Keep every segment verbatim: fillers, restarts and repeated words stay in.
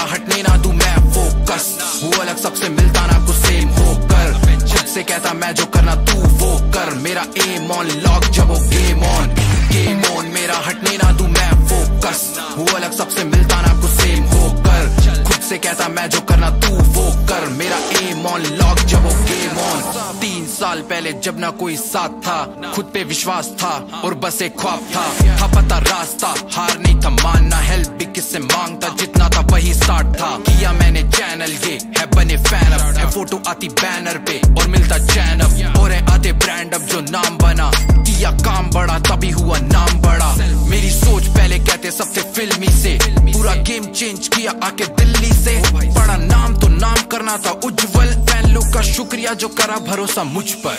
मेरा हटने ना दूं मैं फोकस, वो अलग सबसे मिलता ना कुछ सेम होकर, खुद से कहता मैं जो करना तू वो कर, मेरा एम ऑन लॉक जब वो गेम ऑन, गेम ऑन मेरा हटने ना दूं मैं फोकस, वो अलग सबसे मिलता ना कुछ सेम होकर, खुद से कहता मैं जो करना तू वो कर, मेरा एम ऑन लॉक जब वो गेम ऑन। तीन साल पहले जब ना कोई साथ था, खुद पे विश्वास था और बस एक ख्वाब था, था पता रास्ता, हार नहीं था मानना, हेल्प भी किससे मांगता, जितना था वही स्टार्ट था, किया मैंने चैनल ये है बने फैन अब, है फोटो आती बैनर पे और मिलता चैन अब, और है आते ब्रांड अब जो नाम बना, किया काम बड़ा तभी हुआ नाम बड़ा, मेरी सोच पहले कहते सबसे फिल्मी से, पूरा गेम चेंज किया आके दिल्ली से, बड़ा नाम तो नाम करना था उज्जवल, फैन लोग का शुक्रिया जो करा भरोसा मुझ पर,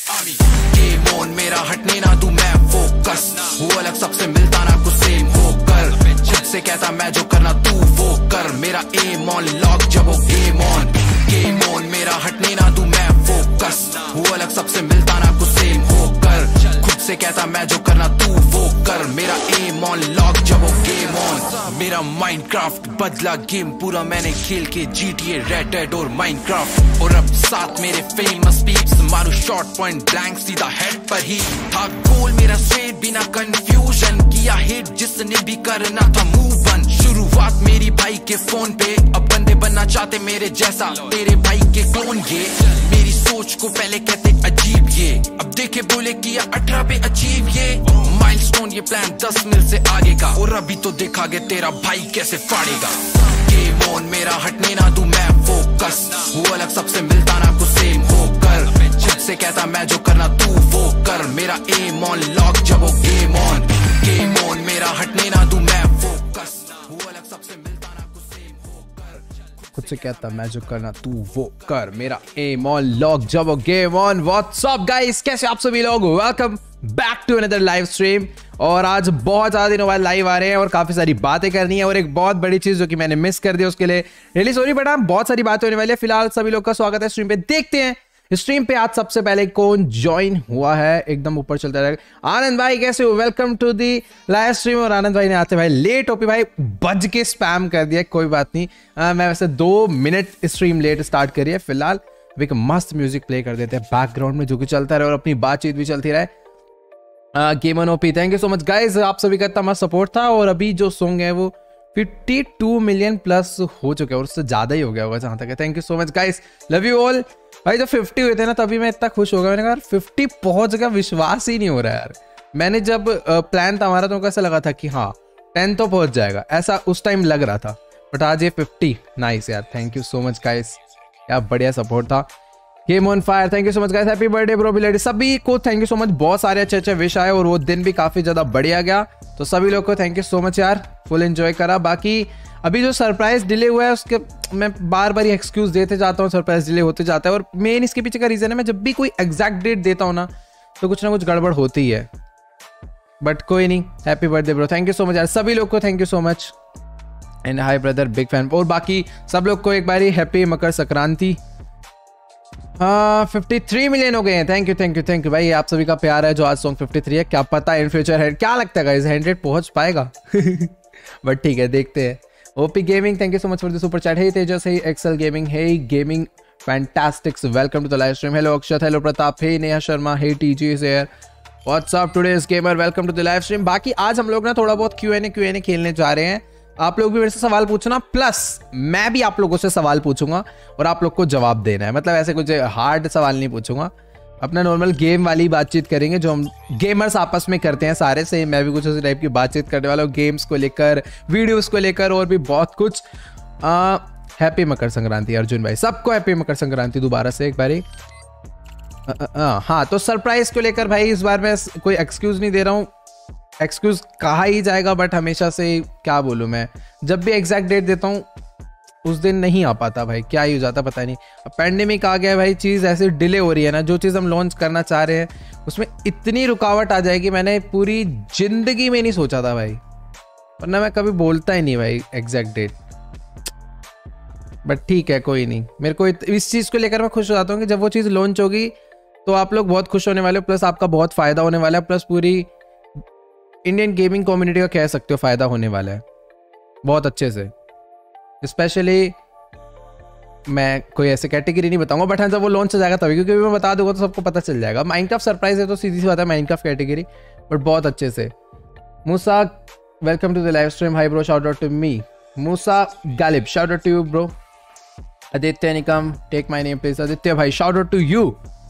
गेम ऑन मेरा हटने ना दूं मैं फोकस, वो अलग सबसे मिलता ना कुछ सेम होकर, खुद से कहता मैं जो करना तू वो कर, मेरा एम ऑन लॉक जब वो गेम ऑन, गेम ऑन मेरा हटने ना दूं मैं फोकस, वो अलग सबसे मिलता ना कुछ सेम होकर, खुद से कहता मैं जो करना तू वो कर, मेरा एम ऑन लॉक जब वो गेम ऑन, मेरा माइनक्राफ्ट बदला गेम पूरा मैंने खेल के, जीटीए रेड डेड और माइनक्राफ्ट, और अब साथ मेरे फेमस पीप्स, मारू शॉर्ट पॉइंट ब्लैंक सीधा हेड पर ही था गोल मेरा स्ट्रेट बिना कंफ्यूजन, किया हिट जिसने भी करना था मूव वन, शुरुआत मेरी भाई के फोन पे, अब बंदे बनना चाहते मेरे जैसा, तेरे भाई के क्लोन ये, मेरी सोच को पहले कहते अजीब ये, अब देखे बोले किया अठारह पे अचीव ये, माइलस्टोन ये प्लान दस मिल से आगे का, और अभी तो देखा गया तेरा भाई कैसे फाड़ेगा, गेम ऑन मेरा हटने ना दूं मैं फोकस, वो अलग सबसे मिलता ना कुछ सेम होकर, खुद से कहता मैं जो करना तू वो कर, मेरा एम ऑन लॉक जब वो गेम ऑन, गेम ऑन मेरा हटने ना दूं मैं फोकस, वो अलग सबसे मिलता ना कुछ सेम होकर, खुद से कहता मैं जो करना तू वो कर, मेरा एम ऑन लॉक जब वो game on. What's up guys, कैसे आप सभी लोग, welcome back to another live stream. और आज बहुत ज्यादा दिनों बाद लाइव आ रहे हैं और काफी सारी बातें करनी है, और एक बहुत बड़ी चीज जो कि मैंने मिस कर दी उसके लिए रियली सॉरी, बट हाँ बहुत सारी बातें होने वाली है। फिलहाल सभी लोग का स्वागत है स्ट्रीम पे। देखते हैं स्ट्रीम पे आज सबसे पहले कौन ज्वाइन हुआ है। एकदम ऊपर चलता रहेगा। आनंद भाई कैसे हो, welcome to the live stream. और आनंद भाई ने आते भाई लेट ओपी भाई बज के स्पैम कर दिया, कोई बात नहीं। आ, मैं वैसे दो मिनट स्ट्रीम लेट स्टार्ट करी है। फिलहाल एक मस्त म्यूजिक प्ले कर देते हैं बैकग्राउंड में जो कि चलता रहे और अपनी बातचीत भी चलती रहे। Gaming OP thank you so much guys, आप सभी का इतना मस्त सपोर्ट था। और अभी जो सॉन्ग है वो बावन मिलियन प्लस हो चुके हैं और उससे ज्यादा ही हो गया होगा जहां तक है। Thank you so much guys, love you all. भाई जब पचास हुए थे ना तभी मैं इतना खुश हो गया, मैंने कहा पचास पहुंच गया, विश्वास ही नहीं हो रहा है यार। मैंने जब प्लान था हमारा तो कैसा लगा था कि हाँ टेन तो पहुंच जाएगा, ऐसा उस टाइम लग रहा था, बट आज ये पचास। नाइस यार, thank you so much guys, यार बढ़िया सपोर्ट था। Game on fire thank you so much guys, happy birthday bro belated. सभी को थैंक यू सो मच, बहुत सारे अच्छे अच्छे विश आए और वो दिन भी काफी ज्यादा बढ़िया गया, तो सभी लोग को थैंक यू सो मच यार, फुल एंजॉय करा। बाकी अभी जो सरप्राइज डिले हुआ है उसके मैं बार बार एक्सक्यूज देते जाता हूँ, सरप्राइज डिले होते जाता है। और मेन इसके पीछे का रीजन है मैं जब भी कोई एग्जैक्ट डेट देता हूँ ना तो कुछ ना कुछ गड़बड़ होती ही है, बट कोई नहीं। Happy birthday bro, thank you so much यार, सभी लोग को thank you so much and hi brother, big fan. और बाकी सब लोग को एक बार हैप्पी मकर संक्रांति। हाँ फिफ्टी थ्री मिलियन हो गए हैं, thank you thank you thank you भाई, आप सभी का प्यार है जो आज सॉन्ग फिफ्टी थ्री है। क्या पता इन फ्यूचर है, क्या लगता है गाइस हंड्रेड पहुंच पाएगा बट ठीक है देखते हैं। OP gaming thank you so much for the super chat. Hey Tejas, hey Excel gaming, hey gaming fantastics, welcome to the live stream. Hello Akshat, hello Pratap, hey Neha Sharma, hey TG is here, what's up today's gamer, welcome to the live stream. बाकी आज हम लोग ना थोड़ा बहुत Q N A Q N A खेलने जा रहे हैं। आप लोग भी मेरे से सवाल पूछना, प्लस मैं भी आप लोगों से सवाल पूछूंगा और आप लोग को जवाब देना है। मतलब ऐसे कुछ हार्ड सवाल नहीं पूछूंगा, अपना नॉर्मल गेम वाली बातचीत करेंगे जो हम गेमर्स आपस में करते हैं सारे से। मैं भी कुछ उसी टाइप की बातचीत करने वाला हूँ, गेम्स को लेकर, वीडियोस को लेकर और भी बहुत कुछ। हैप्पी मकर संक्रांति अर्जुन भाई, सबको हैप्पी मकर संक्रांति दोबारा से एक बारी। हाँ तो सरप्राइज को लेकर भाई इस बार मैं कोई एक्सक्यूज नहीं दे रहा हूँ, एक्सक्यूज कहा ही जाएगा, बट हमेशा से क्या बोलूं मैं, जब भी एग्जैक्ट डेट देता हूँ उस दिन नहीं आ पाता भाई, क्या ही हो जाता पता नहीं। अब पैंडेमिक आ गया भाई, चीज़ ऐसी डिले हो रही है ना, जो चीज़ हम लॉन्च करना चाह रहे हैं उसमें इतनी रुकावट आ जाएगी, मैंने पूरी जिंदगी में नहीं सोचा था भाई, वरना मैं कभी बोलता ही नहीं भाई एग्जैक्ट डेट। बट ठीक है कोई नहीं, मेरे को इस चीज़ को लेकर मैं खुश हो जाता हूँ कि जब वो चीज़ लॉन्च होगी तो आप लोग बहुत खुश होने वाले हो, प्लस आपका बहुत फ़ायदा होने वाला है, प्लस पूरी इंडियन गेमिंग कम्युनिटी का कह सकते हो फायदा होने वाला है बहुत अच्छे से। स्पेशली मैं कोई ऐसे कैटेगरी नहीं बताऊंगा, बट हाँ जब वो लॉन्च हो जाएगा तभी, क्योंकि मैं बता दूंगा तो सबको पता चल जाएगा। माइनक्राफ्ट सरप्राइज है तो सीधी सी बात है, माइनक्राफ्ट कैटेगरी, बट बहुत अच्छे से। Musa welcome to the live stream, hi bro, shout out to me. Musa Ghalib, shout out to you bro. Aditya Nikam, take my name please. Aditya भाई शाउट आउट टू यू।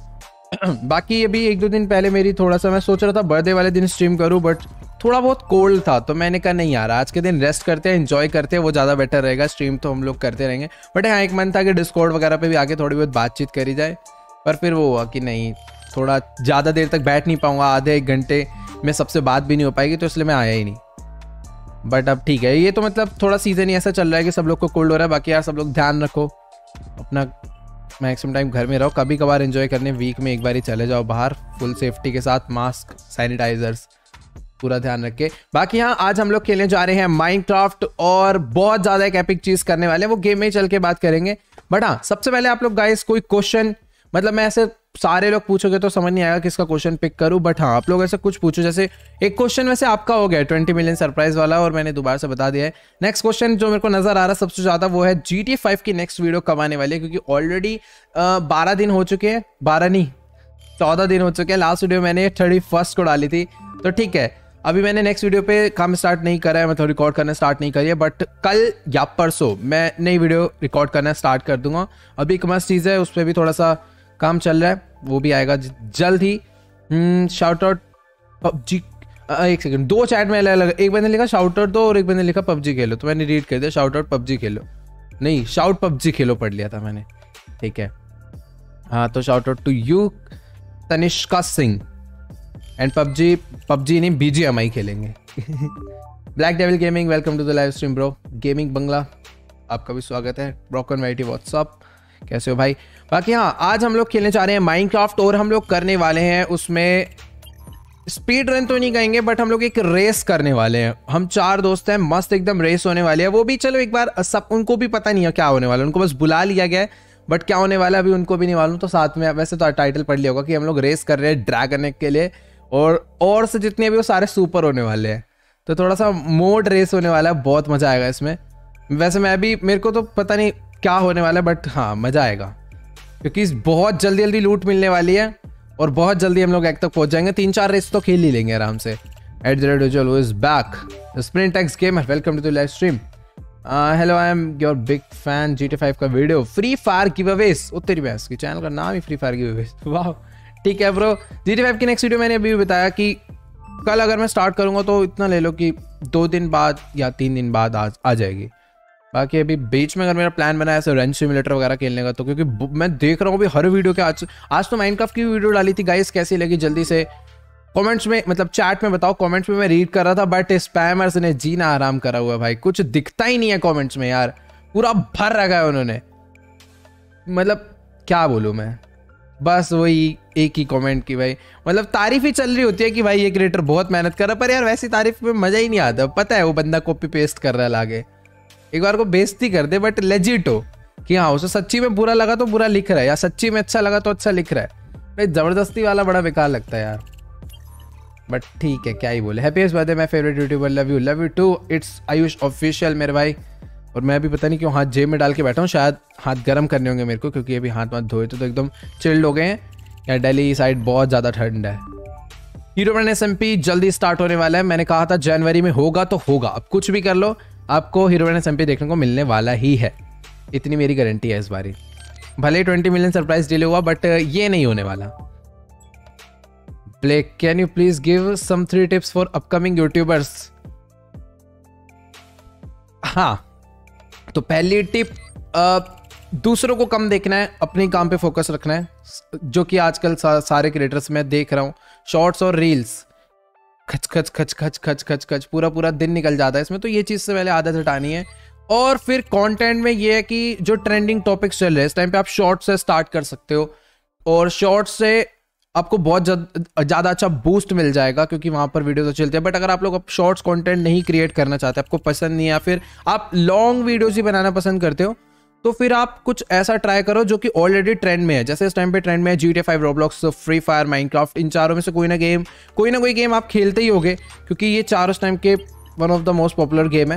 बाकी अभी एक दो दिन पहले मेरी थोड़ा सा मैं सोच रहा था बर्थडे वाले दिन स्ट्रीम करूं, बट थोड़ा बहुत कोल्ड था तो मैंने कहा नहीं यार आज के दिन रेस्ट करते हैं, एंजॉय करते हैं, वो ज़्यादा बेटर रहेगा। स्ट्रीम तो हम लोग करते रहेंगे, बट हाँ एक मन था कि डिस्कॉर्ड वगैरह पे भी आके थोड़ी बहुत बातचीत करी जाए, पर फिर वो हुआ कि नहीं थोड़ा ज़्यादा देर तक बैठ नहीं पाऊंगा, आधे एक घंटे में सबसे बात भी नहीं हो पाएगी, तो इसलिए मैं आया ही नहीं। बट अब ठीक है, ये तो मतलब थोड़ा सीजन ही ऐसा चल रहा है कि सब लोग को कोल्ड हो रहा है। बाकी यार सब लोग ध्यान रखो अपना, मैक्सिमम टाइम घर में रहो, कभी कभार एंजॉय करने वीक में एक बार ही चले जाओ बाहर, फुल सेफ्टी के साथ, मास्क, सैनिटाइजर्स पूरा ध्यान रख के। बाकी हाँ आज हम लोग खेलने जा रहे हैं माइनक्राफ्ट, और बहुत ज़्यादा एक एपिक चीज़ करने वाले हैं, वो गेम में ही चल के बात करेंगे। बट हाँ सबसे पहले आप लोग गाइस कोई क्वेश्चन, मतलब मैं ऐसे सारे लोग पूछोगे तो समझ नहीं आएगा किसका क्वेश्चन पिक करूं, बट हाँ आप लोग ऐसे कुछ पूछो। जैसे एक क्वेश्चन वैसे आपका हो गया ट्वेंटी मिलियन सरप्राइज वाला, और मैंने दोबारा से बता दिया है। नेक्स्ट क्वेश्चन जो मेरे को नजर आ रहा है सबसे ज्यादा वो है जी टी फाइव की नेक्स्ट वीडियो कब आने वाली है, क्योंकि ऑलरेडी बारह दिन हो चुके हैं, बारह नहीं चौदह दिन हो चुके हैं। लास्ट वीडियो मैंने थर्टी फर्स्ट को डाली थी, तो ठीक है अभी मैंने नेक्स्ट वीडियो पे काम स्टार्ट नहीं करा है, मतलब रिकॉर्ड करना स्टार्ट नहीं करी है, बट कल या परसों मैं नई वीडियो रिकॉर्ड करना स्टार्ट कर दूंगा। अभी एक मस्त चीज़ है, उस पर भी थोड़ा सा काम चल रहा है, वो भी आएगा जल्द ही। शाउट आउट पबजी, एक सेकंड, दो चैट में अलग अलग, एक बंदे लिखा शाउट आउट दो और एक बंदे लिखा पबजी खेलो, तो मैंने रीड कर दिया शाउट आउट पबजी खेलो, नहीं शाउट पबजी खेलो पढ़ लिया था मैंने, ठीक है। हाँ तो shout out to you Tanishka Singh, and PUBG PUBG नहीं बीजीएमआई खेलेंगे। Black devil gaming welcome to the live stream bro. Gaming Bangla आपका भी स्वागत है। ब्रोकन वाइटी व्हाट्सअप, कैसे हो भाई। बाकी हाँ आज हम लोग खेलने जा रहे हैं माइनक्राफ्ट, और हम लोग करने वाले हैं उसमें स्पीड रन तो नहीं कहेंगे, बट हम लोग एक रेस करने वाले हैं। हम चार दोस्त हैं, मस्त एकदम रेस होने वाली है। वो भी चलो एक बार सब, उनको भी पता नहीं है क्या होने वाला है, उनको बस बुला लिया गया है, बट क्या होने वाला है अभी उनको भी नहीं मालूम। तो साथ में वैसे तो टाइटल पढ़ लिया होगा कि हम लोग रेस कर रहे हैं ड्रैगन के लिए, और और से जितने भी वो सारे सुपर होने वाले हैं, तो थोड़ा सा मोड रेस होने वाला है, बहुत मजा आएगा इसमें। वैसे मैं भी, मेरे को तो पता नहीं क्या होने वाला है, बट हाँ मजा आएगा, क्योंकि बहुत जल्दी जल्दी लूट मिलने वाली है, और बहुत जल्दी हम लोग एक तक पहुंच जाएंगे। तीन चार रेस तो खेल ही लेंगे आराम से। At the rate is back sprint X gamer, welcome to the live stream. Hello I am your big fan. G T five का वीडियो फ्री फायर गिवअवेज, उत्तरी भैंस की चैनल का नाम ही फ्री फायर गिवअवेज, वाह ठीक है ब्रो। जी टी फाइव की नेक्स्ट वीडियो मैंने अभी बताया कि कल अगर मैं स्टार्ट करूंगा तो इतना ले लो कि दो दिन बाद या तीन दिन बाद आ, आ जाएगी। बाकी अभी बीच में अगर मेरा प्लान बना है ऐसे रन सिमुलेटर वगैरह खेलने का, तो क्योंकि मैं देख रहा हूँ अभी हर वीडियो के, आज आज तो माइनक्राफ्ट की वीडियो डाली थी गाइस, कैसी लगी जल्दी से कमेंट्स में, मतलब चैट में बताओ। कमेंट्स में मैं रीड कर रहा था, बट स्पैमर्स ने जीना आराम करा हुआ भाई, कुछ दिखता ही नहीं है कमेंट्स में यार, पूरा भर रखा है उन्होंने, मतलब क्या बोलूँ मैं, बस वही एक ही कमेंट की भाई, मतलब तारीफ ही चल रही होती है कि भाई ये क्रिएटर बहुत मेहनत कर रहा है, पर यार वैसी तारीफ में मजा ही नहीं आता। पता है वो बंदा कॉपी पेस्ट कर रहा है लागे, एक बार को बेइज्जती कर दे, बट लेजिट हो कि हाँ उसे सच्ची में बुरा लगा तो बुरा लिख रहा है, या सच्ची में अच्छा लगा तो अच्छा लिख रहा है। भाई जबरदस्ती वाला बड़ा बेकार लगता है यार, बट ठीक है क्या ही बोले। Happiest birthday my favourite YouTuber, love you love you too, it's Ayush official मेरे भाई। और मैं भी पता नहीं क्यों हाथ जेब में डाल के बैठा हूँ, शायद हाथ गर्म करने होंगे मेरे को, क्योंकि अभी हाथ वाथ धोए तो, तो एकदम चिल्ड हो गए हैं। या दिल्ली साइड बहुत ज़्यादा ठंड है। हीरो एस एम पी जल्दी स्टार्ट होने वाला है, मैंने कहा था जनवरी में होगा तो होगा, अब कुछ भी कर लो आपको हीरो एस एम पी देखने को मिलने वाला ही है, इतनी मेरी गारंटी है इस बारी। भले ही ट्वेंटी मिलियन सरप्राइज डिले हुआ, बट ये नहीं होने वाला। Blake can you please give some three tips for upcoming YouTubers. हाँ तो पहली टिप, दूसरों को कम देखना है, अपने काम पे फोकस रखना है, जो कि आजकल सा, सारे क्रिएटर्स में देख रहा हूँ। शॉर्ट्स और रील्स खच खच खच खच खच खच खच पूरा पूरा दिन निकल जाता है इसमें, तो ये चीज़ से पहले आदत हटानी है। और फिर कंटेंट में ये है कि जो ट्रेंडिंग टॉपिक्स चल रहे हैं इस टाइम पे, आप शॉर्ट्स से स्टार्ट कर सकते हो, और शॉर्ट्स से आपको बहुत ज़्यादा अच्छा बूस्ट मिल जाएगा, क्योंकि वहाँ पर वीडियो तो चलते हैं। बट अगर आप लोग अब शॉर्ट्स कंटेंट नहीं क्रिएट करना चाहते, आपको पसंद नहीं है, या फिर आप लॉन्ग वीडियोस ही बनाना पसंद करते हो, तो फिर आप कुछ ऐसा ट्राई करो जो कि ऑलरेडी ट्रेंड में है। जैसे इस टाइम पे ट्रेंड में है G T A five, Roblox, free fire, Minecraft, इन चारों में से कोई ना गेम कोई ना कोई गेम आप खेलते ही होगे, क्योंकि ये चारों इस टाइम के one of the most popular game है।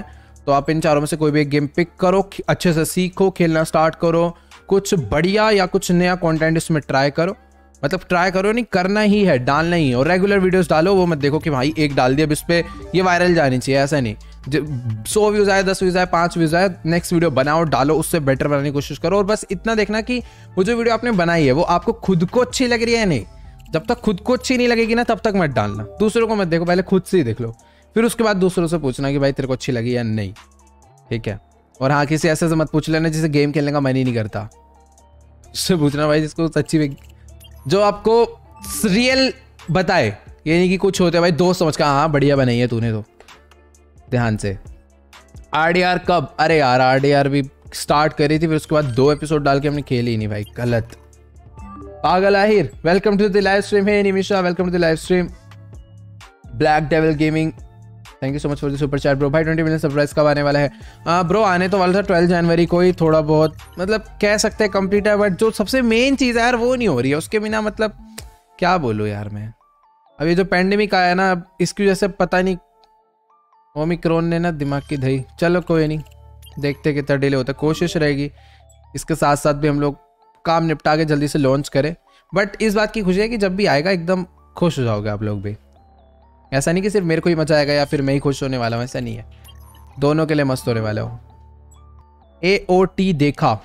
तो आप इन चारों में से कोई भी एक गेम पिक करो, अच्छे से सीखो, खेलना स्टार्ट करो, कुछ बढ़िया या कुछ नया कंटेंट इसमें ट्राई करो। मतलब ट्राई करो नहीं, करना ही है, डालना ही है, और रेगुलर वीडियोस डालो। वो मत देखो कि भाई एक डाल दिया अब इस पे ये वायरल जानी चाहिए, ऐसा नहीं। सौ व्यूज आए, दस व्यूज आए, पांच व्यूज आए, नेक्स्ट वीडियो बनाओ, डालो, उससे बेटर बनाने की कोशिश करो। और बस इतना देखना कि वो जो वीडियो आपने बनाई है वो आपको खुद को अच्छी लग रही है या नहीं। जब तक खुद को अच्छी नहीं लगेगी ना तब तक मत डालना। दूसरों को मत देखो, पहले खुद से ही देख लो, फिर उसके बाद दूसरों से पूछना कि भाई तेरे को अच्छी लगी या नहीं, ठीक है। और हाँ, किसी ऐसे से मत पूछ लेना जिसे गेम खेलने का मन ही नहीं करता, उससे पूछना भाई जिसको सच्ची में, जो आपको रियल बताए, ये नहीं कि कुछ होते भाई दोस्त समझ का हाँ बढ़िया बनाई है तूने तो। ध्यान से। आरडीआर कब? अरे यार आरडीआर भी स्टार्ट करी थी, फिर उसके बाद दो एपिसोड डाल के हमने खेली ही नहीं भाई, गलत। पागल Ahir, welcome to the live stream. Hey Nimisha, welcome to the live stream. Black devil gaming, thank you so much for the super chat bro. भाई ट्वेंटी मिलियन सरप्राइज कब आने वाला है? हाँ ब्रो, आने तो वाला था ट्वेल्व जनवरी को ही, थोड़ा बहुत मतलब कह सकते हैं कंप्लीट है, बट जो सबसे मेन चीज़ है यार वो नहीं हो रही है। उसके बिना मतलब क्या बोलूँ यार मैं। अब ये जो पैंडेमिक आया ना, इसकी वजह से पता नहीं ओमिक्रॉन ने ना दिमाग की दही। चलो कोई नहीं, देखते कितना डिले होता है, कोशिश रहेगी इसके साथ साथ भी हम लोग काम निपटा के जल्दी से लॉन्च करें। बट इस बात की खुशी है कि जब भी आएगा एकदम खुश हो जाओगे आप लोग भी। ऐसा नहीं कि सिर्फ मेरे को ही मजा आएगा या फिर मैं ही खुश होने वाला हूँ, ऐसा नहीं है, दोनों के लिए मस्त होने वाला हो। ए ओ टी देखा?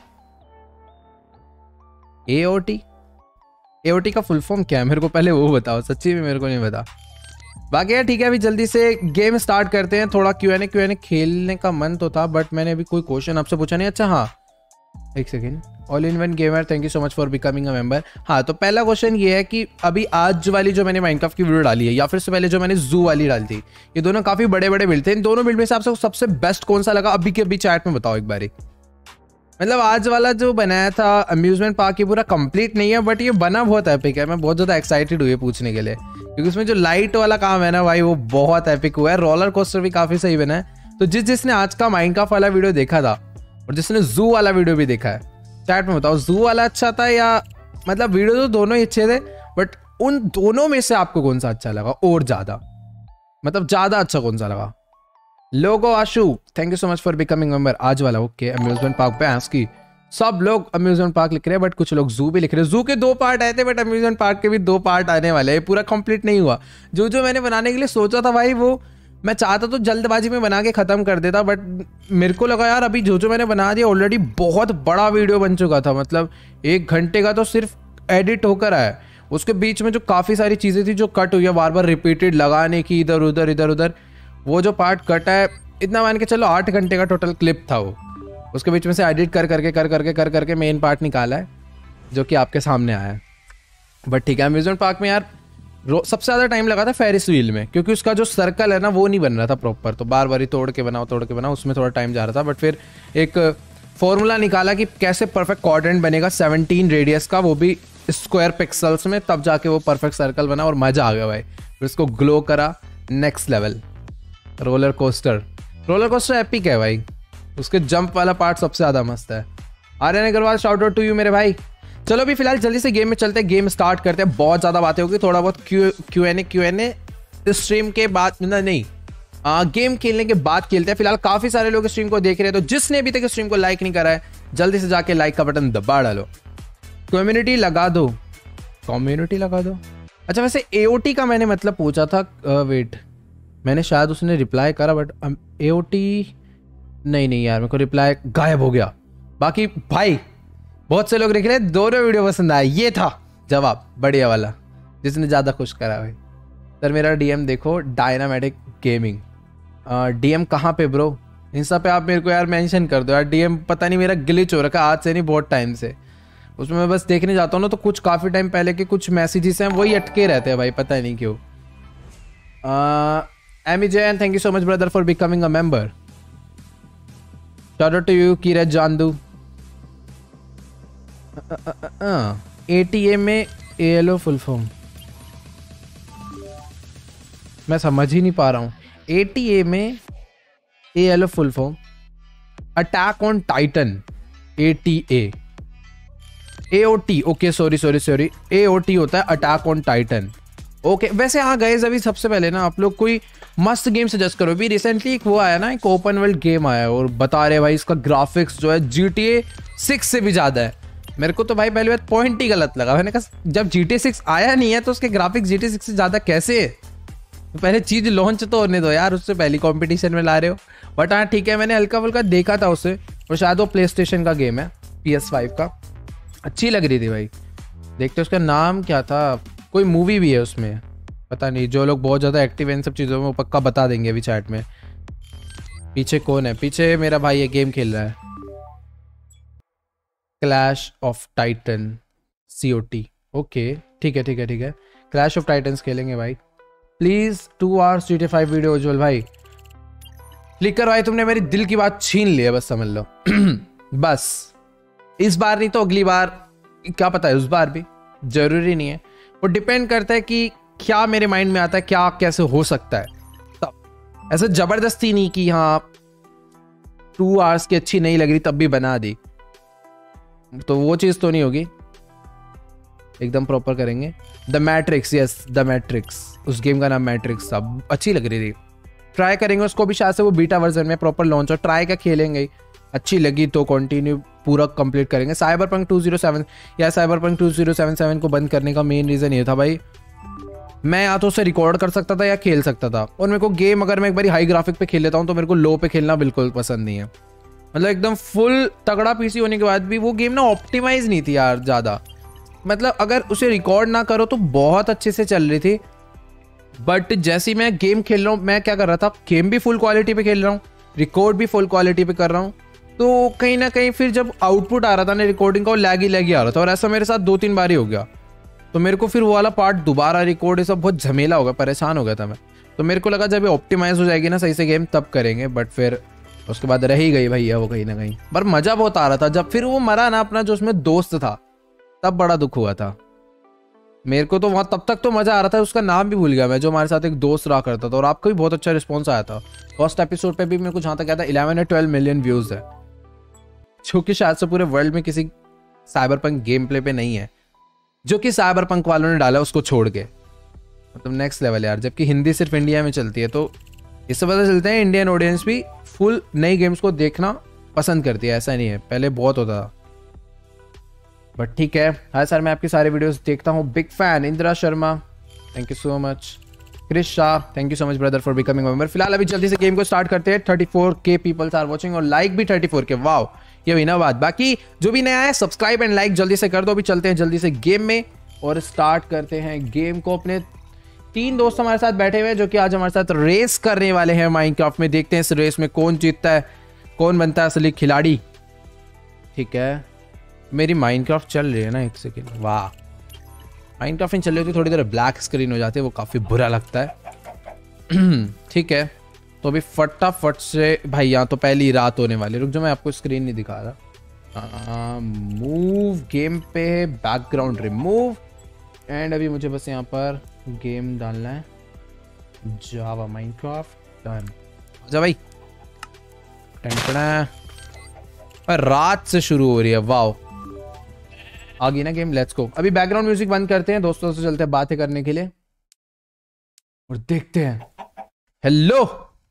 A O T A O T का फुल फॉर्म क्या है मेरे को पहले वो बताओ, सच्ची में मेरे को नहीं पता। बाकी यार ठीक है, अभी जल्दी से गेम स्टार्ट करते हैं। थोड़ा Q N A Q N A खेलने का मन तो था, बट मैंने अभी कोई क्वेश्चन आपसे पूछा नहीं। अच्छा हाँ, एक second. All in one gamer, thank you so much for becoming a member. हाँ, तो पहला क्वेश्चन ये है कि अभी आज वाली जो मैंने माइनक्राफ्ट की वीडियो डाली है या फिर से पहले जो मैंने जू वाली डाली थी, ये दोनों काफी बड़े बड़े बिल्ड थे। इन दोनों बिल्ड में से आपसे सबसे बेस्ट कौन सा लगा अभी के अभी चैट में बताओ एक बारी। मतलब आज वाला जो बनाया था अम्यूजमेंट पार्क, ये पूरा कंप्लीट नहीं है बट ये बना बहुत एपिक है। मैं बहुत ज़्यादा एक्साइटेड हुई है पूछने के लिए, क्योंकि उसमें जो लाइट वाला काम है ना भाई वो बहुत एपिक हुआ है। रोलर कोस्टर भी काफ़ी सही बना है। तो जिस जिसने आज का माइनक्राफ्ट वाला वीडियो देखा था और जिसने जू वाला वीडियो भी देखा है, चैट में बताओ जू वाला अच्छा था या मतलब वीडियो तो दोनों ही अच्छे थे, बट उन दोनों में से आपको कौन सा अच्छा लगा और ज़्यादा, मतलब ज़्यादा अच्छा कौन सा लगा? Logo Ashu, thank you so much for becoming member. आज वाला ओके। अम्यूजमेंट पार्क पे की सब लोग अम्यूजमेंट पार्क लिख रहे हैं, बट कुछ लोग जू भी लिख रहे हैं। जू के दो पार्ट आए थे बट अम्यूजमेंट पार्क के भी दो पार्ट आने वाले हैं, पूरा कंप्लीट नहीं हुआ। जो जो मैंने बनाने के लिए सोचा था भाई वो मैं चाहता तो जल्दबाजी में बना के ख़त्म कर देता, बट मेरे को लगा यार अभी जो जो मैंने बना दिया ऑलरेडी बहुत बड़ा वीडियो बन चुका था। मतलब एक घंटे का तो सिर्फ एडिट होकर आया, उसके बीच में जो काफ़ी सारी चीज़ें थी जो कट हुई है बार बार रिपीटेड लगाने की, इधर उधर इधर उधर, वो जो पार्ट कटा है इतना मान के चलो आठ घंटे का टोटल क्लिप था वो। उसके बीच में से एडिट कर करके कर करके कर करके मेन पार्ट निकाला है जो कि आपके सामने आया है। बट ठीक है, अम्यूजमेंट पार्क में यार सबसे ज़्यादा टाइम लगा था फेरिस व्हील में, क्योंकि उसका जो सर्कल है ना वो नहीं बन रहा था प्रॉपर, तो बार बार ही तोड़ के बनाओ तोड़ के बनाओ, उसमें थोड़ा टाइम जा रहा था। बट फिर एक फॉर्मूला निकाला कि कैसे परफेक्ट क्वाड्रेंट बनेगा सेवनटीन रेडियस का, वो भी स्क्वायर पिक्सल्स में, तब जाके वो परफेक्ट सर्कल बना और मज़ा आ गया भाई। फिर उसको ग्लो करा next level. Roller coaster, roller coaster epic है भाई, उसके जंप वाला पार्ट सबसे ज़्यादा मस्त है। Aryan Agarwal, shout out to you मेरे भाई। चलो अभी फिलहाल जल्दी से गेम में चलते हैं, गेम स्टार्ट करते हैं। बहुत ज़्यादा बातें होगी, थोड़ा बहुत Q Q N A Q N A stream के बाद नहीं आ, गेम खेलने के बाद खेलते हैं। फिलहाल काफ़ी सारे लोग स्ट्रीम को देख रहे हैं, तो जिसने अभी तक स्ट्रीम को लाइक नहीं करा है जल्दी से जाके लाइक का बटन दबा डालो। कम्युनिटी लगा दो, कम्युनिटी लगा दो। अच्छा वैसे ए ओ टी का मैंने मतलब पूछा था, वेट मैंने शायद उसने रिप्लाई करा, बट ए ओ टी नहीं नहीं यार मेरे को रिप्लाई गायब हो गया। बाकी भाई बहुत से लोग लिख रहे हैं दोनों वीडियो पसंद आए, ये था जवाब बढ़िया वाला जिसने ज़्यादा खुश करा भाई। सर मेरा डीएम देखो, डायनामेटिक गेमिंग। डीएम कहाँ पे ब्रो? इंस्टा पे आप मेरे को यार मेंशन कर दो यार। डीएम पता नहीं मेरा ग्लिच हो रखा है, आज से नहीं बहुत टाइम से। उसमें मैं बस देखने जाता हूँ ना, तो कुछ काफ़ी टाइम पहले के कुछ मैसेजेस हैं वही अटके रहते हैं भाई, पता नहीं क्यों। Amy Jain, thank you so much brother for becoming a member. Shout out to you Kirat Jandu. A T A में A L O full form मैं समझ ही नहीं पा रहा हूँ। ए टी ए में A L O full form Attack on Titan, A T A A O T, okay sorry sorry sorry, A O T होता है अटैक ऑन टाइटन। ओके वैसे हाँ गाइस, अभी सबसे पहले ना आप लोग कोई मस्त गेम सजेस्ट करो। भी रिसेंटली एक वो आया ना, एक ओपन वर्ल्ड गेम आया और बता रहे भाई इसका ग्राफिक्स जो है जी टी ए सिक्स से भी ज्यादा है। मेरे को तो भाई पहली बात पॉइंट ही गलत लगा। मैंने कहा जब जी टी ए सिक्स आया नहीं है तो उसके graphics G T A six से ज्यादा कैसे है? तो पहले चीज लॉन्च तो होने दो यार, उससे पहली कंपटीशन में ला रहे हो। बट हाँ ठीक है, मैंने हल्का फुल्का देखा था उसे, और शायद वो प्ले स्टेशन का गेम है, पी एस फाइव का। अच्छी लग रही थी भाई। देखते उसका नाम क्या था, कोई मूवी भी है उसमें, पता नहीं। जो लोग बहुत ज़्यादा एक्टिव हैं इन सब चीज़ों में वो पक्का बता देंगे अभी चैट में। पीछे कौन है? पीछे मेरा भाई ये गेम खेल रहा है, Clash of Titan C O T. Okay ठीक है ठीक है ठीक है, क्लैश ऑफ टाइटन्स खेलेंगे भाई। Please two hours G T A five video Ujjwal भाई। क्लिक करो भाई, तुमने मेरी दिल की बात छीन ली है, बस समझ लो। बस इस बार नहीं तो अगली बार, क्या पता है उस बार भी, जरूरी नहीं है। वो डिपेंड करता है कि क्या मेरे माइंड में आता है, क्या कैसे हो सकता है। तब ऐसे जबरदस्ती नहीं कि हाँ टू आवर्स की अच्छी नहीं लग रही तब भी बना दी, तो वो चीज तो नहीं होगी। एकदम प्रॉपर करेंगे। The Matrix, yes the Matrix, उस गेम का नाम मैट्रिक्स था, अच्छी लग रही थी। ट्राई करेंगे उसको भी, शायद से वो बीटा वर्जन में प्रॉपर लॉन्च हो। ट्राई का खेलेंगे, अच्छी लगी तो कंटिन्यू पूरा कंप्लीट करेंगे। साइबरपंक टू ज़ीरो सेवन या Cyberpunk two zero seven seven को बंद करने का मेन रीजन ये था भाई, मैं या तो उसे रिकॉर्ड कर सकता था या खेल सकता था, और मेरे को गेम अगर मैं एक बार हाई ग्राफिक पे खेल लेता हूँ तो मेरे को लो पे खेलना बिल्कुल पसंद नहीं है। मतलब एकदम फुल तगड़ा पीसी होने के बाद भी वो गेम ना ऑप्टिमाइज नहीं थी यार ज़्यादा। मतलब अगर उसे रिकॉर्ड ना करो तो बहुत अच्छे से चल रही थी, बट जैसे ही मैं गेम खेल रहा हूँ, मैं क्या कर रहा था, गेम भी फुल क्वालिटी पे खेल रहा हूँ, रिकॉर्ड भी फुल क्वालिटी पे कर रहा हूँ, तो कहीं ना कहीं फिर जब आउटपुट आ रहा था ना रिकॉर्डिंग का, वो लैगी लैगी आ रहा था। और ऐसा मेरे साथ दो तीन बार ही हो गया, तो मेरे को फिर वो वाला पार्ट दोबारा रिकॉर्ड, ये सब बहुत झमेला हो गया, परेशान हो गया था मैं। तो मेरे को लगा जब ये ऑप्टिमाइज हो जाएगी ना सही से गेम तब करेंगे, बट फिर उसके बाद रह ही गई भैया वो कहीं ना कहीं। पर मजा बहुत आ रहा था। जब फिर वो मरा ना अपना जो उसमें दोस्त था, तब बड़ा दुख हुआ था मेरे को। तो वहाँ तब तक तो मजा आ रहा था, उसका नाम भी भूल गया मैं, जो हमारे साथ एक दोस्त रहा करता था। और आपका भी बहुत अच्छा रिस्पॉन्स आया था फर्स्ट एपिसोड पे भी। मेरे को जहाँ तक कहता है इलेवन या ट्वेल्व मिलियन व्यूज है, जो कि शायद से पूरे वर्ल्ड में किसी साइबरपंक गेम प्ले पे नहीं है, जो कि साइबरपंक वालों ने डाला उसको छोड़ के। मतलब नेक्स्ट लेवल यार। जबकि हिंदी सिर्फ इंडिया में चलती है, तो इससे पता चलता है इंडियन ऑडियंस भी फुल नई गेम्स को देखना पसंद करती है। ऐसा नहीं है, पहले बहुत होता था, बट ठीक है। हाय सर, मैं आपकी सारे वीडियोस देखता हूँ, big fan. Indira Sharma, thank you so much. Krish Shah, thank you so much brother for becoming member. फिलहाल अभी जल्दी से गेम को स्टार्ट करते हैं। Thirty four K peoples are watching और लाइक भी थर्टी फोर के। वाओ, ये हुई ना बात। बाकी जो भी नया है सब्सक्राइब एंड लाइक जल्दी से कर दो। अभी चलते हैं जल्दी से गेम में और स्टार्ट करते हैं गेम को। अपने तीन दोस्त हमारे साथ बैठे हुए हैं जो कि आज हमारे साथ रेस करने वाले हैं माइनक्राफ्ट में। देखते हैं इस रेस में कौन जीतता है, कौन बनता है असली खिलाड़ी। ठीक है, मेरी माइनक्राफ्ट चल रही है ना, एक सेकेंड। वाह, माइनक्राफ्ट नहीं चल रही होती थोड़ी देर ब्लैक स्क्रीन हो जाती है, वो काफ़ी बुरा लगता है। ठीक है, तो अभी फटाफट से भाई, यहाँ तो पहली रात होने वाली। रुक जाओ, मैं आपको स्क्रीन नहीं दिखा रहा। मूव गेम पे बैकग्राउंड रिमूव, एंड अभी मुझे बस यहाँ पर गेम डालना है, जावा माइनक्राफ्ट डन। आजा भाई। टंटना, रात से शुरू हो रही है। वाओ, आ गई ना गेम, लेट्स गो। अभी बैकग्राउंड म्यूजिक बंद करते हैं, दोस्तों से चलते हैं बातें करने के लिए और देखते हैं। हेलो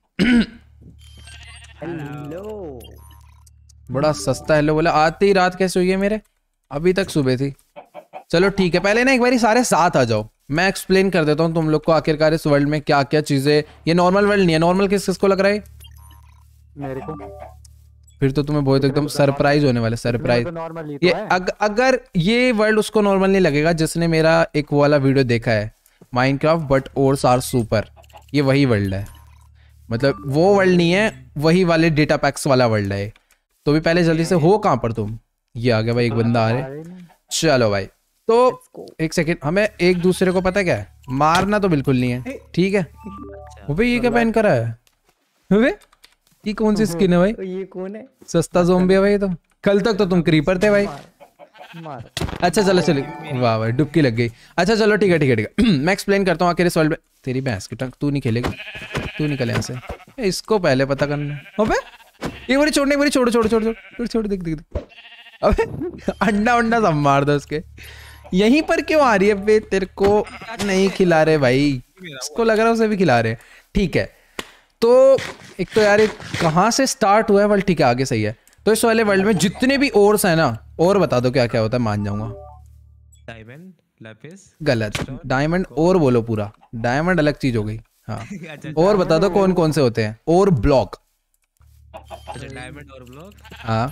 हेलो, बड़ा सस्ता हेलो बोला। आते ही रात कैसे हुई है मेरे, अभी तक सुबह थी। चलो ठीक है, पहले ना एक बार सारे साथ आ जाओ, मैं एक्सप्लेन कर देता हूँ तुम लोग को आखिरकार इस वर्ल्ड में क्या क्या चीजें। ये नॉर्मल वर्ल्ड नहीं है। नॉर्मल किस किसको लग रहा है मेरे को? फिर तो तुम्हें बहुत एकदम सरप्राइज होने वाले। सरप्राइज तो ये अग, अगर ये वर्ल्ड उसको नॉर्मल नहीं लगेगा जिसने मेरा एक वाला वीडियो देखा है Minecraft but ores are super, ये वही वर्ल्ड है। मतलब वो वर्ल्ड नहीं है, वही वाले डेटा पैक्स वाला वर्ल्ड है। तो भी पहले जल्दी से हो कहाँ पर तुम? ये आ गया भाई, एक बंदा आ रहे। चलो भाई, तो एक सेकेंड, हमें एक दूसरे को पता है क्या है, मारना तो बिल्कुल नहीं है, ठीक है। अबे ये क्या पहन कर है? अबे ये कौन सी स्किन है भाई? ये कौन है? सस्ता ज़ॉम्बी है भाई। तो कल तक तो तुम क्रीपर थे भाई। मार। अच्छा चलो चलो, वाह भाई डुबकी लग गई। अच्छा चलो ठीक है ठीक है ठीक है। मैं एक्सप्लेन करता हूँ आखिर इस वर्ल्ड में। तेरी भैंस की टंग, तू नहीं खेलेगा, तू निकल यहाँ से। इसको पहले पता करना। अबे एक बारी छोड़ने, एक बारी छोड़ो छोड़ो छोड़ो छोड़ो छोड़ो, देख देख देख। अबे अंडा अंडा सब मार दो उसके। यहीं पर क्यों आ रही है बे? तेरे को नहीं खिला रहे भाई, इसको लग रहा है उसे भी खिला रहे। ठीक है। तो एक तो यार ये कहाँ से स्टार्ट हुआ है वर्ल्ड, ठीक है आगे सही है। तो इस वाले वर्ल्ड में जितने भी ओर्स है ना, और बता दो क्या क्या होता है, मान जाऊंगा। डायमंड, लैपिस, गलत, डायमंड और बोलो पूरा, डायमंड अलग चीज हो गई। हाँ और बता दो कौन कौन से होते हैं। और ब्लॉक, अच्छा डायमंड और ब्लॉक, हाँ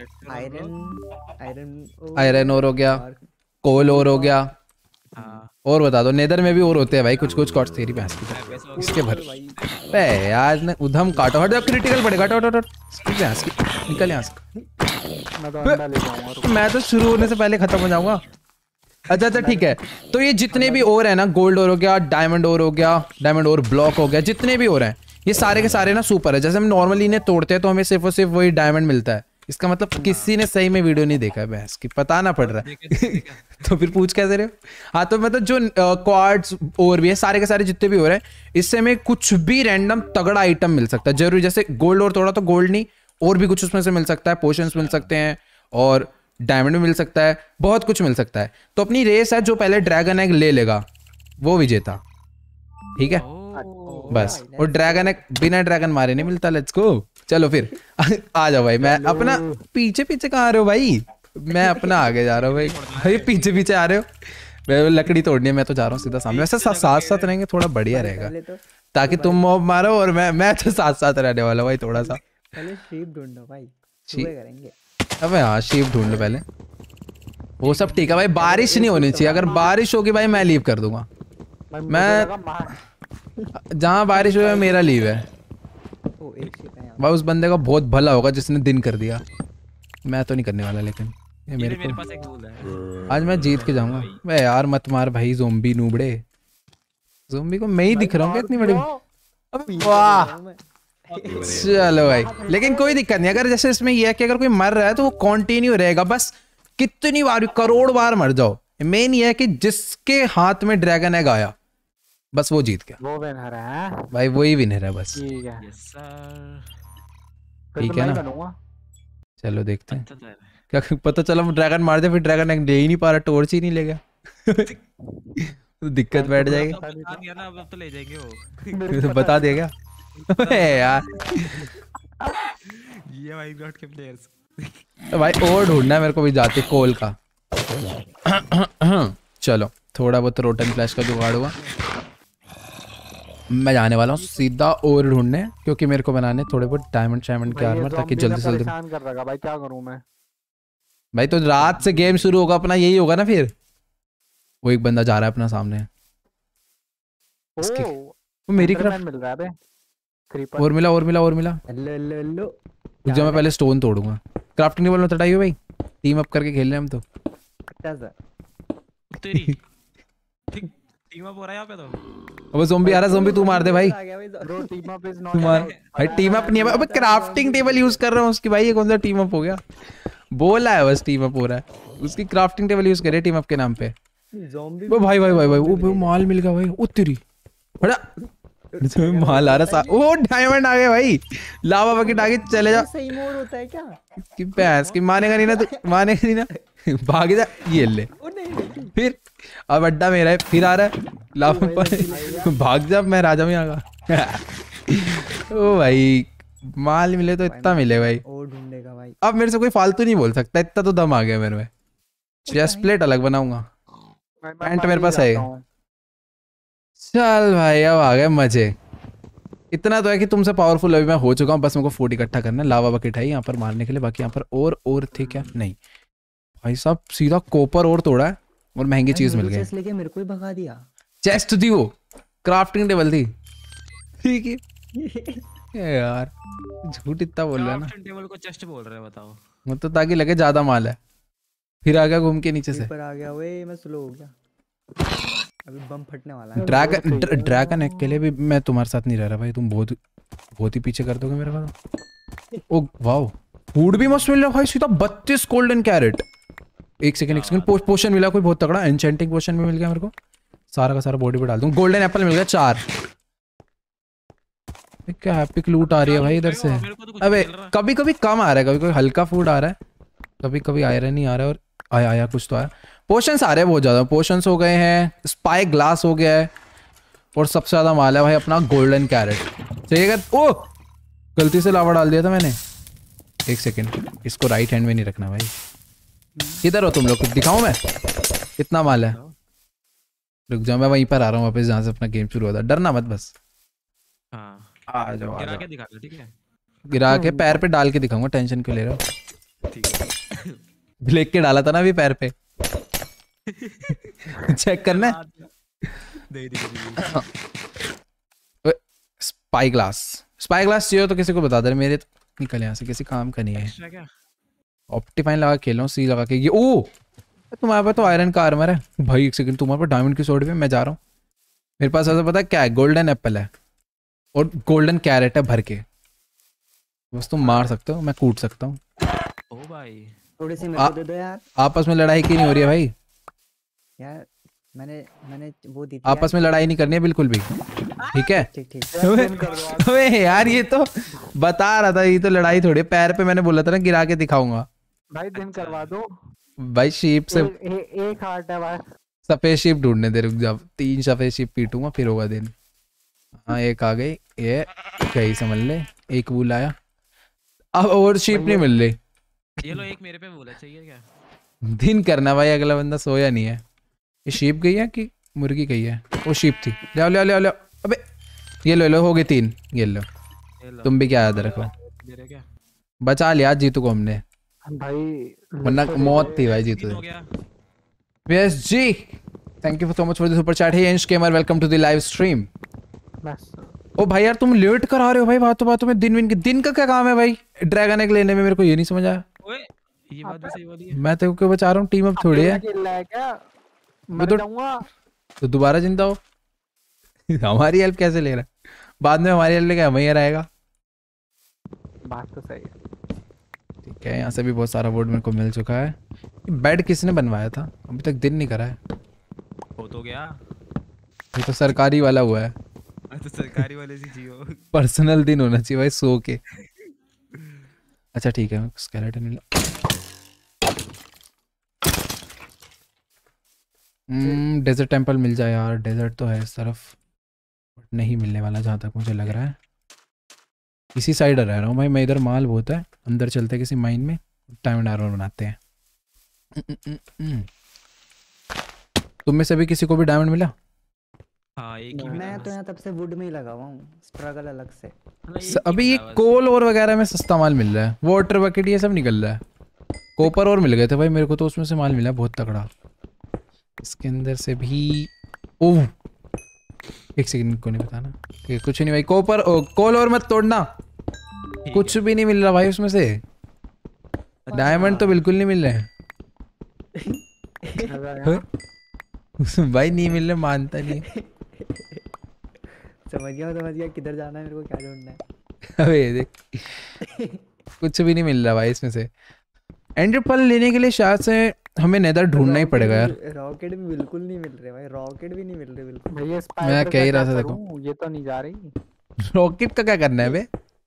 आयरन आयरन आयरन और हो गया, कोल और हो गया, हाँ और बता दो नेदर में भी और होते हैं भाई कुछ कुछ। कॉट्स तेरी भैंस की लैपिस हो इसके भर बे यार ने उधम काटो, हट क्रिटिकल पड़ेगा, हट हट हट इसकी भैंस की, निकल यहाँ से। मैं तो अंडा ले जाऊंगा। मैं तो शुरू होने से पहले खत्म हो जाऊंगा। अच्छा अच्छा ठीक है। तो ये जितने भी और है ना, गोल्ड और हो गया, डायमंड और हो गया, डायमंड और ब्लॉक हो गया, जितने भी और हैं ये सारे के सारे ना सुपर है। जैसे हम नॉर्मली इन्हें तोड़ते हैं तो हमें सिर्फ और सिर्फ वही डायमंड मिलता है। इसका मतलब किसी ने सही में वीडियो नहीं देखा है भैंस की, पता ना पड़ रहा है। तो फिर पूछ कैसे रहे हो। हाँ तो मतलब जो क्वार्ट्स और भी है सारे के सारे जितने भी हो रहे हैं, इससे हमें कुछ भी रैंडम तगड़ा आइटम मिल सकता है। जरूरी जैसे गोल्ड और तोड़ा तो गोल्ड नहीं, और भी कुछ उसमें से मिल सकता है, पोशंस मिल सकते हैं और डायमंड भी मिल सकता है, बहुत कुछ मिल सकता है। तो अपनी रेस है जो पहले ड्रैगन एग ले लेगा वो विजेता, ठीक है बस। और ड्रैगन एग बिना ड्रैगन मारे नहीं मिलता। लेट्स गो, चलो फिर आ जाओ भाई। मैं अपना पीछे पीछे कहाँ आ रहे हो भाई, मैं अपना आगे जा रहा हूँ भाई। भाई पीछे पीछे आ रहे हो, मैं लकड़ी तोड़नी है, मैं तो जा रहा हूँ सीधा सामने। वैसे साथ साथ साथ रहेंगे थोड़ा बढ़िया रहेगा, तो ताकि तुम मॉब मारो और मैं मैं तो साथ साथ रहने वाला हूँ भाई थोड़ा सा। पहले शीप ढूंढो भाई, शीप? सुबह करेंगे। अबे हाँ शीप ढूंढ लो पहले, वो सब ठीक है भाई। बारिश नहीं होनी चाहिए, अगर बारिश होगी भाई मैं लीव कर दूंगा। मैं जहाँ बारिश हुई है मेरा लीव है ओ एक शीप है यहाँ। भाई। उस बंदे का बहुत भला होगा जिसने दिन कर दिया, मैं तो नहीं करने वाला। लेकिन ये मेरे मेरे को पास एक रूल है, आज मैं जीत के जाऊंगा। मैं यार मत मार भाई ज़ोंबी नूबड़े, ज़ोंबी को मैं ही दिख रहा हूँ इतनी बड़ी। अबे वाह चलो भाई, लेकिन कोई दिक्कत नहीं। अगर जैसे इसमें ये है कि अगर कोई मर रहा है तो वो कंटिन्यू रहेगा, बस कितनी बार करोड़ बार मर जाओ। मेन ये है कि जिसके हाथ में ड्रैगन एग आया बस वो जीत गया वो विनर है भाई, वही विनर है बस। ठीक है। Yes sir. ठीक है ना, बनूंगा। चलो देखते हैं। अच्छा तो है। क्या पता चला वो ड्रैगन मार दे, फिर ड्रैगन एग ले ही नहीं पा रहा, टॉर्च ही नहीं ले गया। तो दिक्कत बैठ जाएगी। अब बता दिया ना, अब तो ले जाएंगे वो। तो बता देगा यार। ये भाई गॉड के प्लेयर्स। तो भाई और ढूंढना है मेरे को भी जाते कोल का। चलो थोड़ा बहुत रोटन फ्लैश का जुगाड़ हुआ, मैं जाने वाला हूँ सीधा और ढूंढने, क्योंकि मेरे को बनाने थोड़े बहुत डायमंड शायमंड के आर्मर, ताकि जल्दी से जल्दी। परेशान कर रहा भाई, क्या करूं मैं भाई तो रात से गेम शुरू होगा अपना, यही होगा ना फिर। वो एक बंदा जा रहा है अपना सामने, इसके- वो मेरी तरफ मिल रहा है बे क्रीपर। और मिला और मिला और मिला। लो लो लो रुक जा, मैं पहले स्टोन तोड़ूंगा। क्राफ्टिंग टेबल में तटाइयो भाई, टीम अप करके खेल रहे हैं हम तो। अच्छा सर तेरी ठीक टीम अप हो रहा है यहाँ पे तो। अब ज़ोंबी आ रहा है, ज़ोंबी तू मार दे भाई। आ गया भाई bro, team up is not तू मार भाई, टीम अप नहीं है। अबे क्राफ्टिंग टेबल यूज कर रहा हूँ उसकी भाई, ये कौन सा टीम अप हो गया। बोला है बस टीम अप हो रहा है, उसकी क्राफ्टिंग टेबल यूज करे टीम अप के नाम पे। ज़ॉम्बी। ओ भाई भाई भाई भाई, वो भाई माल मिल गया भाई। ओ तेरी बड़ा इसमें माल आ रहा। ओ डायमंड आ गए भाई, लावा बकेट आगे चले जा। सही मोड होता है क्या? कि भैंस की मानेगा नहीं ना तू, मानेगा नहीं ना। भाग जा, ये ले ओ नहीं नहीं फिर। अब अड्डा मेरा है, फिर आ रहा है लावा पर। भाग जा, मैं राजा में आगा। ओ भाई माल मिले तो इतना मिले भाई। और ढूंढेगा भाई। अब मेरे से कोई फालतू नहीं बोल सकता, इतना तो दम आ गया मेरे में। चेस्ट प्लेट अलग बनाऊंगा, पैंट मेरे पास है। चल भाई अब आ गए मजे। इतना तो है कि तुमसे पावरफुल अभी मैं हो चुका हूँ, बस मेरे को फूड इकट्ठा करना है। लावा बकेट है यहाँ पर मारने के लिए, बाकी यहाँ पर और और थे क्या? नहीं भाई साहब, सीधा कॉपर और तोड़ा है और महंगी चीज मिल गई। चेस्ट लेके मेरे को ही भगा दिया। चेस्ट थी वो, क्राफ्टिंग टेबल थी। ठीक है यार, झूठ इतना बोल रहा है ना। क्राफ्टिंग टेबल को चेस्ट बोल रहे हैं, बताओ। मतलब ताकि लगे ज्यादा माल है। फिर आ गया घूम के नीचे से। ऊपर आ गया, ओए मैं स्लो हो गया, अभी बम फटने वाला है। ड्रैगन ड्रैगन एग के लिए भी मैं तुम्हारे साथ नहीं रह रहा भाई, तुम बहुत बहुत ही पीछे कर दोगे मेरे को। ओ वाओ, फूड भी मस्त मिल रहा है भाई, सीधा बत्तीस गोल्डन कैरेट। एक सेकंड एक सेकंड, पोशन मिला कोई बहुत तगड़ा, एन्चेंटिंग पोशन भी मिल गया मेरे को। सारा का सारा बॉडी पे डाल दूं। गोल्डन एप्पल मिल गया चार। क्या एपिक लूट आ रही है भाई इधर से। अबे कभी कभी कम आ रहा है, कभी कभी हल्का फूड आ रहा है, कभी कभी आयरन नहीं आ रहा है। और आया आया कुछ तो आया। पोशंस आ रहे हैं बहुत ज्यादा, पोशंस हो गए हैं, स्पाई ग्लास हो गया है, और सबसे ज्यादा माल है भाई अपना गोल्डन कैरेट। सही है। ओ गलती से लावा डाल दिया था मैंने। एक सेकंड, इसको राइट हैंड में नहीं रखना भाई। किधर हो तुम लोग? दिखाऊं मैं कितना माल है? रुक जाओ, मैं वहीं पर आ रहा हूँ वापस जहाँ से अपना गेम शुरू हुआ था। डरना मत बस। हाँ आ जाओ, आ गिरा जाओ। के दिखा दो, ठीक है? गिरा के पैर पे डाल के दिखाऊंगा, टेंशन क्यों ले रहे हो? ठीक है। लेक के डाला था ना अभी पैर पे। चेक करना है। दे दे दे। स्पाई ग्लास, स्पाई ग्लास चाहिए तो किसी को बता दे। मेरे तो निकल यहाँ से, किसी काम का नहीं है। एक्स्ट्रा क्या? ऑप्टिफाइन लगा खेल रहा हूँ, सी लगा के। ये ओ तुम्हारे पास तो आयरन का आर्मर है भाई। एक सेकंड, तुम्हारे पास डायमंड की स्वॉर्ड भी है। मैं जा रहा हूँ। मेरे पास ऐसा पता है क्या है? गोल्डन एप्पल है और गोल्डन कैरेट है भर के। बस तुम मार सकते हो, मैं कूट सकता हूँ। ओ भाई थोड़ी सी मेरे को दे दो यार। आपस में लड़ाई की नहीं हो रही है भाई। यार मैंने मैंने वो दी थी आपस में लड़ाई नहीं करनी है बिल्कुल भी, ठीक है? ठीक ठीक। अबे यार ये तो बता रहा था, ये तो लड़ाई थोड़ी। पैर पे मैंने बोला था ना गिरा के दिखाऊंगा भाई दिन करवा दो। भाई। शीप से ए, ए, एक हार्ट है भाई। सफेद शीप ढूंढने दे, रुक जा। तीन सफेद शीप पीटूंगा फिर होगा दिन। हाँ एक आ गई, ये गई समझ ले। एक वूल आया, अब और शीप नहीं मिल रही। ये लो, एक मेरे पे बोला चाहिए क्या? दिन करना भाई, अगला बंदा सोया नहीं है। ये शीप गई है कि मुर्गी गई है? वो शीप थी। ले ले ले ले। अबे ये लो लो, हो गई तीन। ये लो, ये लो। तुम भी क्या याद रखो। दे रहे क्या? बचा लिया जीतू को हमने, भाई वरना मौत थी भाई जीतू तीन हो से। गया। यस जी, thank you so much for the super chat. Hey Ansh gamer, welcome to the live stream. बस ओ भाई यार तुम लेट करा रहे हो भाई बातों बातों में। दिन विन के दिन का क्या काम है भाई ड्रैगन एग लेने में? मेरे को ये नहीं समझ आया। ओए ये बात भी सही बोली है। मैं तो क्यों बचा रहा हूँ? टीम अप थोड़ी है। खेल रहा है क्या? वो मर तो जाऊंगा। तो दोबारा जिंदा हो। हमारी हेल्प कैसे ले रहा है? बाद में हमारी हेल्प लेके हमें ही रहेगा। बात तो सही है। ठीक है, यहाँ से भी बहुत सारा वुड मेरे को मिल चुका है। बेड किसने बनवाया था? अभी तक दिन नहीं करा है। हो तो गया। ये तो सरकारी वाला हुआ है। तो सरकारी वाले से जियो। पर्सनल दिन होना चाहिए भाई, सो के। अच्छा ठीक है, स्केलेटन मिला। हम्म डेजर्ट टेंपल मिल जाए यार। डेजर्ट तो है इस तरफ, बट नहीं मिलने वाला जहाँ तक मुझे लग रहा है। इसी साइड रह रहा हूँ भाई मैं। इधर माल बहुत है, अंदर चलते किसी माइन में, डायमंड आर्मर बनाते हैं। तुम में से भी किसी को भी डायमंड मिला? हाँ एक ही मिला मैं तो बस। यहाँ तब से वुड में ही लगा हुआ हूँ, स्ट्रगल अलग से। मतलब एक स- ही अभी ये मिला बस। कोल और वगैरह में सस्ता माल मिल रहा है। वाटर बकेट ये सब निकल रहा है। कॉपर और मिल गए थे भाई मेरे को, तो उसमें से माल मिला बहुत तगड़ा। इसके अंदर से भी ओह एक सेकंड को नहीं बताना। ये कुछ नहीं भाई। कॉपर कोल और मत तोड़ना, ठीक कुछ है। भी नहीं मिल रहा भाई उसमें से। डायमंड तो बिल्कुल नहीं मिल रहे हैं। भाई नहीं मिल रहे, मानता नहीं। समझ गया समझ गया किधर जाना है, मेरे को क्या ढूंढना है। अबे देख कुछ भी नहीं मिल रहा भाई इसमें से। एंडर पर्ल लेने के लिए शायद से हमें नेदर ढूंढना ही पड़ेगा यार। रॉकेट भी बिल्कुल नहीं मिल रहे भाई, रॉकेट भी नहीं मिल रहे बिल्कुल। भैया मैं कह ही रहा था देखो। देखो ये तो नहीं जा रही। रॉकेट का क्या करना है बे?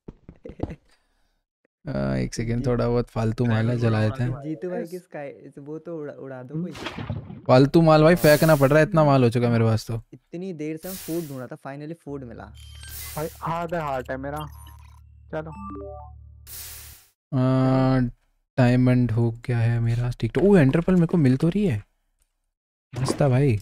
आ, एक सेकंड, थोड़ा बहुत फालतू माल है, जला देते हैं। जीतू भाई की स्काई वो तो उड़ा, उड़ा दो कोई। फालतू माल भाई फेंकना पड़ रहा है, इतना माल हो चुका है मेरे पास तो। इतनी देर से हम फूड ढूंढा था, फाइनली फूड मिला। भाई आधा हार्ट है मेरा। चलो डायमंड हो क्या है मेरा? ठीक तो ओ एंडर पर्ल मेरे को मिल तो रही है। मस्त है भाई।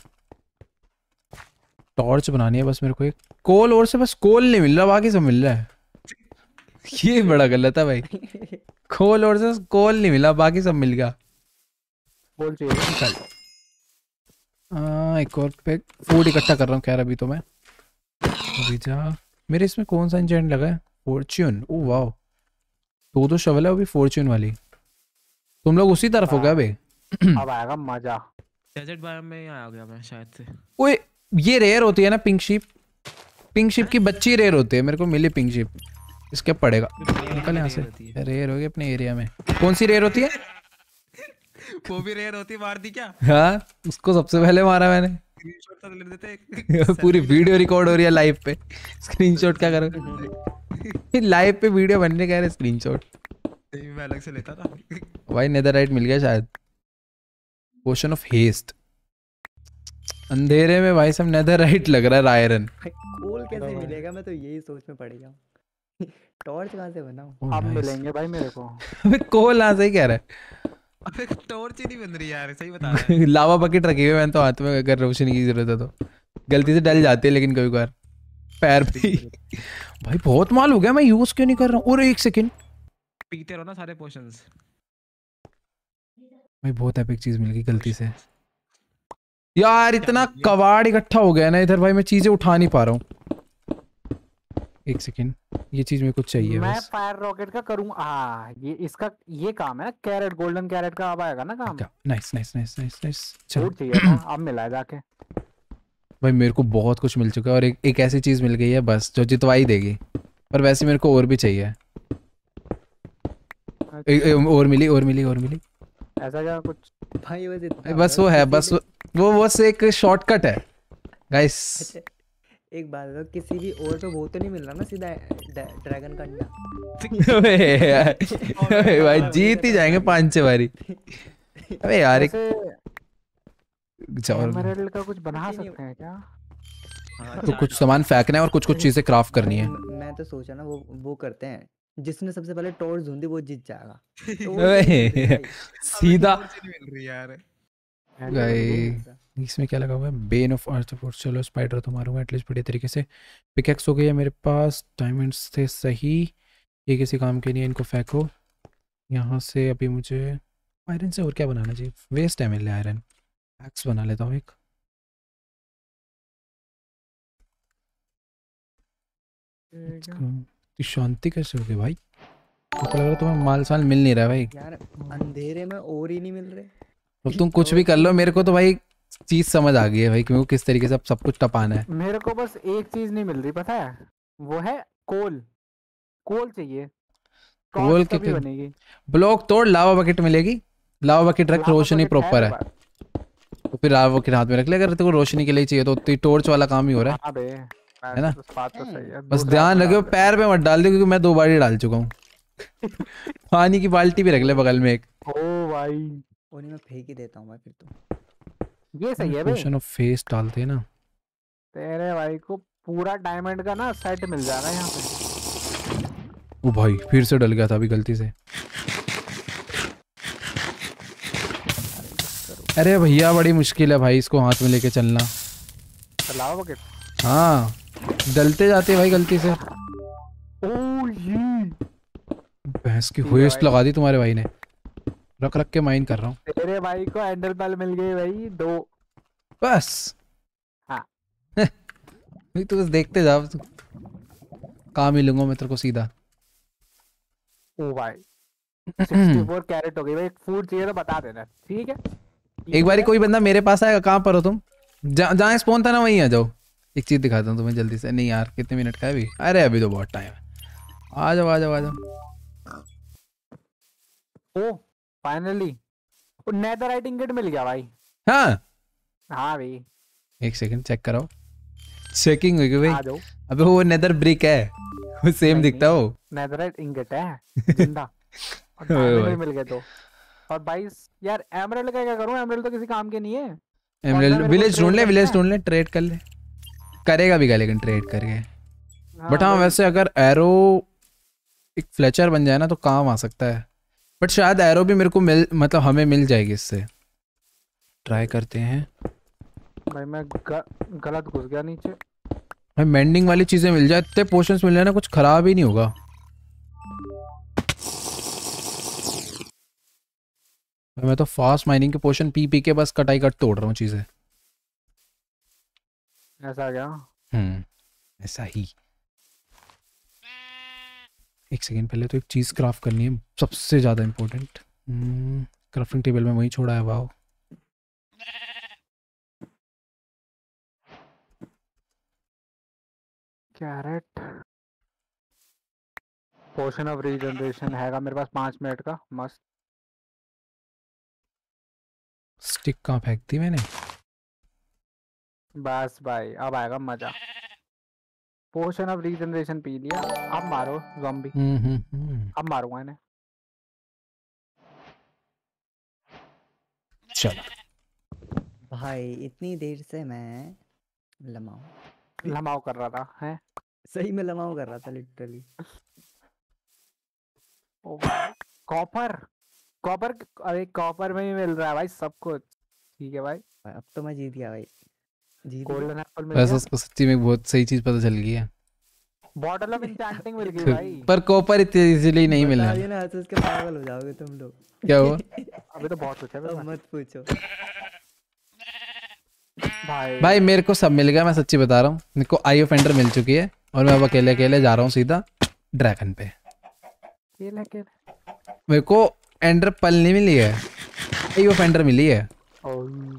टॉर्च बनानी है बस मेरे को एक। कोल और से बस कोल नहीं मिल रहा, बाकी सब मिल रहा है। ये बड़ा गलत है भाई। कोल और से कोल नहीं मिला, बाकी सब मिल गया। बोल चाहिए। हाँ एक और पे फूड इकट्ठा कर रहा हूँ खैर अभी तो मैं। अभी जा मेरे इसमें कौन सा इंजेंट लगा है? फॉर्च्यून। ओ वाह, दो दो शवल है वो भी फॉर्च्यून वाली। तुम लोग उसी तरफ हो गए अबे? अब आएगा मजा। डेजर्ट बायोम में आ गया मैं शायद से। ओए ये रेयर होती है ना पिंक शीप? पिंक शीप की बच्ची रेयर होती है, मेरे को मिली पिंक शीप। इसके पड़ेगा, निकल यहाँ से। रेयर होगी अपने एरिया में। कौन सी रेयर होती है? वो भी रेयर होती, मार दी क्या? हाँ उसको सबसे पहले मारा मैंने। स्क्रीनशॉट तो ले देते। पूरी वीडियो रिकॉर्ड हो रही है लाइव पे। स्क्रीनशॉट क्या करोगे? लाइव पे वीडियो बनने कह रहे स्क्रीनशॉट। मैं अलग से लेता था। भाई नेदरराइट मिल गया शायद। Potion of haste. अंधेरे में भाई सब नेदरराइट लग रहा है आयरन। कोल कैसे मिलेगा, मैं तो यही सोच में पड़ गया हूँ। टॉर्च कहाँ से बनाऊं? Oh, अब nice. मिलेंगे भाई मेरे को। अबे कोल कहाँ से कह रहा है? अबे टॉर्च ही नहीं बन रही यार, सही बता रहा है। लावा बकेट रखी हुई है मैंने तो हाथ में, अगर रोशनी की जरूरत है तो। गलती से डल जाती है लेकिन कभी कभार पैर भी। भाई बहुत माल हो गया, मैं यूज क्यों नहीं कर रहा हूँ? और एक सेकंड पीते रहो ना सारे पोशंस। भाई बहुत एपिक चीज मिल गई गलती से यार। इतना कबाड़ इकट्ठा हो गया ना इधर भाई, मैं चीजें उठा नहीं पा रहा हूँ। एक सेकंड, ये चीज मेरे को चाहिए मैं बस। फायर रॉकेट का करूँ। हाँ ये इसका ये काम है ना, कैरेट गोल्डन कैरेट का अब आएगा ना काम। Nice nice nice nice nice. चलो फूड चाहिए था, अब मिला है जाके। भाई मेरे को बहुत कुछ मिल चुका है और एक एक ऐसी चीज मिल गई है बस जो जितवा ही देगी, पर वैसे मेरे को और भी चाहिए। ए, ए, और मिली और मिली और मिली। ऐसा क्या कुछ? भाई बस इतना बस वो है, बस वो वो बस एक शॉर्टकट है गाइस। अच्छा एक बात बताओ, किसी भी और पे वो तो नहीं मिल रहा ना सीधा ड्रैगन का अंडा? भाई जीत ही जाएंगे पांच छह बारी। अबे यार एक एमराल्ड का कुछ बना सकते हैं क्या? तो कुछ सामान फेंकना है और कुछ कुछ चीजें क्राफ्ट करनी है। मैं तो सोचा ना वो वो करते हैं, जिसने सबसे पहले टॉर्च ढूंढी वो जीत जाएगा। सीधा मिल रही यार। भाई इसमें क्या लगा हुआ है? Bane of arthropods. चलो स्पाइडर तो मारूंगा एटलीस्ट बढ़िया तरीके से। पिकेक्स हो गई है मेरे पास, डायमंड्स थे सही, ये किसी काम के नहीं है, इनको फेंको यहाँ से। अभी मुझे आयरन से और क्या बनाना चाहिए? वेस्ट है मेरे लिए आयरन। एक्स बना लेता हूँ एक। तो शांति कैसे हो गई भाई? तो लग रहा है तुम्हें माल साल मिल नहीं रहा भाई यार। अंधेरे में और ही नहीं मिल रहे। तो तुम कुछ भी कर लो, मेरे को तो भाई चीज समझ आ गई है भाई क्यों किस तरीके से सब कुछ टपाना है। मेरे को बस एक चीज नहीं मिल रही पता है, वो है कोल। कोल चाहिए। कोल के भी बनेगी। ब्लॉक तोड़, लावा बकेट मिलेगी। लावा बकेट रख, रोशनी प्रॉपर है तो फिर लावा बकेट हाथ में रख ले। अगर तेरे को रोशनी के लिए चाहिए तो तो टॉर्च वाला काम ही हो रहा है, है ना? बात तो सही है। बस ध्यान रखियो पैर पे मत डाल दे क्योंकि मैं दो बार ही डाल चुका हूँ। पानी की बाल्टी भी रख ले बगल में एक। ओ भाई उन्हें मैं फेंक ही देता हूँ भाई फिर तो। ये सही है भाई। पोशन ऑफ फेस डालते हैं ना। तेरे भाई को पूरा डायमंड का ना सेट मिल जाएगा यहाँ पे। ओ भाई फिर से डल गया था अभी गलती से। अरे भैया बड़ी मुश्किल है भाई इसको हाथ में लेके चलना। Lava bucket. हाँ डलते जाते भाई गलती से। ओ ये भैंस की हुएस्ट लगा दी तुम्हारे भाई ने। रख रख के माइन कर रहा हूँ। तेरे भाई को एंडर पेल मिल गई भाई दो। बस हाँ भाई तू बस देखते जा, काम ही लूंगा मैं तेरे को सीधा। ओ भाई चौंसठ कैरेट हो गई भाई। फूड चाहिए तो बता देना ठीक है। एक बारी कोई बंदा मेरे पास आएगा। कहाँ पर हो तुम? जहाँ स्पॉन था ना वहीं आ जाओ। एक चीज दिखाता हूँ तुम्हें जल्दी से। नहीं यार कितने मिनट का है अभी? अरे अभी तो बहुत टाइम है। आ जाओ आ जाओ आ जाओ। ओ फाइनली नेदरराइट इंगेट मिल गया भाई। हाँ हाँ भाई एक सेकंड चेक कराओ। चेकिंग हो गई आ भाई। जाओ। अबे वो नेदर ब्रिक है, वो सेम दिखता है वो। नेदरराइट इंगेट है जिंदा। और डायमंड भी मिल गए तो। और बाईस यार एमराल्ड का क्या करूं? एमराल्ड तो किसी काम के नहीं है। एमराल्ड विलेज ढूंढ ले, विलेज ढूंढ ले, ट्रेड कर ले। करेगा भी क्या लेकिन ट्रेड करके। बट हाँ वैसे अगर एरो एक फ्लेचर बन जाए ना तो काम आ सकता है। बट शायद एरो भी मेरे को मिल मतलब हमें मिल जाएगी इससे। ट्राई करते हैं भाई मैं ग, गलत घुस गया नीचे। भाई मेंडिंग वाली चीजें मिल जाए, इतने पोशंस मिल जाए ना कुछ खराब ही नहीं होगा। मैं तो फास्ट माइनिंग के पोशन पी पी के बस कटाई कट तोड़ रहा हूँ चीजें। ऐसा क्या? हम्म ऐसा ही। एक सेकंड पहले तो एक चीज क्राफ्ट करनी है सबसे ज्यादा इम्पोर्टेंट। क्राफ्टिंग टेबल में वही छोड़ा है wow. Carrot potion of regeneration हैगा मेरे पास पांच मिनट का मस्त। स्टिक कहाँ फेंक दी मैंने? बस भाई अब आएगा मजा। पोशन ऑफ रीजनरेशन पी लिया। अब मारो ज़ॉम्बी। हम्म हम्म अब मारूंगा इन्हें। चलो भाई इतनी देर से मैं लमाऊ लमाओ कर रहा था हैं। सही में लमाऊ कर रहा था लिटरली। ओ कॉपर कॉपर अरे कॉपर में ही मिल रहा है भाई सब कुछ। ठीक है भाई अब तो मैं जीत गया भाई, जीत गोल्डन एप्पल मिल वैसे गया। उसको सच्ची में बहुत सही चीज पता चल गई है। बॉटल ऑफ एन्चेंटिंग मिल गई भाई। पर कॉपर इतनी इजीली नहीं मिलने बता वाला। दिया ना, हंस हंस के पागल हो जाओगे तुम लोग। क्या हुआ? अभी तो बहुत कुछ है मेरे अब पास। मत पूछो भाई भाई मेरे को सब मिल गया, मैं सच्ची बता रहा हूँ। मेरे को आई ऑफ एंडर मिल चुकी है और मैं अब अकेले अकेले जा रहा हूँ सीधा ड्रैगन पे। खेल है खेल। मेरे को एंडर पल नहीं मिली है, आई ऑफ एंडर मिली है। ओह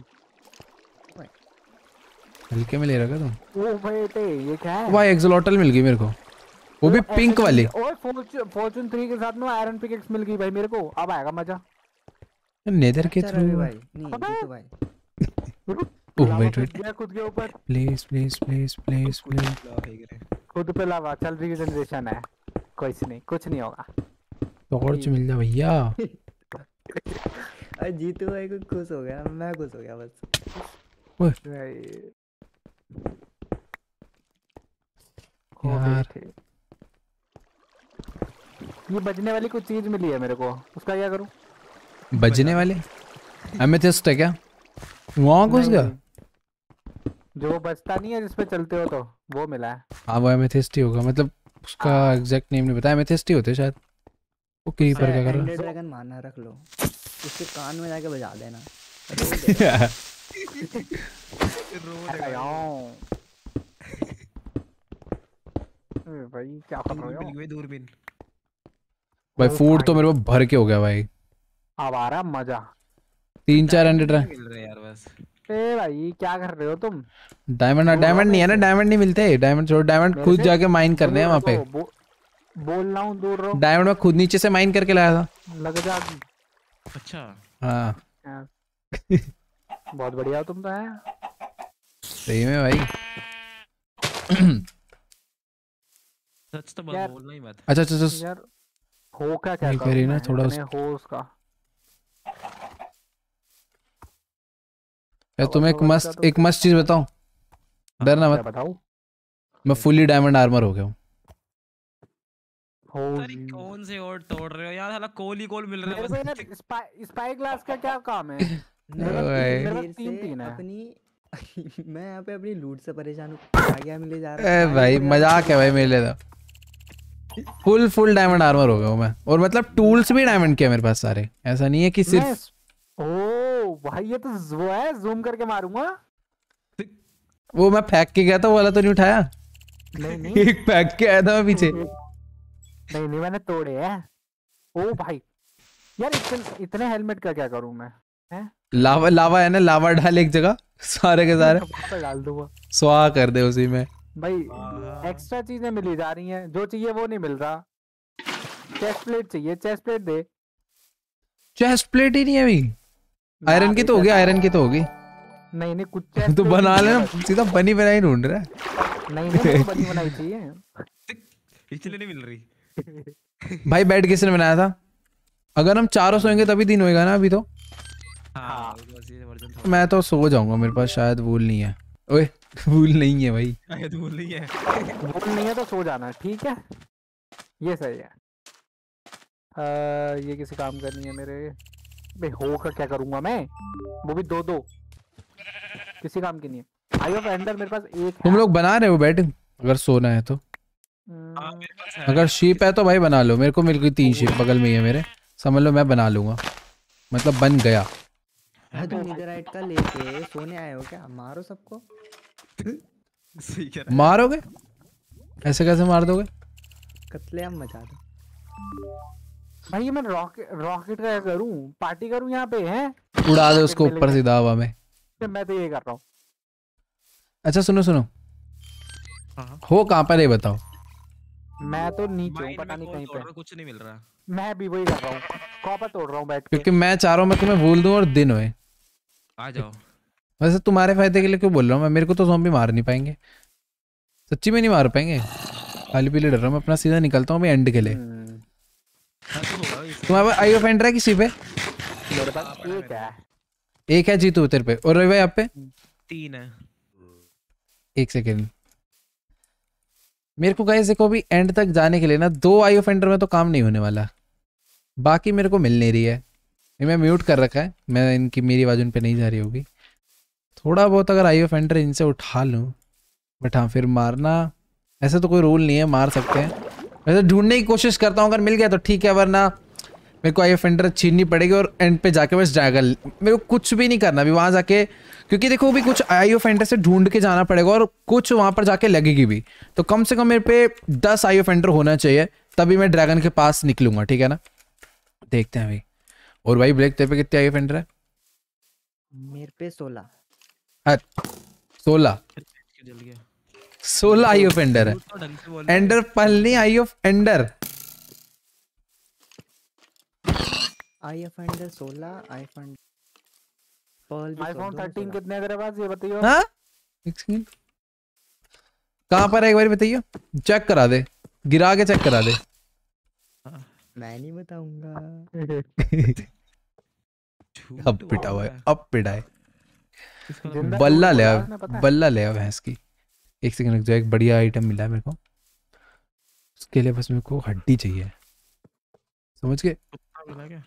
हल्के में ले रखा तुम। ओ बेटे ये क्या है? भाई एक्सोलॉटल मिल गई मेरे को, वो भी पिंक वाली। ओए फॉर्चून फॉर्चून थ्री के साथ में आयरन पिकेक्स मिल गई भाई मेरे को। अब आएगा मजा। नेदर के अच्छा थ्रू। रवि भाई, नहीं जीतू भाई। ओह लावा वेट फेंक वेट दिया खुद के ऊपर। Please please please please please. खुद पे लावा। चल रही जनरेशन है, कुछ नहीं कुछ नहीं होगा। टॉर्च मिल जा भैया। अरे जीतू भाई को खुश हो गया, मैं खुश हो गया बस। भाई ओ यार। बेटे ये बजने वाली कुछ चीज मिली है मेरे को, उसका क्या करूं? बजने वाले एमेथिस्ट है क्या? वहाँ घुस गया? जो वो बजता नहीं है जिसपे चलते हो तो वो मिला है। हाँ वो एमेथिस्ट ही होगा, मतलब उसका एग्जैक्ट नेम नहीं पता। एमेथिस्ट ही होते हैं शायद। वो क्रीपर क्या कर रहा एंडर ड्रैगन मारना रख लो, उसके कान में जाके बजा देना। रो देगा। है? आयाओ। ए भाई क्या कर रहे हो? दूरबीन दूरबीन। भाई फूड तो मेरे को भर के हो गया भाई। अब आ रहा मजा। तीन चार एंडर मिल रहे यार बस। ए भाई क्या कर रहे हो तुम? डायमंड डायमंड नहीं है ना, डायमंड नहीं मिलते। डायमंड छोड़, डायमंड खुद जाके माइन करने हैं वहाँ पे। बो, बोल रहा हूँ दूर रहो। डायमंड में खुद नीचे से माइन करके लाया था। लग जा। अच्छा हाँ बहुत बढ़िया हो तुम तो है। सही में भाई। सच तो बस यार- बोलना ही मत। अच्छा अच्छा अच्छा। यार हो क्या क्या नहीं करूं करी ना मैं, थोड़ा इतने हो उसका। मैं तुम्हें एक मस्त एक मस्त चीज बताऊं, डरना क्या मत। बताऊं? मैं फुली डायमंड आर्मर हो गया हूँ। हो अरे कौन से और तोड़ रहे हो यार, साला कोल ही कोल मिल रहा मेरे है को बस। यार स्पाई स्पाई ग्लास का क्या काम है? मैं ओए। इतनी मेरा देर तीन से तीन है। अपनी मैं यहाँ पे अपनी लूट से परेशान हूँ। क्या क्या मिले जा रहा ए भाई मजाक है भाई मेरे लिए तो। फुल फुल डायमंड आर्मर हो गया हूँ मैं, और मतलब टूल्स भी डायमंड के हैं मेरे पास सारे। ऐसा नहीं है कि सिर्फ मैं- ओ भाई ये तो वो है, जूम करके मारूंगा। वो मैं फेंक के गया था वो वाला तो नहीं उठाया। नहीं नहीं एक फेंक के आया था मैं पीछे। नहीं नहीं मैंने तोड़े हैं। ओ भाई यार इतने इतने हेलमेट का क्या करूं मैं? हैं? लावा लावा है ना, लावा डाल एक जगह सारे के सारे तो डाल दूंगा स्वाहा कर दे उसी में। भाई। एक्स्ट्रा चीजें मिली जा रही हैं, जो चाहिए वो नहीं मिल रहा। चेस्ट प्लेट चाहिए, चेस्ट प्लेट दे। चेस्ट प्लेट ही नहीं है अभी। आयरन की तो होगी, आयरन की तो होगी। नहीं नहीं कुछ chest तो plate बना नहीं लेना, है। सीधा बनी बनाई ढूंढ रहा है। नहीं नहीं मेरे को बनी बनाई चाहिए। इसलिए नहीं मिल रही। भाई बेड किसने बनाया था? अगर हम चारों सोएंगे तभी दिन होएगा ना अभी तो। हाँ बस ये वर्जन मैं तो सो जाऊंगा, मेरे पास शायद वूल नहीं है। ओए वूल नहीं है भाई। शायद भूल नहीं है। भूल नहीं है तो सो जाना, ठीक है ये सही है। आ, ये किसी काम करनी है मेरे। भाई हो का क्या करूंगा मैं, वो भी दो दो, किसी काम की नहीं है। आई ऑफ एंडर मेरे पास एक है। तुम लोग बना रहे हो बेड? अगर सोना है तो, हम्म, हाँ मेरे पास है। अगर शीप है तो भाई बना लो। मेरे को मिल गई तीन शीप, बगल में ही है मेरे। समझ लो मैं बना लूंगा, मतलब बन गया। है। तुम नीदरराइट का लेके सोने आए हो क्या? मारो सबको। सही कह रहा मारोगे? ऐसे कैसे मार दोगे? कत्लेआम मचा दो। भाई मैं रॉकेट रॉकेट का क्या करूं? पार्टी करूं यहाँ पे हैं? उड़ा दे उसको ऊपर सीधा हवा में। मैं तो ये कर रहा हूँ। अच्छा सुनो सुनो, हाँ। हो कहाँ पर ये बताओ। मैं तो नीचे हूँ, माइन पता में नहीं कोल कहीं तोड़ पे। रहा हूँ, कुछ नहीं मिल रहा। मैं भी वही कर रहा हूँ, कॉपर तोड़ रहा हूँ बैठ के। क्योंकि मैं चाह रहा हूँ मैं तुम्हें भूल दूं और दिन होए। आ जाओ। वैसे तुम्हारे फायदे के लिए क्यों बोल रहा हूँ मैं? मेरे को तो ज़ॉम्बी मार नहीं पाएंगे, सच्ची में नहीं मार पाएंगे। खाली पीले डर रहा हूँ मैं, अपना सीधा निकलता हूँ मैं एंड के लिए। हम्म, हाँ तो होगा इस- तुम्हारे पास आई ऑफ एंडर है किसी पे? मेरे पास एक है। एक है जीतू तेरे पे और रवि भाई आप पे तीन है। एक सेकेंड मेरे को गाइस देखो अभी एंड तक जाने के लिए ना दो आई ऑफेंडर में तो काम नहीं होने वाला, बाकी मेरे को मिल नहीं रही है। ये मैं म्यूट कर रखा है, मैं इनकी मेरी आवाज उन पे नहीं जा रही होगी। थोड़ा बहुत अगर आई ऑफेंडर इनसे उठा लूँ, बट हाँ फिर मारना ऐसे तो कोई रूल नहीं है, मार सकते हैं। वैसे ढूंढने की कोशिश करता हूँ, अगर मिल गया तो ठीक है, वरना मेरे को आई ऑफेंडर छीननी पड़ेगी और एंड पे जाके बस ड्रैगन, मेरे को कुछ भी नहीं करना अभी वहाँ जाके, क्योंकि देखो अभी कुछ आई ऑफेंडर से ढूंढ के जाना पड़ेगा और कुछ वहाँ पर जाके लगेगी भी, तो कम से कम मेरे पे दस आई ऑफेंडर होना चाहिए, तभी मैं ड्रैगन के पास निकलूंगा, ठीक है ना। देखते हैं भाई। और भाई ब्लैक तेरे पे कितने आई ऑफेंडर है? मेरे पे सोलह। हाँ सोलह जल गया। सोलह आई ऑफेंडर है। तो ढंग से बोल। एंडर पल नहीं, eye of ender. Eye of ender सोलह, आई ऑफेंडर पर्ल भी आईफोन सोलह, थर्टीन सोलह। कितने तेरे पास ये बताइए। हाँ एक सेकंड, कहाँ पर है एक बार बताइए, चेक करा दे, गिरा के चेक करा दे। मैं नहीं बताऊंगा। झूठ अब पिटा बोल हुआ रहा है, अब पिटा है। इसका जिंदा बल्ला झूठ ले बोला आ, उसने, पता है? बल्ला ले आ भैंस की। एक सेकंड रुक जाओ, एक बढ़िया आइटम मिला है मेरे को, उसके लिए बस मेरे को हड्डी चाहिए, समझ गए? कुत्ता बोला क्या?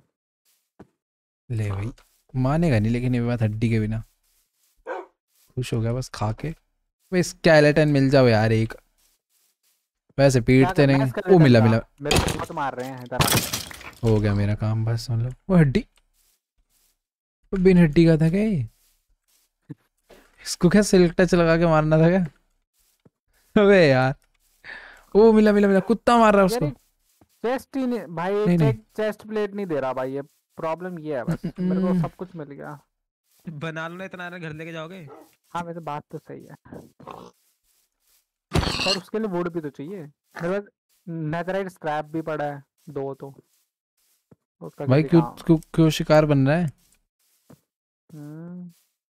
ले भाई, मानेगा नहीं लेकिन ये बात हड्डी के बिना। खुश हो गया बस खा के। भाई स्केलेटन मिल जाओ यार एक, वैसे क्या पीटते करना है नहीं। इसका वो मिला लेटर मिला, का? मेरे को बहुत मार रहे हैं इधर आ। हो गया मेरा काम बस। सुन लो वो हड्डी, वो बिन हड्डी का था क्या ये? इसको क्या सिल्क टच लगा के मारना था क्या? अबे यार, वो मिला मिला मिला, कुत्ता मार रहा है उसको। चेस्ट ही नहीं भाई, नहीं, नहीं। एक चेस्ट प्लेट नहीं दे रहा भाई, ये प्रॉब्लम ये है बस। मेरे को सब कुछ मिल गया। बना लो ना, इतना ना घर लेके जाओगे। हाँ वैसे बात तो सही है, पर उसके लिए वुड भी तो चाहिए। मेरे पास नेथराइट स्क्रैप भी पड़ा है दो, तो उसका भाई किसी क्यों काम। क्यों क्यों शिकार बन रहा है? हम्म,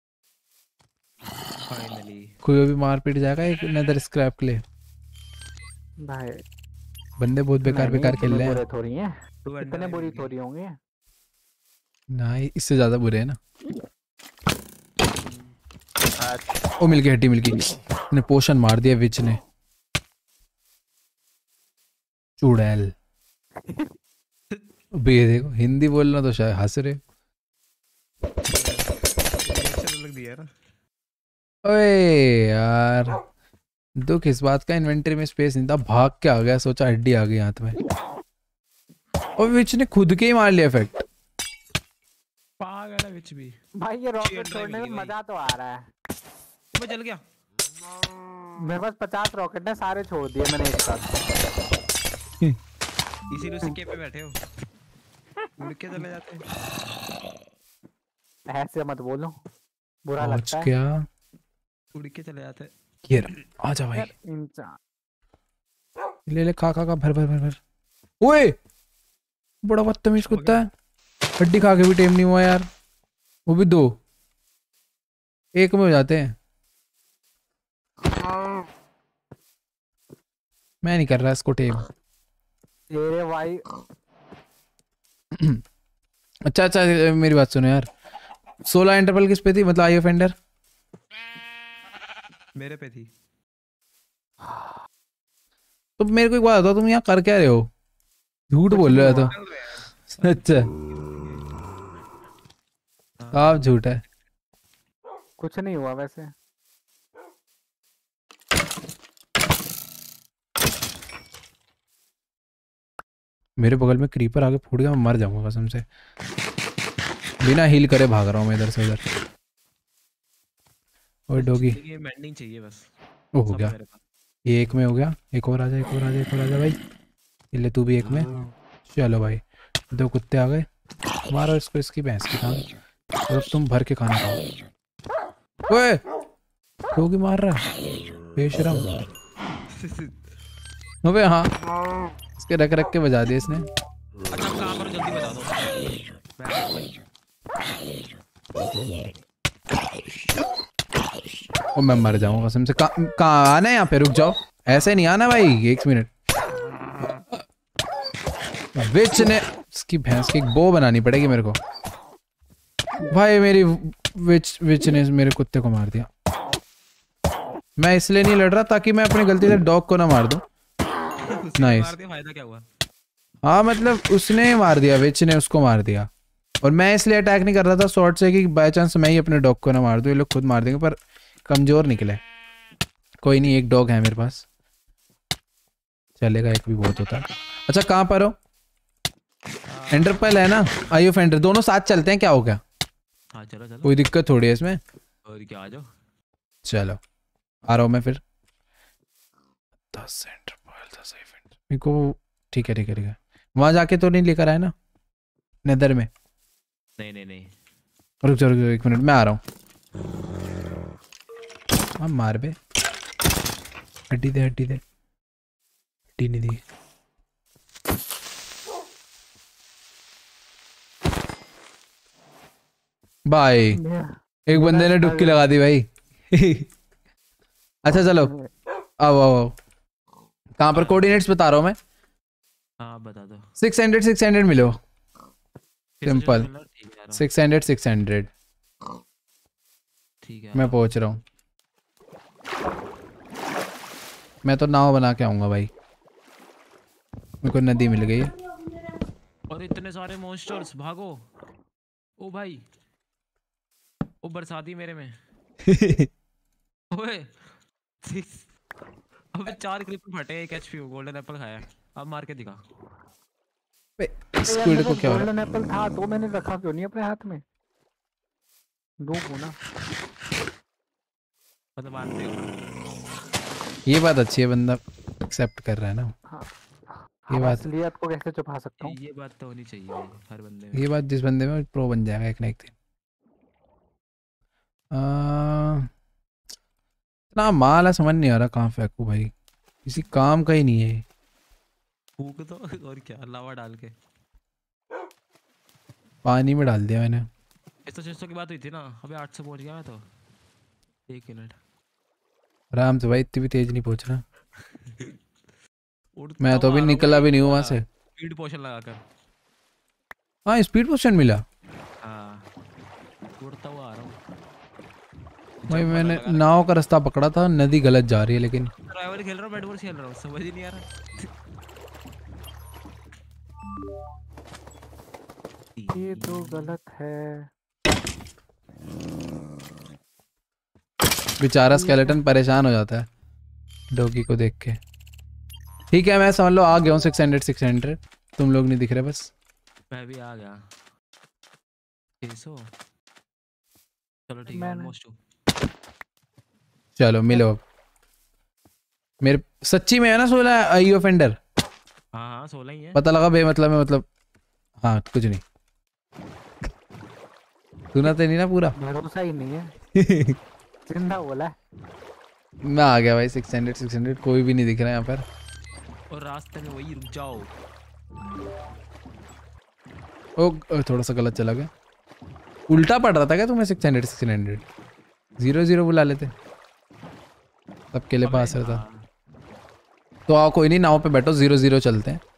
फाइनली कोई अभी मार पीट जाएगा एक नेदर स्क्रैप के लिए। भाई बंदे बहुत बेकार नहीं, बेकार खेल इतने रहे हैं। बुरे थोड़ी हैं, टू इतने बुरी थोड़ी होंगे। ना इससे ज्यादा बुरे है ना। ओ मिल गई हड्डी, मिल गई। ने पोशन मार दिया विच ने, चुड़ैल। बे देखो हिंदी बोलना तो शायद हंस रहे। लग दिया ना। ओए यार दुख इस बात का, इन्वेंटरी में स्पेस नहीं था, भाग के आ गया, सोचा हड्डी आ गई हाथ में, और विच ने खुद के ही मार लिया इफेक्ट। पागल है विच भी। भाई ये रॉकेट ड्राइव छोड़ने में मिली भाई। मजा तो आ रहा है। मैं जल गया। मेरे पास पचास रॉकेट है, सारे छोड़ दिए मैंने एक साथ। इसीलिए उसी के पे बैठे हो, उड़ के चले जाते हैं। ऐसे मत बोलो, बुरा पहुंच लगता है। क्या? उड़ के चले जाते हैं। ये रहा, आजा भाई, यार, इंसान ले ले खा खा खा, भर भर भर भर। ओए बड़ा बदतमीज कुत्ता है, हड्डी खा के भी टेम नहीं हुआ यार। वो भी दो, एक में हो जाते हैं। मैं नहीं कर रहा इसको टेम। तेरे भाई अच्छा अच्छा मेरी बात सुनो यार, सोलह इंटरवल किस पे थी, मतलब आई ऑफेंडर? मेरे पे थी। तो मेरे को एक बात बताओ, तुम यहाँ कर क्या रहे हो? झूठ बोल रहे हो तो। अच्छा आप झूठ है। कुछ नहीं हुआ वैसे। मेरे बगल में क्रीपर आके फूट गया, मैं मर जाऊंगा कसम से। बिना हील करे भाग रहा हूँ मैं इधर से उधर। और डॉगी, ये मेंडिंग चाहिए बस। वो हो सब गया, मेरे पास। ये एक में हो गया। एक और आ जा, एक और आ जा, एक और आ जा भाई। ये ले तू भी एक में। चलो भाई, दो कुत्ते आ गए, मारो इसको, इसकी भैंस की खाओ, और तुम भर के खाना खाओ। ओए डॉगी मार रहा है बेशरम। अबे हाँ, इसके रख रख के बजा दिया इसने। अच्छा आप काम करो, जल्दी बता दो। ओ मैं मर जाऊंगा कसम से। कहाँ कहाँ आना है यहाँ पे? रुक जाओ, ऐसे नहीं आना भाई, एक मिनट। विच ने इसकी भैंस की एक बो बनानी पड़ेगी मेरे को। भाई मेरी विच विच ने मेरे कुत्ते को मार दिया। मैं इसलिए नहीं लड़ रहा ताकि मैं अपनी गलती से डॉग को ना मार दूं। नाइस। मार दिया, फायदा क्या हुआ? हाँ मतलब उसने मार दिया, विच ने उसको मार दिया। और मैं इसलिए अटैक नहीं कर रहा था शॉर्ट से कि बाय चांस मैं ही अपने डॉग को ना मार दूं, ये लोग खुद मार देंगे, पर कमजोर निकले। कोई नहीं, एक डॉग है मेरे पास, चलेगा, एक भी बहुत होता है। अच्छा कहाँ पर हो? एंडर पहल है ना, आई ऑफ एंडर, दोनों साथ चलते हैं, क्या हो गया? हाँ चलो चलो, कोई दिक्कत थोड़ी है इसमें। और क्या, आ जाओ। चलो आ रहा हूँ मैं फिर। दस एंडर पहल, दस आई ऑफ एंडर मेरे को। ठीक है ठीक है ठीक है, वहां जाके तो नहीं लेकर आए ना नेदर में? नहीं नहीं नहीं, रुक जाओ रुक जाओ एक मिनट, मैं आ रहा हूँ। हाँ मार बे, हड्डी दे हड्डी दे, हड्डी नहीं दी। भाई एक बंदे ने डुबकी लगा दी भाई। अच्छा चलो आओ आओ आओ। कहाँ पर? कोऑर्डिनेट्स बता रहा हूँ मैं। हाँ बता दो। सिक्स हंड्रेड सिक्स हंड्रेड मिलो, सिंपल। ठीक है सिक्स हंड्रेड सिक्स हंड्रेड ठीक है, मैं पहुंच रहा हूँ। मैं तो नाव बना के आऊंगा भाई, मेरे को नदी मिल गई है। और इतने सारे मॉन्स्टर्स, भागो। ओ भाई, ओ बरसाती मेरे में। ओए अबे चार क्लिप फटे, एक एचपी, गोल्डन एप्पल खाया। अब मार के दिखा। स्क्विड को क्या हो रहा है? गोल्डन एप्पल था तो मैंने रखा क्यों नहीं अपने हाथ में? दो को ना, मतलब मानते हो। ये बात अच्छी है, बंदा एक्सेप्ट कर रहा है ना। हाँ, ये ये बात- असलियत को कैसे छुपा सकता हूँ? ये बात तो होनी चाहिए भाई, हर बंदे में। ये बात जिस बंदे में प्रो बन जाएगा एक ना एक दिन। आ, इतना माल है, समझ नहीं आ रहा कहाँ फेंकूं भाई, किसी काम का ही नहीं है। फूक दो और क्या, लावा डाल के। पानी में डाल दिया मैंने। छह सौ छह सौ की बात हुई थी ना, अबे आठ सौ पहुंच गया मैं तो। एक मिनट, आराम से भाई, इतनी भी तेज नहीं पहुंचना। उड़ता मैं तो हुआ अभी आ रहा निकला हूँ, भी नहीं हूँ वहां से। स्पीड पोशन लगाकर। हाँ स्पीड पोशन मिला हाँ, उड़ता हुआ आ रहा हूँ भाई। जंप मैंने लगा- नाव का रास्ता पकड़ा था, नदी गलत जा रही है लेकिन। ड्राइवर खेल रहा हूँ, बैटबॉल खेल रहा हूँ, समझ ही नहीं आ रहा। ये तो गलत है। बेचारा स्केलेटन परेशान हो जाता है डॉगी को देख के। ठीक है मैं समझ लो आ गया हूँ सिक्स हंड्रेड सिक्स हंड्रेड, तुम लोग नहीं दिख रहे बस। मैं भी आ गया। छह सौ, चलो ठीक है, मैंने- ऑलमोस्ट। चलो मिलो अब। मेरे सच्ची में है ना सोलह आई ऑफेंडर? हाँ हाँ, सोलह ही है। पता लगा बे मतलब में, मतलब हाँ कुछ नहीं सुना तो नहीं ना पूरा। भरोसा ही नहीं है। जिंदा बोला है। मैं आ गया भाई सिक्स हंड्रेड सिक्स हंड्रेड, कोई भी नहीं दिख रहा है यहाँ पर। और रास्ते में वही, रुक जाओ। ओ ओ, थोड़ा सा गलत चला गया। उल्टा पड़ रहा था क्या तुम्हें? Six hundred six hundred zero zero बुला लेते सबके लिए पास रहता। हाँ, तो आओ कोई नहीं, नाव पे बैठो, जीरो जीरो चलते हैं।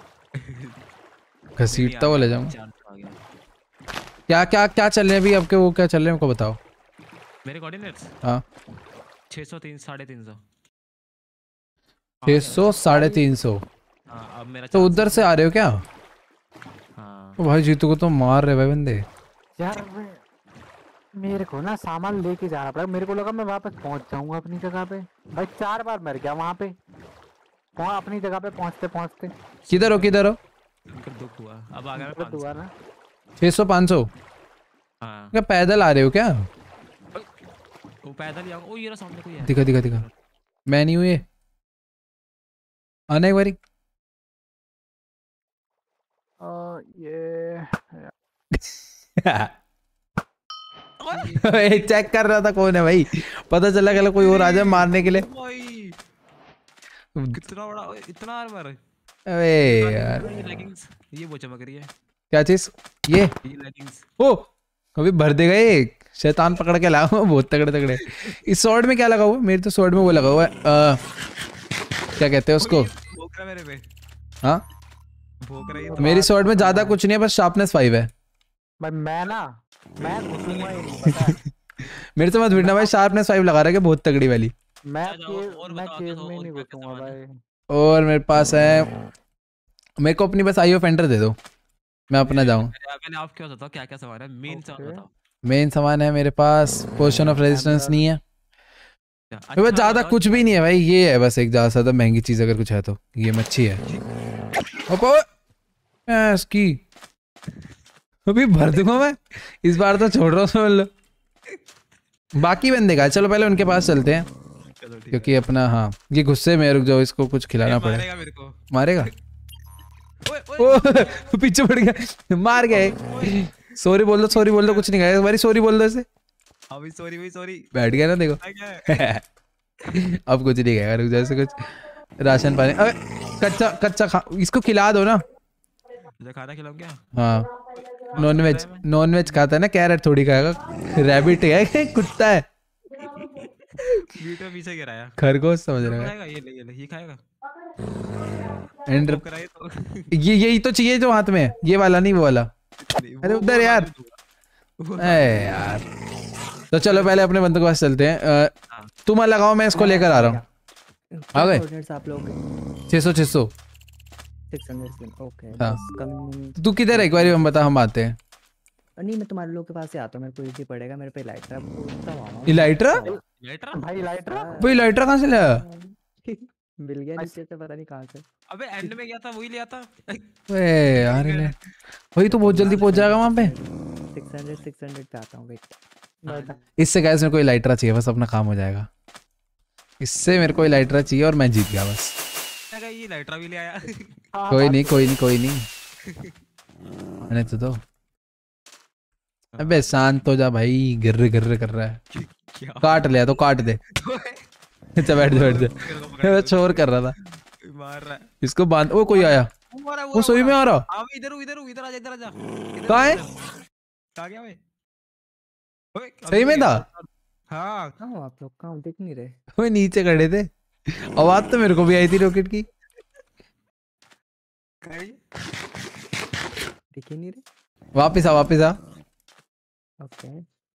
घसीटता हुआ ले जाऊंगा। चार सौ आ गया। क्या क्या क्या चल रहे हैं अभी आपके, वो क्या चल रहे हैं हमको बताओ। मेरे कोऑर्डिनेट्स हाँ छह सौ तीन साढ़े तीन सौ। छः सौ साढ़े तीन सौ। हाँ अब मेरा तो चार उधर से आ रहे हो क्या? सौ। हाँ ओ भाई जीतू को तो मार रहे भाई बंदे। यार मैं- मेरे को ना सामान लेके जाना पड़ा। मेरे को लगा मैं वापस पहुंच जाऊंगा अपनी जगह पे। भाई चार बार मर गया वहां पे, वहां अपनी जगह पे पहुंचते पहुंचते। किधर हो किधर हो? उनका दुख हुआ। अब आ गया मैं गलत पाँच सौ। हुआ ना। छः सौ पाँच सौ हाँ, क्या पैदल आ रहे हो क्या? वो पैदल ही आऊंगा। ओ ये रहा सामने कोई है। दिखा दिखा दिखा। मैं नहीं हूँ ये, आना एक बारी। आ, ये चेक कर रहा था कौन है भाई, पता चला गया कोई और आ जाए मारने के लिए। भाई कितना बड़ा, इतना आर्मर। अबे यार ये लेगिंग्स, ये वो चमक रही है। क्या चीज ये? ये लेगिंग्स। ओ अभी भर देगा ये, शैतान पकड़ के लाया हूँ बहुत तगड़े तगड़े। इस स्वॉर्ड में क्या लगा हुआ है? मेरे तो स्वॉर्ड में वो लगा हुआ है आ, क्या कहते हैं उसको? भोंक रहा मेरे पे, हाँ भोंक रही है। मेरी स्वॉर्ड में ज्यादा कुछ नहीं है, बस शार्पनेस फाइव है। भाई मैं ना मैं घुसूंगा ही नहीं पता है। मेरे से मत भिड़ना भाई, शार्पनेस फाइव लगा रहा है बहुत तगड़ी वाली। मैं अच्छा, जाओ, केव और मैं बताओ, केव क्या में और नहीं क्या क्या घुसूंगा सामान है? भाई। और मेरे पास है, मेरे को अपनी बस आई फेंडर दे दो, मैं अपना जाऊं। पहले पहले आप क्या बताओ, क्या क्या सामान है, मेन सामान ओके। बताओ। मेन सामान है मेरे पास, पोशन ऑफ रेजिस्टेंस Emerald। नहीं है, क्या? मेरे पास अच्छा ज्यादा बताओ, कुछ भी नहीं है भाई, ये है बस एक ज्यादा से ज्यादा महंगी चीज अगर कुछ है तो ये मच्छी है। ओप, ओप, मैं इसकी अभी भर दूंगा मैं, इस बार तो छोड़ रहा हूँ समझ लो। बाकी बंदे का चलो पहले उनके पास चलते हैं, चलो ठीक क्योंकि अपना हाँ ये गुस्से में, रुक जाओ इसको कुछ है। खिलाना ये पड़ेगा। मारेगा मेरे को। मारेगा? ओए ओए ओ पीछे पड़ गया, मार गए। सॉरी बोल दो, सॉरी बोल दो, कुछ नहीं खाएगा, बारी सॉरी बोल दो इसे। अभी सॉरी भाई सॉरी। बैठ गया ना देखो। आ गया। अब कुछ नहीं खाएगा, रुक जाओ, इसे कुछ राशन पानी, अबे कच्चा कच्चा खा, इसको खिला दो ना। मुझे खाना खिलाऊं क्या? हाँ नॉन वेज, नॉन वेज खाता है ना, कैरेट थोड़ी खाएगा, रैबिट है कि कुत्ता है, मीट में पीछे गिराया। खरगोश समझ ये रहा है। खाएगा, ये ले ये ले ये खाएगा। एंड वो कराए तो ये यही तो चाहिए जो हाथ में है, ये वाला नहीं वो वाला। नहीं, अरे वो- उधर वो यार। बाद में दूंगा। वो ए यार, तो चलो पहले अपने बंदों के पास चलते हैं। अ, हाँ। तुम लगाओ, मैं इसको लेकर आ रहा हूँ। आ गए? कोऑर्डिनेट्स आप लोग छह सौ छह सौ। सिक्स हंड्रेड ओके हाँ। बस कमिंग। तू किधर है, एक बार हम बता, हम आते हैं। नहीं मैं तुम्हारे लोग के पास से आता हूँ, मेरे को इजी पड़ेगा, मेरे पे लाइट है पूछता हूँ। इलाइट्रा? लेटर? भाई लाइटर। भाई इलाइट्रा कहाँ से लाया? मिल गया नीचे से, पता नहीं कहाँ से। अबे एंड में गया था वही लिया था। अरे यार इन्हें, वही तो बहुत जल्दी पहुंच जाएगा वहां पे। सिक्स हंड्रेड सिक्स हंड्रेड पे आता हूँ वेट। इससे गैस मेरे को इलाइट्रा चाहिए, बस अपना काम हो जाएगा। इससे मेरे को इलाइट्रा चाहिए और मैं जीत गया बस। क्या ये लाइटर भी ले आया? कोई नहीं कोई नहीं कोई नहीं, मैंने तो दो। अबे शांत हो जा भाई, गिर्र गिर्र कर रहा है। क्या? काट लिया तो काट दे। अच्छा बैठ जा बैठ जा, मैं शोर कर रहा था। मार रहा है। इसको बांध, ओ कोई आया, वो मारा, वो सोई में आ रहा। अब इधर हूँ, इधर हूँ, इधर आजा, इधर आजा। इधर कहाँ है? इधर। कहाँ गया बे? ओए, सही अभी में गया। था? हाँ। कहाँ हो आप लोग, कहाँ हो? दिख नहीं रहे। वो नीचे खड़े थे, आवाज तो मेरे को भी आई थी रॉकेट की। कहीं? दिख ही नहीं रहे। वापिस आ वापिस आ। ओके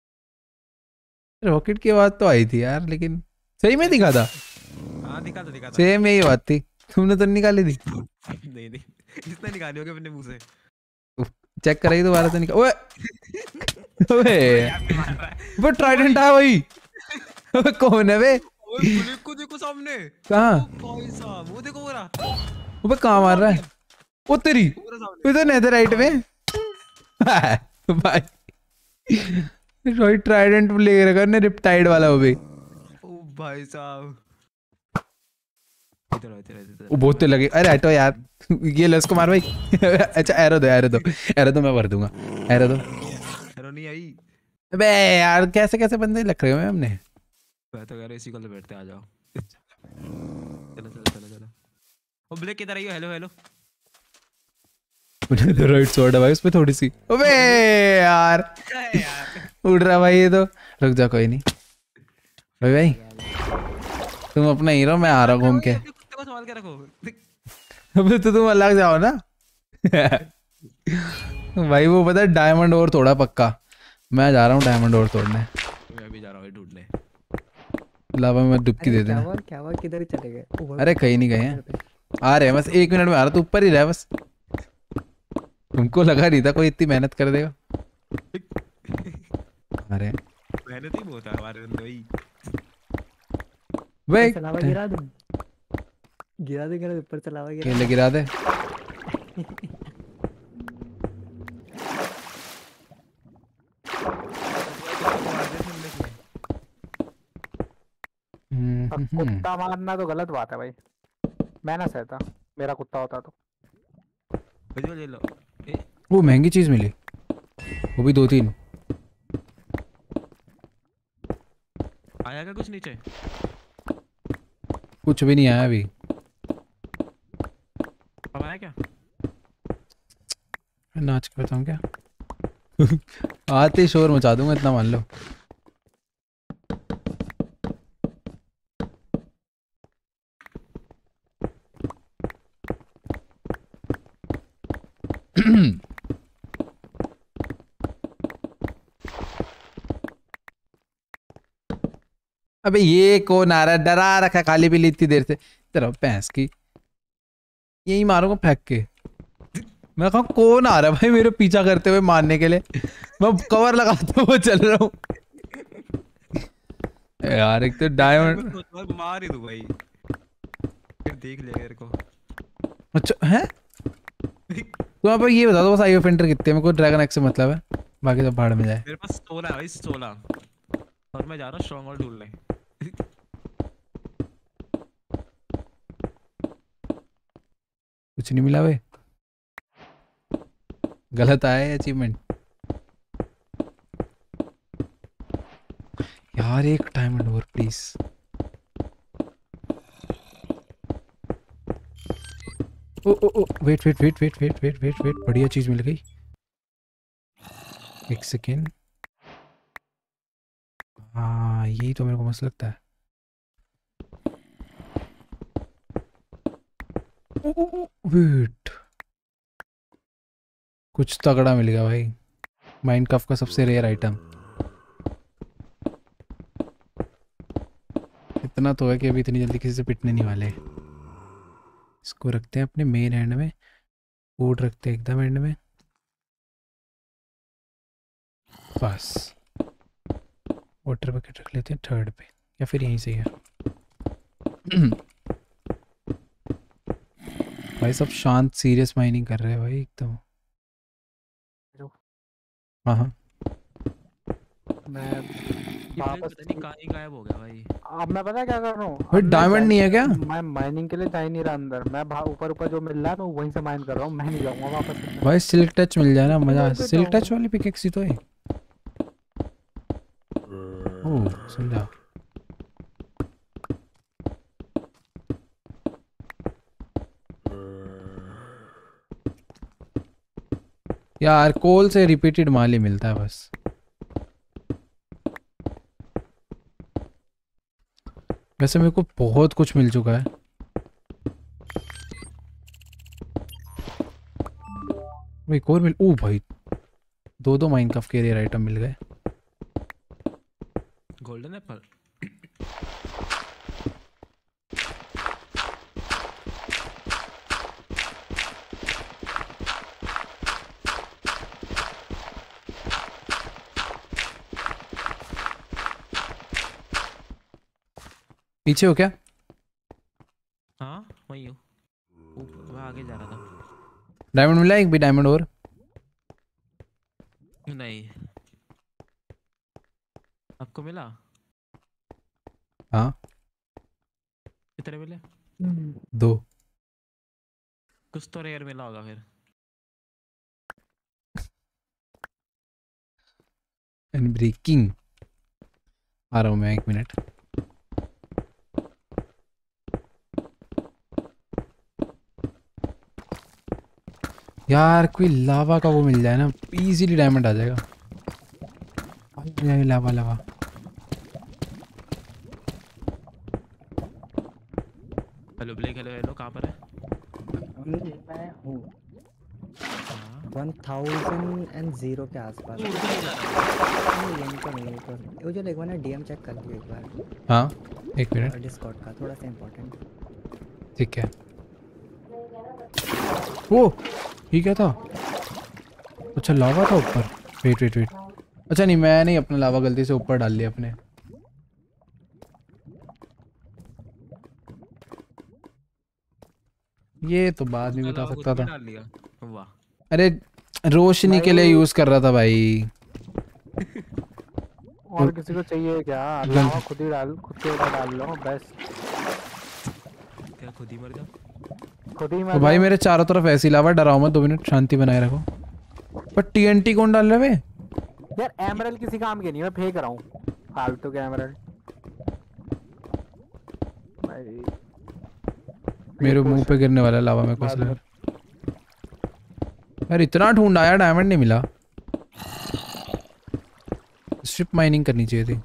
रॉकेट की आवाज तो आई थी यार, लेकिन सही में दिखा था। हाँ दिखा था, दिखा था। सेम यही बात थी, तुमने तो निकाली थी। नहीं नहीं, इसने निकाली होगी अपने मुंह से। चेक कराई दोबारा तो निकाल। ओए ओए यार, ये मार रहा है। वो ट्राइडेंट है भाई। ओए कौन है बे? ओए बुलेट को देखो सामने। कहाँ? ओ भाई साहब, वो देखो वो रहा। वो कहाँ मार रहा है? वो तेरी, वो रहा सामने। वो तो नेदरराइट में। भाई रोहित ट्राइडेंट ले रखा ने, रिप्टाइड वाला वो भी। ओ भाई साहब। इधर आओ, इधर आओ, इधर आओ। वो बहुत तेज लगे, अरे हटो यार। ये लो इसको मार भाई। अच्छा एरो दो, एरो दो, एरो दो, मैं भर दूंगा, एरो दो। हेलो नहीं आई। अबे यार कैसे कैसे बंदे लग रहे हो हमने। मैं तो कह रहा इसी कल बैठते, आ जाओ। चलो चलो चलो चलो। ओ ब्लैक किधर आई हो? Hello hello. मुझे तो राइट शॉट है भाई उस पे थोड़ी सी। अबे यार यार उड़ रहा भाई ये तो। रुक जा कोई नहीं भाई, भाई तुम अपना हीरो, मैं आ रहा हूँ घूम के। अपने कुत्ते को संभाल के रखो। अबे तो तुम अलग जाओ ना। भाई वो पता है डायमंड और तोड़ा पक्का, मैं जा रहा हूँ डायमंड और तोड़ने। मैं भी जा रहा हूँ ढूंढने। लावा में डुबकी अरे दे क्या देना। हुआ क्या हुआ, किधर चले गए? ओ, अरे कहीं नहीं गए हैं, आ रहे हैं बस, एक मिनट में आ रहा, तू ऊपर ही रह बस। तुमको लगा नहीं था कोई इतनी मेहनत कर देगा। अरे मेहनत ही बहुत है हमारे अंदर भाई। भाई चलावा गिरा दूं, गिरा दे गिरा दे, ऊपर चलावा गिरा। केले गिरा दे। हम्म, अब हम्म, कुत्ता मारना तो गलत बात है भाई, मैं ना सहता, मेरा कुत्ता होता तो। मुझे ले लो। ए, वो महंगी चीज मिली, वो भी दो तीन। आया क्या कुछ नीचे? कुछ भी नहीं आया अभी। अब आया क्या? मैं नाच के बताऊं क्या? आते ही शोर मचा दूंगा, इतना मान लो। अबे ये कौन आ रहा है? डरा रखा खाली पीली इतनी देर से। तेरा भैंस की यही मारूंगा फेंक के। मैं कहा कौन आ रहा है भाई मेरे पीछा करते हुए मारने के लिए। मैं कवर लगाता हुआ चल रहा हूँ यार। एक तो डायमंड मार ही दो भाई, फिर देख ले मेरे को। अच्छा है तो आप ये बता दो बस आईओ फेंटर कितने? मेरे को ड्रैगन एक्स से मतलब है, बाकी सब भाड़ में जाए। मेरे पास सोलह है भाई, सोलह, और मैं जा रहा हूँ स्ट्रॉन्ग होल्ड ढूंढने। कुछ नहीं मिला वे, गलत आया है अचीवमेंट। यार एक डायमंड और please. Oh oh oh wait wait wait wait wait wait wait wait बढ़िया चीज मिल गई। एक सेकेंड। हाँ यही तो मेरे को मस्त लगता है। ओ, ओ, ओ, वेट कुछ तगड़ा मिल गया भाई। माइनक्राफ्ट का सबसे रेयर आइटम। इतना तो है कि अभी इतनी जल्दी किसी से पिटने नहीं वाले। इसको रखते हैं अपने मेन हैंड में, फूड रखते हैं एकदम एंड में बस। वाटर बकेट रख लेते हैं थर्ड पे, या फिर यहीं से है। भाई सब शांत सीरियस माइनिंग कर रहे हैं भाई एकदम। हाँ हाँ मैं वापस वापस पता नहीं कहाँ ही गायब हो गया भाई। अब मैं पता है क्या कर रहा हूँ? भाई अब मैं डायमंड जा- नहीं है क्या? मैं माइनिंग के लिए जा ही नहीं रहा अंदर। मैं भा- ऊपर ऊपर जो मिल रहा है मैं वहीं से माइन कर रहा हूँ। मैं नहीं जाऊंगा वापस अंदर। भाई सिल्क टच मिल जाए ना मजा। मैं भी सिल्क तो- टच वाली पिकेक्स ही तो है। ओह समझा। यार कोल से रिपीटेड माल ही मिलता है बस। वैसे मेरे को बहुत कुछ मिल चुका है। एक और मिल, ओ भाई दो दो माइनक्राफ्ट के रेयर आइटम मिल गए। Golden apple. पीछे हो क्या? हाँ वही हूँ, ऊपर- मैं आगे जा रहा था। डायमंड मिला एक भी डायमंड और? नहीं, आपको मिला? हाँ कितने मिले? दो। कुछ तो रेयर मिला होगा फिर। एंड ब्रेकिंग आ रहा हूँ मैं, एक मिनट। यार कोई लावा का वो मिल जाए ना, इजीली डायमंड आ जाएगा। Lava lava hello black, hello hello, कहाँ पर है? मैं हूँ हाँ। वन थाउजेंड एंड जीरो के आसपास। ऊपर नहीं जा रहा। नहीं यहीं पर नहीं ऊपर। वो जो एक बार ना डीएम चेक कर लियो एक बार। हाँ एक मिनट डिस्कॉर्ड का थोड़ा सा इम्पोर्टेंट। ठीक है। वो ये क्या था? अच्छा लावा था ऊपर। वेट वेट वेट अच्छा नहीं, मैं नहीं अपना लावा गलती से ऊपर डाल लिया अपने। ये तो बाद में बता सकता था। डाल लिया। वाह। अरे रोशनी के लिए यूज कर रहा था भाई। और किसी को चाहिए क्या? लावा खुद ही डाल, खुद के ऊपर डाल लो बस। क्या खुद ही मर जाओ? खुद ही तो मर भाई जाओ। मेरे चारों तरफ ऐसी लावा, डराओ मत, दो मिनट शांति बनाए रखो। पर टीएनटी कौन डाल रहा है बे? यार एमरल्ड किसी काम के नहीं, मैं फेंक रहा हूँ फालतू के एमरल्ड भाई। मेरे मुंह पे गिरने वाला लावा मेरे को ऐसा लगा। यार इतना ढूंढा यार, डायमंड नहीं मिला। स्ट्रिप माइनिंग करनी चाहिए थी।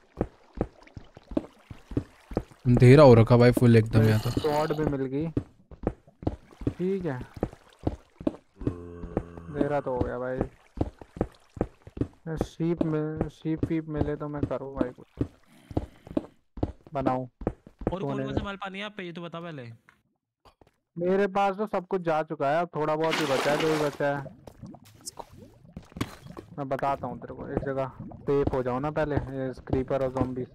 अंधेरा हो रखा भाई फुल एकदम यहाँ तो। स्वॉर्ड भी मिल गई, ठीक है। अंधेरा तो हो गया भाई। शीप में शीप वीप मिले तो मैं करूँ भाई कुछ। बनाऊं। और सोने कौन कौन में। सा माल पानी है आप पे, ये तो बता पहले। मेरे पास तो सब कुछ जा चुका है, अब थोड़ा बहुत ही बचा है, जो ही बचा है मैं बताता हूँ तेरे को। इस जगह सेफ हो जाओ ना पहले, ये क्रीपर और ज़ॉम्बीज़।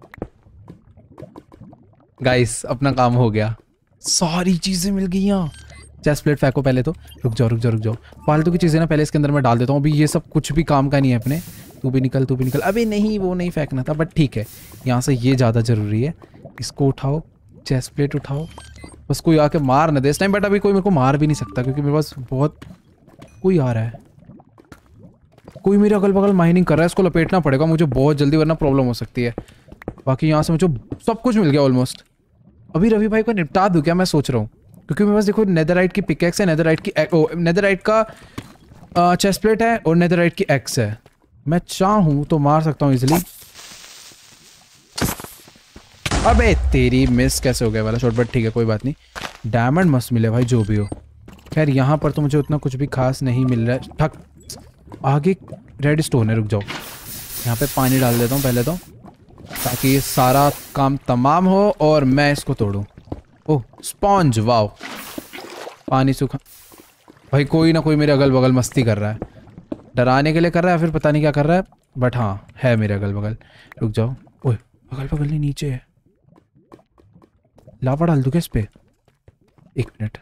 गाइस अपना काम हो गया, सारी चीजें मिल गई यहाँ। चेस्ट प्लेट फेंको पहले तो। रुक जाओ रुक जाओ रुक जाओ, फालतू की चीजें ना पहले इसके अंदर मैं डाल देता हूँ। अभी ये सब कुछ भी काम का नहीं है अपने। तू भी निकल तू भी निकल। अबे नहीं वो नहीं फेंकना था, बट ठीक है यहाँ से ये ज़्यादा ज़रूरी है। इसको उठाओ, चेस्ट प्लेट उठाओ, बस कोई आके मार ना दे इस टाइम। बट अभी कोई मेरे को मार भी नहीं सकता क्योंकि मेरे पास बहुत कोई आ रहा है। कोई मेरे अगल बगल माइनिंग कर रहा है, इसको लपेटना पड़ेगा मुझे बहुत जल्दी वरना प्रॉब्लम हो सकती है। बाकी यहाँ से मुझे सब कुछ मिल गया ऑलमोस्ट। अभी रवि भाई को निपटा दूं क्या मैं सोच रहा हूँ, क्योंकि मेरे पास देखो नेदरराइट की पिकैक्स है, नेदरराइट की ओ, नेदरराइट का चेस्ट प्लेट है और नेदरराइट की एक्स है। मैं चाहूँ तो मार सकता हूँ इजिली। अबे तेरी मिस कैसे हो गया वाला शॉट, बट ठीक है कोई बात नहीं। डायमंड मस्त मिले भाई जो भी हो। खैर यहाँ पर तो मुझे उतना कुछ भी खास नहीं मिल रहा है। ठक आगे रेड स्टोन है, रुक जाओ यहाँ पे पानी डाल देता हूँ पहले तो, ताकि ये सारा काम तमाम हो और मैं इसको तोड़ूं। ओह स्पॉन्ज, वाओ। पानी सूखा। भाई कोई ना कोई मेरे अगल बगल मस्ती कर रहा है, डराने के लिए कर रहा है फिर पता नहीं क्या कर रहा है, बट हाँ है मेरे अगल बगल। रुक जाओ। ओए अगल बगल नहीं नीचे है। लावा डाल दूं क्या इस पे? एक मिनट।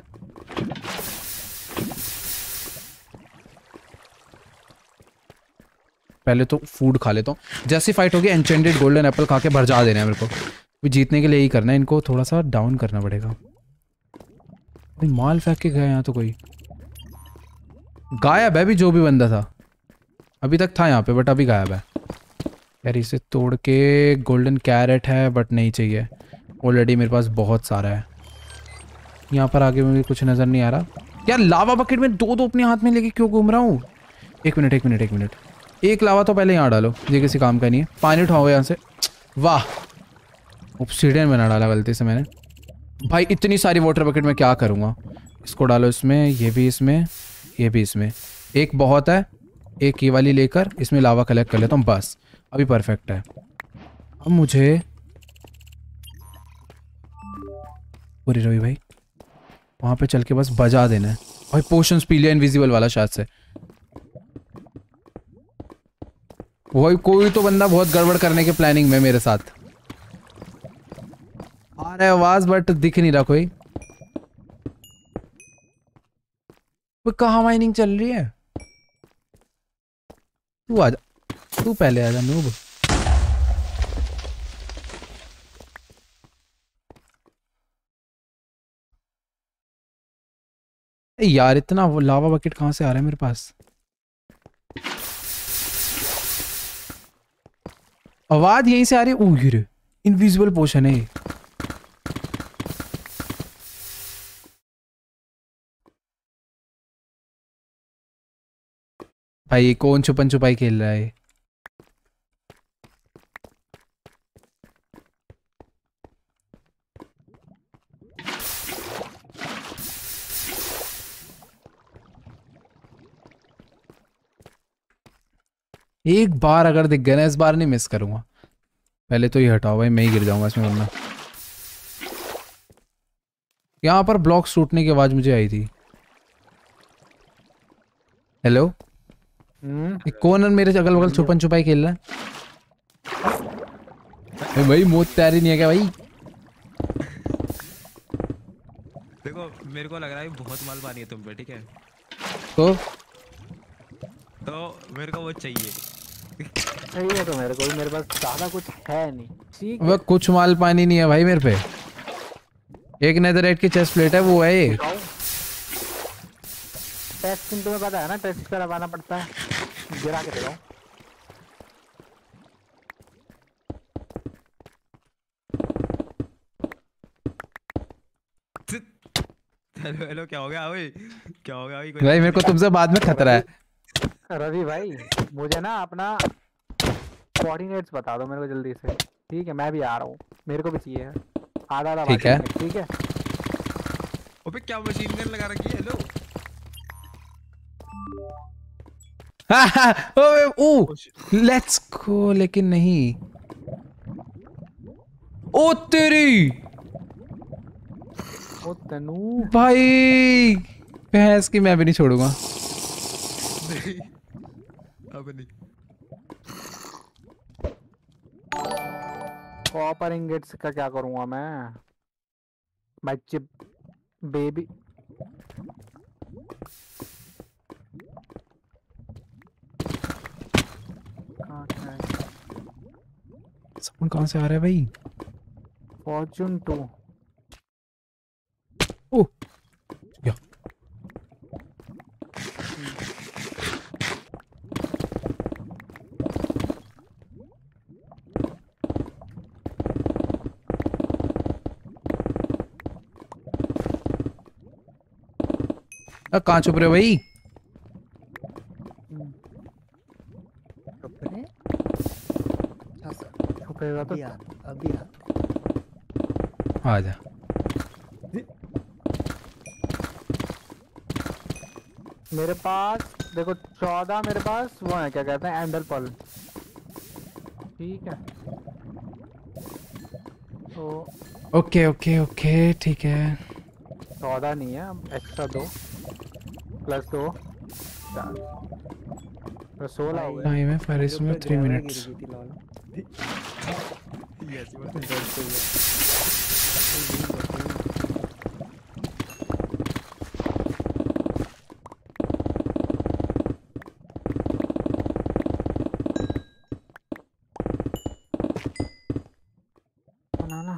पहले तो फूड खा लेता हूँ। जैसी फाइट होगी एन्चेंटेड गोल्डन एप्पल खा के भर जा देना है मेरे को। भी जीतने के लिए ही करना है, इनको थोड़ा सा डाउन करना पड़ेगा। भाई माल फेंक के गया यहाँ तो कोई गायब है भी, जो भी बंदा था अभी तक था यहाँ पे बट अभी गायब है। यार इसे तोड़ के गोल्डन कैरेट है बट नहीं चाहिए, ऑलरेडी मेरे पास बहुत सारा है। यहाँ पर आगे मुझे कुछ नज़र नहीं आ रहा। यार लावा बकेट में दो दो अपने हाथ में लेके क्यों घूम रहा हूँ? एक मिनट एक मिनट एक मिनट एक लावा तो पहले यहाँ डालो, ये किसी काम का नहीं है। पानी उठाओ यहाँ से। वाह ऑब्सीडियन बना डाला गलती से मैंने। भाई इतनी सारी वाटर बकेट में क्या करूँगा? इसको डालो इसमें, ये भी इसमें, ये भी इसमें। एक बहुत है, एक ये वाली लेकर इसमें लावा कलेक्ट कर लेता हूँ, बस अभी परफेक्ट है। अब मुझे पूरी रवि भाई वहाँ पे चल के बस बजा देना है। भाई पोशंस पी लिया इनविजिबल वाला शायद से। वही कोई तो बंदा बहुत गड़बड़ करने के प्लानिंग में मेरे साथ आ रहा है आवाज, बट दिख नहीं रहा कोई। वो कहाँ माइनिंग चल रही है? तू आजा, तू पहले आजा नूब। यार इतना वो लावा बकेट कहाँ से आ रहा है मेरे पास? आवाज यहीं से आ रही है। ओह गिरे, इनविजिबल पोशन है। भाई कौन छुपन छुपाई खेल रहा है? एक बार अगर दिख गया ना, इस बार नहीं मिस करूंगा। पहले तो ये हटाओ भाई, मैं ही गिर जाऊंगा इसमें वरना। यहाँ पर ब्लॉक्स टूटने की आवाज मुझे आई थी। हेलो हम्म कौन मेरे अगल बगल छुपन छुपाई खेल रहा है? भाई मौत तैयारी नहीं है क्या भाई? देखो मेरे को लग रहा है बहुत माल पानी है तुम पे, ठीक है? तो तो मेरे को वो चाहिए। सही है तो मेरे को भी, मेरे पास ज्यादा कुछ है नहीं। ठीक वह कुछ माल पानी नहीं है भाई मेरे पे। एक नेदरराइट की चेस्ट प्लेट है, वो है ये। टेस्ट तुम्हें पता है ना, टेस्ट करवाना पड़ता है। गिरा के दिखाओ। हेलो हेलो क्या हो गया ओए? क्या हो गया भाई? भाई मेरे को तुमसे बाद में खतरा है। रवि भाई मुझे ना अपना कोऑर्डिनेट्स बता दो मेरे को जल्दी से, ठीक है? मैं भी आ रहा हूँ, मेरे को भी चाहिए आधा आधा। ठीक है ठीक है। अबे क्या मशीन गन लगा रखी है? Hello oh let's go. लेकिन नहीं ओ तेरी ओ तनु भाई, भैंस की मैं भी नहीं छोड़ूंगा। अब नहीं। कॉपर इंगेट्स का क्या करूंगा मैं? My chip baby. साउंड कहाँ से आ रहा है भाई? Fortune to. ओह या कहाँ छुप रहे हो भाई? ऊपर है। छुपेगा तो अभी आ अभी आ आ जा। मेरे पास देखो चौदह मेरे पास वो है, क्या कहते हैं, एंडल पल। ठीक है तो ओके ओके ओके ठीक है। चौदह नहीं है, एक्स्ट्रा दो प्लस दो चार तो सोलह हो गए। टाइम है फारिस में थ्री मिनट्स। गिर गई थी लॉल। यस दर्द हो गया। बनाना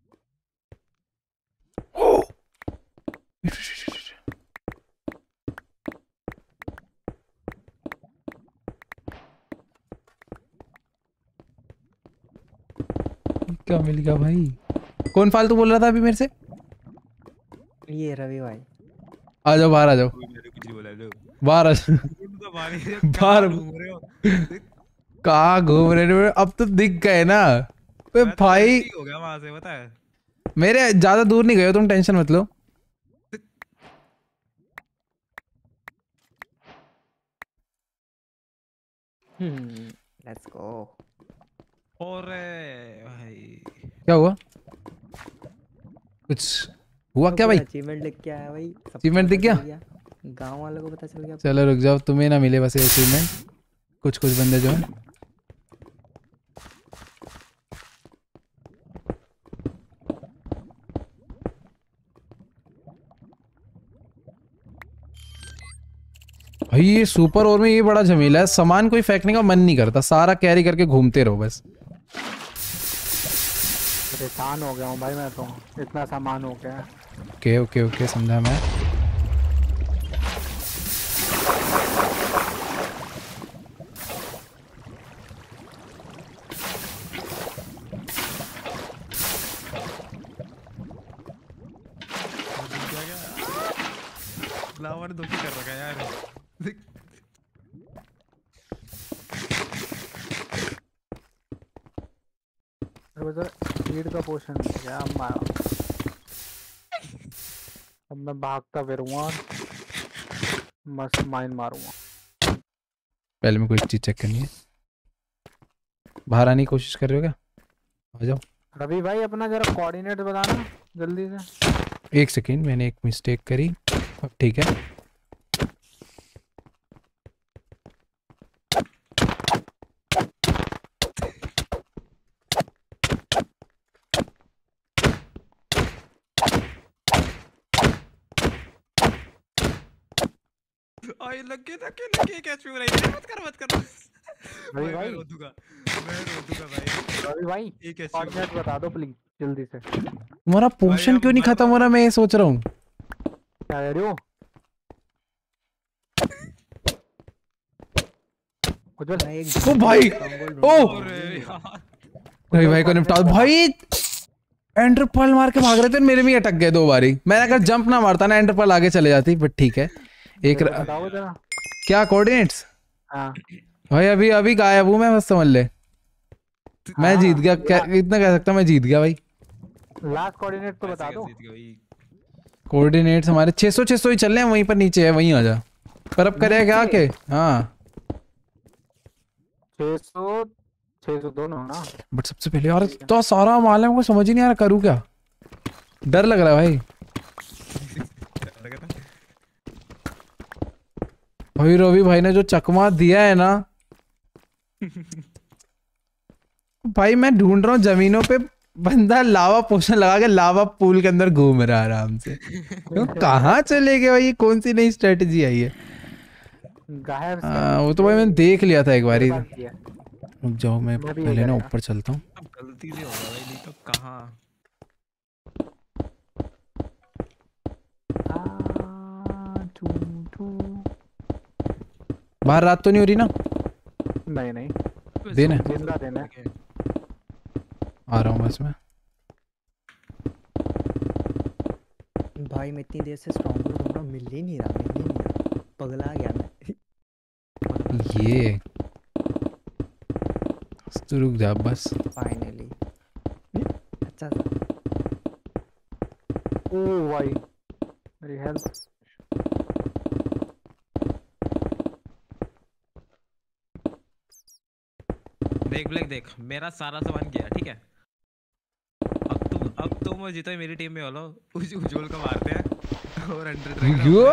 क्या मिल गया भाई? कौन फालतू बोल रहा था अभी मेरे से? ये रवि भाई। आ जाओ बाहर, आ जाओ मैंने कुछ नहीं बोला। लो बाहर, आ जाओ तो मारे बाहर। घूम रहे हो। कहाँ घूम रहे हो? अब तो दिख गए ना बे मैं तो भाई। ऐसे ही हो गया वहां से, पता है। मेरे ज्यादा दूर नहीं गए हो तुम, टेंशन मत लो। Hmm let's go. और भाई क्या हुआ? कुछ हुआ क्या भाई? अचीवमेंट लिख के आया भाई। सबको Achievement दिख पता गया? चल गांव वालों को पता चल गया। चलो रुक जाओ, तुम्हें ना मिले बस अचीवमेंट। कुछ कुछ बंदे जो है भाई, ये सुपर ओवर में ये बड़ा झमेला है। सामान कोई फेंकने का मन नहीं करता, सारा कैरी करके घूमते रहो बस। परेशान हो गया हूँ भाई मैं तो, इतना सामान हो गया। ओके ओके ओके समझा मैं। लावा ने धोखी कर रखा है यार। स्पीड का पोशन क्या मारा। अब मैं भागता फिरूंगा, मस्त माइन मारूंगा। पहले मैं कोई चीज चेक करनी है। बाहर आने की कोशिश कर रहे हो क्या? आ जाओ। रवि भाई अपना जरा कोऑर्डिनेट बताना जल्दी से। एक सेकेंड, मैंने एक मिस्टेक करी। अब ठीक है। आई लगे लगे लगे कैच में रही। मत कर मत कर रवि मैं भाई रो दूंगा, मैं रो दूंगा भाई। रवि भाई एक कैच कोऑर्डिनेट बता दो प्लीज जल्दी से। तुम्हारा पोर्शन अब क्यों नहीं हमारे खत्म हो रहा? मैं ये सोच रहा हूँ। क्या कह रहे हो? उज्जवल भाई एक ओ भाई, ओ अरे यार भाई भाई को निपटा दो भाई। एंडरपल मार के भाग रहे थे, मेरे में ही अटक गए दो बारी। मैंने अगर जंप ना मारता ना, एंडरपल आगे चले जाती। बट ठीक है। एक मेरे को र... बताओ जरा। क्या कोऑर्डिनेट्स? हाँ भाई अभी अभी गायब हूँ मैं, बस समझ ले। मैं हाँ, जीत गया, क्या इतना कह सकता हूँ, मैं जीत गया भाई। लास्ट कोऑर्डिनेट तो बता ऐसे दो। कैसे जीत गया भाई? कोऑर्डिनेट्स हमारे छह सौ छह सौ ही चल रहे हैं, वहीं पर नीचे है, वहीं आ जा। पर अब करेगा क्या नीचे? के? हाँ छह सौ छह सौ दोनों ना। बट सबसे पहले यार तो सारा माल है, मुझे समझ ही नहीं आ रहा करूँ क्या। डर लग रहा है भाई। भाई रवि भाई ने जो चकमा दिया है ना भाई, मैं ढूंढ रहा हूँ जमीनों पे बंदा लावा पोशन लगा के लावा पूल के अंदर घूम रहा है आराम से। तो कहाँ चले गए भाई, ये कौन सी नई स्ट्रेटजी आई है। गायब से आ, वो तो भाई मैंने देख लिया था एक बार ही। मेरे पास भी है। रुक जाओ, मैं मैं भी ये पहले ना करेगा। ऊपर चलता हूँ। अब गलती से होगा भाई, नहीं तो कहाँ। आ, टू, टू। बाहर रात तो नहीं हो रही ना? नहीं नहीं देना जिंदा देना है। आ रहा हूँ बस मैं। भाई मैं इतनी देर से स्ट्रॉन्ग रूम ढूंढ रहा हूँ, मिल ही नहीं रहा, मिल ही नहीं रहा, पगला गया मैं। ये तो रुक जा बस। फाइनली अच्छा सा। ओ भाई मेरी हेल्थ। देख ब्लैक देख, मेरा सारा सामान गया ठीक है। अब तुम अब तुम और जीतो मेरी टीम में हो लो, उस उज्जवल को मारते हैं और हंड्रेड क्यों?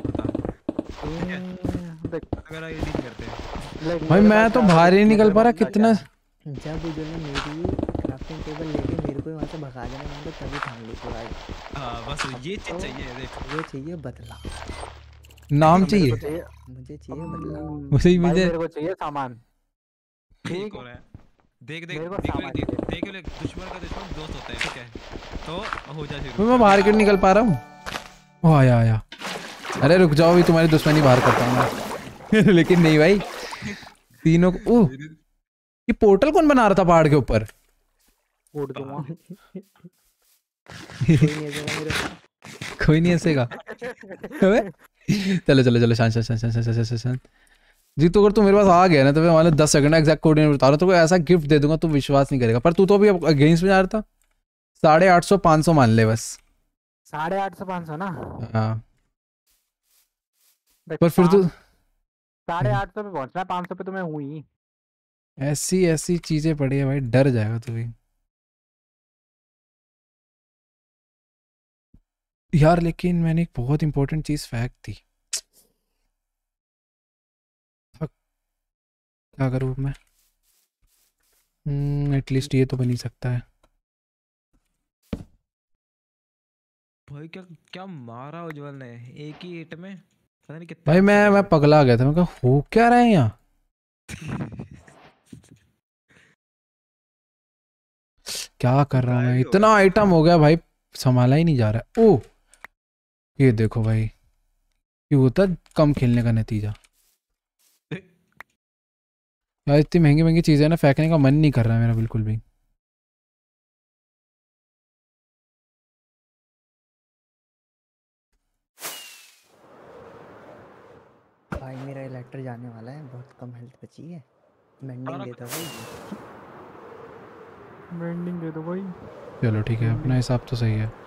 देख अगर ये डील करते हैं लाइक भाई मैं तो बाहर ही नहीं निकल पा रहा कितना। जब जो ने मेरी क्राफ्टिंग टेबल लेके मेरे को वहाँ से भगा देना, मैंने तो तभी ठान ली पूरा। हाँ बस ये चीज चाहिए। देख ये चाहिए बदला, नाम मेरे चाहिए को चाहिए। मुझे चाहिए बदला। मुझे भाई मुझे मेरे को चाहिए सामान। ठीक हो रहा है। देख देख मेरे को देख सामान देख चाहिए। देख देख दुश्मन का दुश्मन दोस्त होता है ठीक है, तो हो जा शुरू। मैं बाहर क्यों निकल पा रहा हूँ। ओ आया आया। अरे रुक जाओ, भी तुम्हारी दुश्मनी बाहर करता हूँ मैं। लेकिन नहीं भाई, तीनों को। ओह, ये पोर्टल कौन बना रहा था पहाड़ के ऊपर? उड़ दूंगा। कोई नहीं ऐसा मेरे पास। कोई नहीं ऐसे का। चलो चलो चलो शांत शांत शांत शांत शांत शांत शांत। जी तो अगर तू मेरे पास आ गया ना तो मैं मान लो दस सेकंड एग्जैक्ट कोऑर्डिनेट बता रहा हूँ, तो कोई ऐसा गिफ्ट दे दूंगा तू विश्वास नहीं करेगा। पर तू तो अभी अगेंस्ट में जा रहा था। साढ़े आठ सौ पाँच सौ मान ले बस। साढ़े आठ सौ पाँच सौ ना। हाँ देख, पर फिर तो पाँच- साढ़े आठ सौ पे पहुंचना है, पाँच सौ पे तो मैं हूँ ही। ऐसी ऐसी चीजें पड़ी है भाई, डर जाएगा तू भी यार। लेकिन मैंने एक बहुत इंपॉर्टेंट चीज फैक्ट थी। फक, क्या करूँ मैं? एटलीस्ट ये तो बन ही सकता है। भाई क्या क्या मारा उज्जवल ने एक ही हिट में, पता नहीं कितना। भाई मैं मैं पगला गया था, मैं कहा हो क्या रहा है यहाँ। क्या कर रहा हूँ मैं? इतना आइटम हो गया भाई, संभाला ही नहीं जा रहा है। ओह ये देखो भाई, ये होता है कम खेलने का नतीजा। यार इतनी महंगी महंगी चीजें ना फेंकने का मन नहीं कर रहा है मेरा बिल्कुल भी। भाई मेरा इलेक्ट्र जाने वाला है, बहुत कम हेल्थ बची है। मेंडिंग देता भाई। मेंडिंग दे दो भाई। चलो ठीक है, अपना हिसाब तो सही है।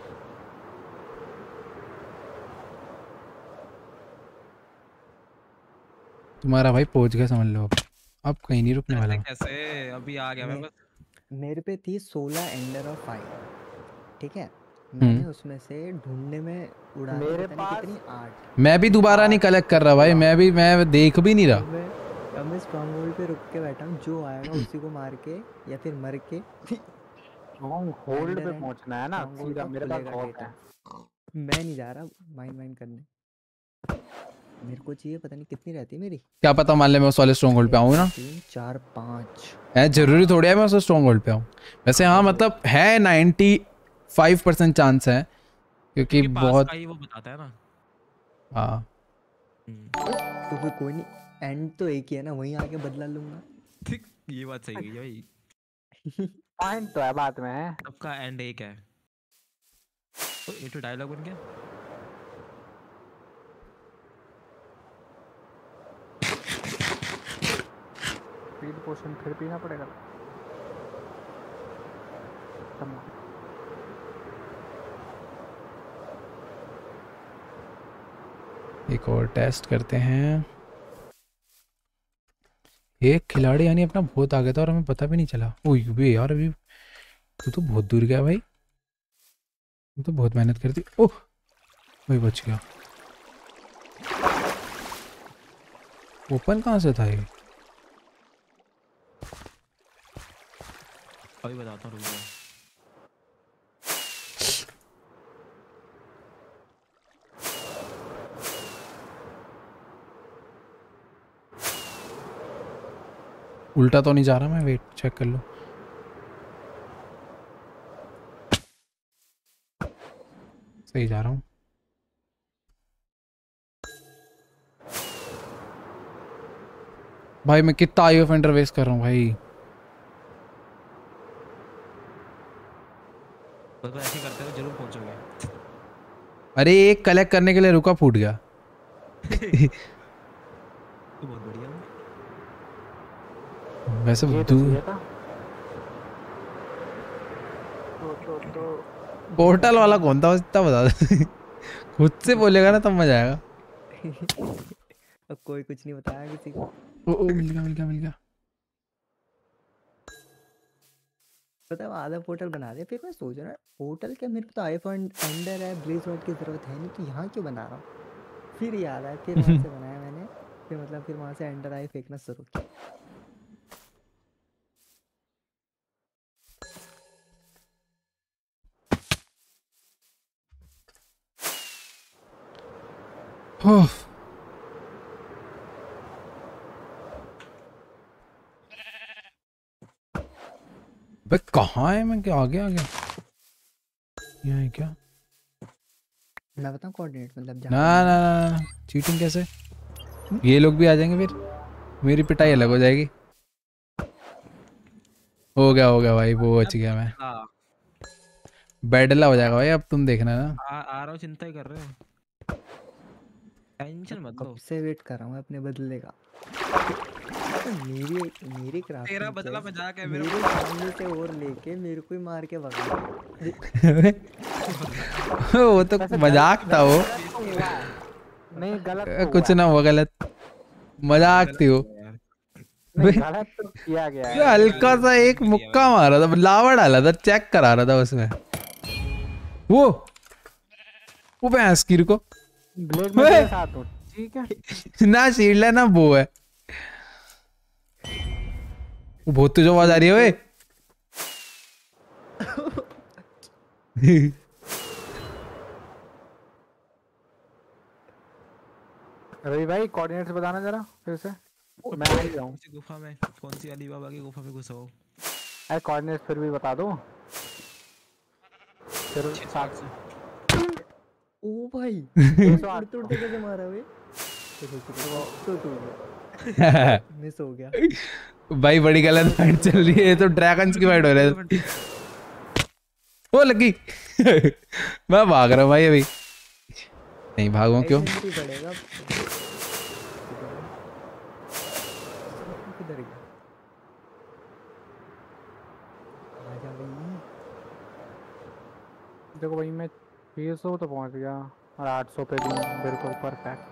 तुम्हारा भाई पहुंच गया समझ लो। अब अब कहीं नहीं रुकने वाला। कैसे अभी आ गया मैं मे- बस। मेरे पे थी सोलह एंडर और फाइव, ठीक है। मैंने उसमें से ढूंढने में उड़ा दी मेरे पता नहीं पास- कितनी, आठ। मैं भी दोबारा नहीं कलेक्ट कर रहा भाई, मैं भी मैं देख भी नहीं अब रहा। मैं अब मैं स्ट्रॉन्ग होल्ड पे रुक के बैठा हूँ, जो आएगा उसी को मार के या फिर मर के स्ट्रॉन्ग होल्ड पे Ender and पहुंचना है ना stronghold सीधा। का मेरे पास खुलेगा बहुत data। है। मैं नहीं जा रहा माइन माइन करने, मेरे को चाहिए पता नहीं कितनी रहती है मेरी। क्या पता मान ले मैं उस वाले स्ट्रॉन्ग होल्ड पे आऊँ ना। तीन चार पाँच। है जरूरी थोड़ी है मैं उस स्ट्रॉन्ग होल्ड पे आऊँ। वैसे हाँ मतलब है नाइन्टी फाइव परसेंट चांस है, क्योंकि क्योंकि पास बहुत का ही वो बताता है ना। हाँ। तो फिर कोई नहीं, एंड तो एक ही है ना, वहीं आके बदला लूंगा। ठीक, ये बात सही है भाई, पॉइंट तो है बात में। सबका एंड एक है। तो ये तो डायलॉग बन गया। स्पीड पोशन फिर पीना पड़ेगा। समझ। एक और टेस्ट करते हैं। एक खिलाड़ी यानी अपना बहुत आगे था और हमें पता भी नहीं चला। ओह बे यार, अभी तू तो बहुत दूर गया भाई, तू तो बहुत मेहनत करती। ओह वही बच गया। ओपन कहाँ से था ये? अभी बताता हूँ, रुक जाओ। उल्टा तो नहीं जा रहा मैं? वेट चेक कर लो। सही जा रहा हूँ। भाई मैं कितना आई ऑफ एंडर वेस्ट कर रहा हूँ भाई। बस बस ऐसे ही करते रहो, जरूर पहुंचोगे। अरे एक कलेक्ट करने के लिए रुका, फूट गया। तो बहुत बढ़िया है। वैसे ये तो दूर चाहिए था। तो तो तो पोर्टल वाला कौन था इतना बता दे। खुद से बोलेगा ना तब मजा आएगा। अब कोई कुछ नहीं बताया किसी को। ओ, ओ मिल गया मिल गया मिल गया। पता है वो आधा पोर्टल बना दे, फिर मैं सोच रहा पोर्टल क्या, मेरे को तो आईफोन एंडर है, ब्लेज वर्ड की जरूरत है नहीं, तो यहाँ क्यों बना रहा हूँ। फिर याद आया, फिर वहाँ से बनाया मैंने। फिर मतलब फिर वहाँ से एंडर आई फेंकना शुरू किया। ओह, बे कहाँ है? मैं क्या आगे आ गया? यहाँ है क्या? मैं बताऊँ कोऑर्डिनेट, मतलब ना जहाँ ना ना ना, चीटिंग कैसे? ये लोग भी आ जाएंगे फिर मेरी पिटाई अलग हो जाएगी। हो गया हो गया भाई, वो बच गया मैं। हाँ, बैडला हो जाएगा भाई अब, तुम देखना ना। आ, आ रहा हूँ, चिंता ही कर रहे हो, टेंशन मत कब लो। से वेट कर रहा हूँ अपने बदले का। तो मेरी मेरी तेरा क्राफ्टिंग बदला चेस्ट मजाक है मेरे मेरे को। सामने से और लेके मेरे को ही मार के भगा। वो तो वैसे मजाक था वो। गलत तो हुआ है। नहीं गलत तो कुछ हुआ ना हुआ, गलत मजाक गलत थी वो। हुआ यार। है। नहीं गलत तो किया गया जो है। हल्का सा एक मुक्का मारा था, लावा डाला था, चेक करा रहा था उसमें। वो वो भैंस की रुको। ब्लेड में तेरे साथ हूँ, ठीक है। ना शील्ड है ना वो है। वो बहुत तेज आवाज आ रही है ओए। रवि भाई कोऑर्डिनेट्स बताना जरा फिर से। मैं आ ही रहा हूँ। कौन सी गुफा में, कौन सी अली बाबा की गुफा में घुसा हो? अरे कोऑर्डिनेट्स फिर भी बता दो। फिर साथ से ओ भाई छह सौ आठ उड़ते उड़ते कैसे मारा वे। तो टूट गया, मिस हो गया। भाई बड़ी गलत फाइट चल रही है, ये तो ड्रैगन्स की फाइट हो रही है। वो लगी। मैं भाग रहा हूँ भाई अभी। नहीं भागूं क्यों? ऐसे नहीं पड़ेगा। किधर गया? आजा भाई। देखो भाई मैं छह सौ तो पहुंच गया और आठ सौ पे भी बिल्कुल परफेक्ट।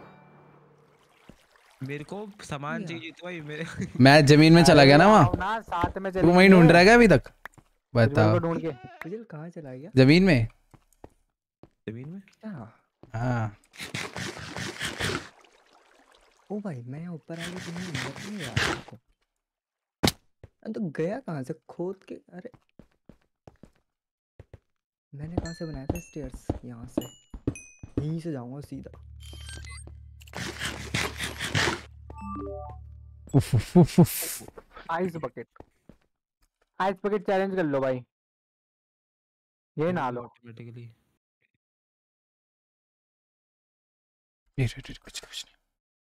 मेरे को सामान चाहिए तो भाई मेरे। मैं जमीन में चला गया ना वहाँ। ना साथ में तू वहीं चलेंगे। ढूंढ रहा है क्या अभी तक? उज्जवल बताओ। को ढूंढ के। तुझे कहाँ चला गया? जमीन में। जमीन में क्या? हाँ ओ भाई मैं ऊपर आ गया, तुम्हें अंदर नहीं आया आपको। अरे तो गया कहाँ से खोद के? अरे मैंने कहाँ से बनाया था स्टेयर्स? यहाँ से, यहीं से जाऊंगा सीधा। उफ, उफ, उफ, उफ। Ice bucket ice bucket challenge कर लो भाई, ये ना लो। ऑटोमेटिकली। ये रे, रे, कुछ कुछ नहीं।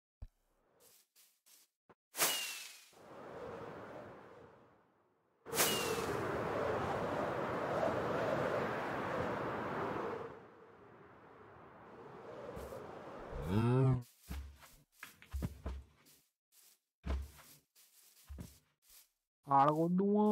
आड़ को दूँ।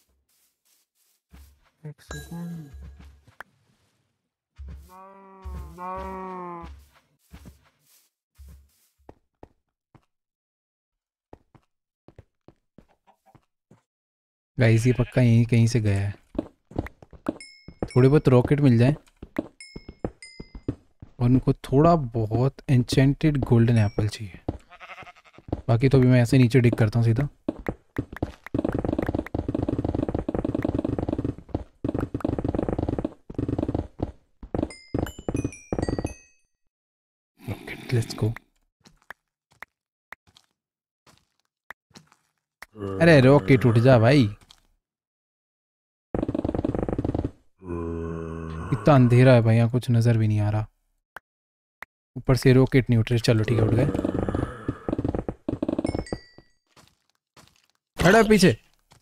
एक सेकंड। गाइस ये पक्का यहीं कहीं से गया है। थोड़े बहुत रॉकेट मिल जाए और उनको थोड़ा बहुत एन्चेंटेड गोल्डन एप्पल चाहिए। बाकी तो अभी मैं ऐसे नीचे डिग करता हूँ सीधा। Let's go. अरे रॉकेट उठ जा भाई, इतना अंधेरा है भाई, यहाँ कुछ नजर भी नहीं आ रहा। ऊपर से रॉकेट नहीं उठ रहे। चलो ठीक है, उठ गए। खड़ा है पीछे।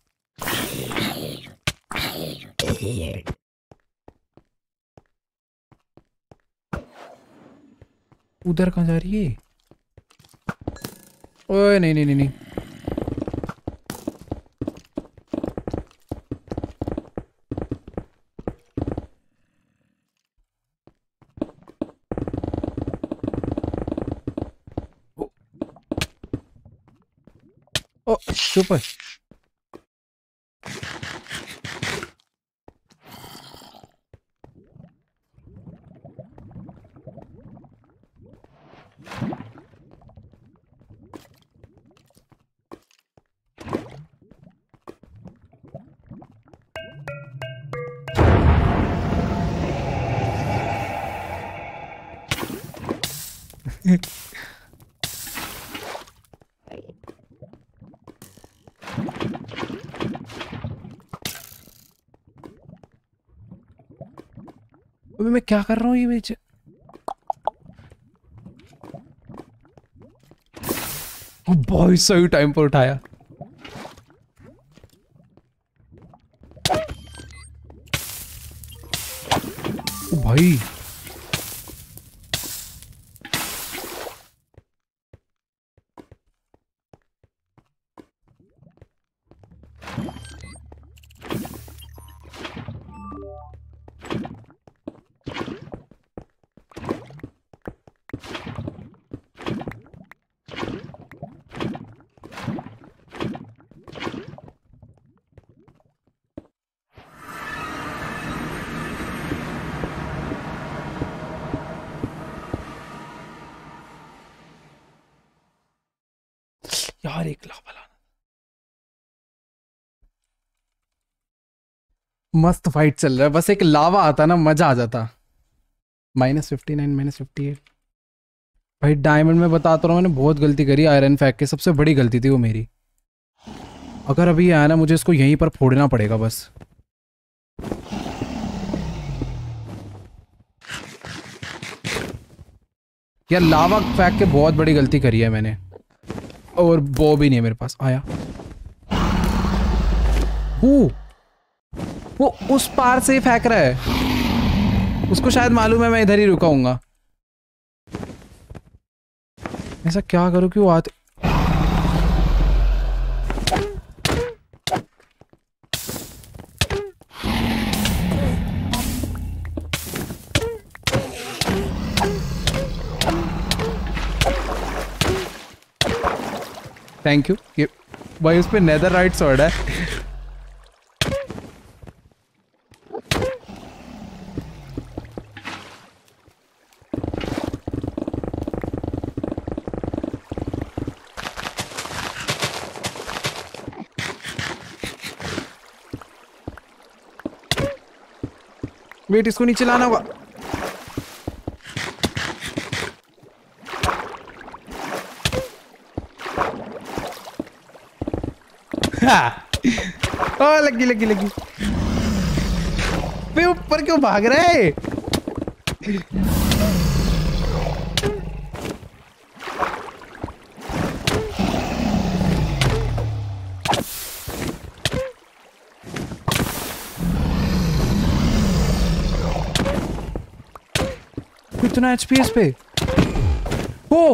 उधर कहाँ जा रही है? ओए नहीं नहीं नहीं नहीं। Oh super. अबे मैं क्या कर रहा हूँ ये बेच। बहुत सही टाइम पर उठाया। ओ भाई यार एक लावा लाना। मस्त फाइट चल रहा है, बस एक लावा आता ना मजा आ जाता। Minus fifty nine minus fifty eight. भाई डायमंड में बताता रहा हूँ, मैंने बहुत गलती करी आयरन फेंक के। सबसे बड़ी गलती थी वो मेरी। अगर अभी आया ना मुझे इसको यहीं पर फोड़ना पड़ेगा बस। यार लावा फेंक के बहुत बड़ी गलती करी है मैंने। और वो भी नहीं है मेरे पास। आया वो वो उस पार से ही फेंक रहा है। उसको शायद मालूम है मैं इधर ही रुकाऊंगा। ऐसा क्या करूं कि वो आते। Thank you. ये भाई उस पे नेदरराइट स्वॉर्ड है। वेट, इसको नीचे लाना होगा। ओ लगी लगी लगी। वे ऊपर क्यों भाग रहा है? कितना एचपी इस पे? ओ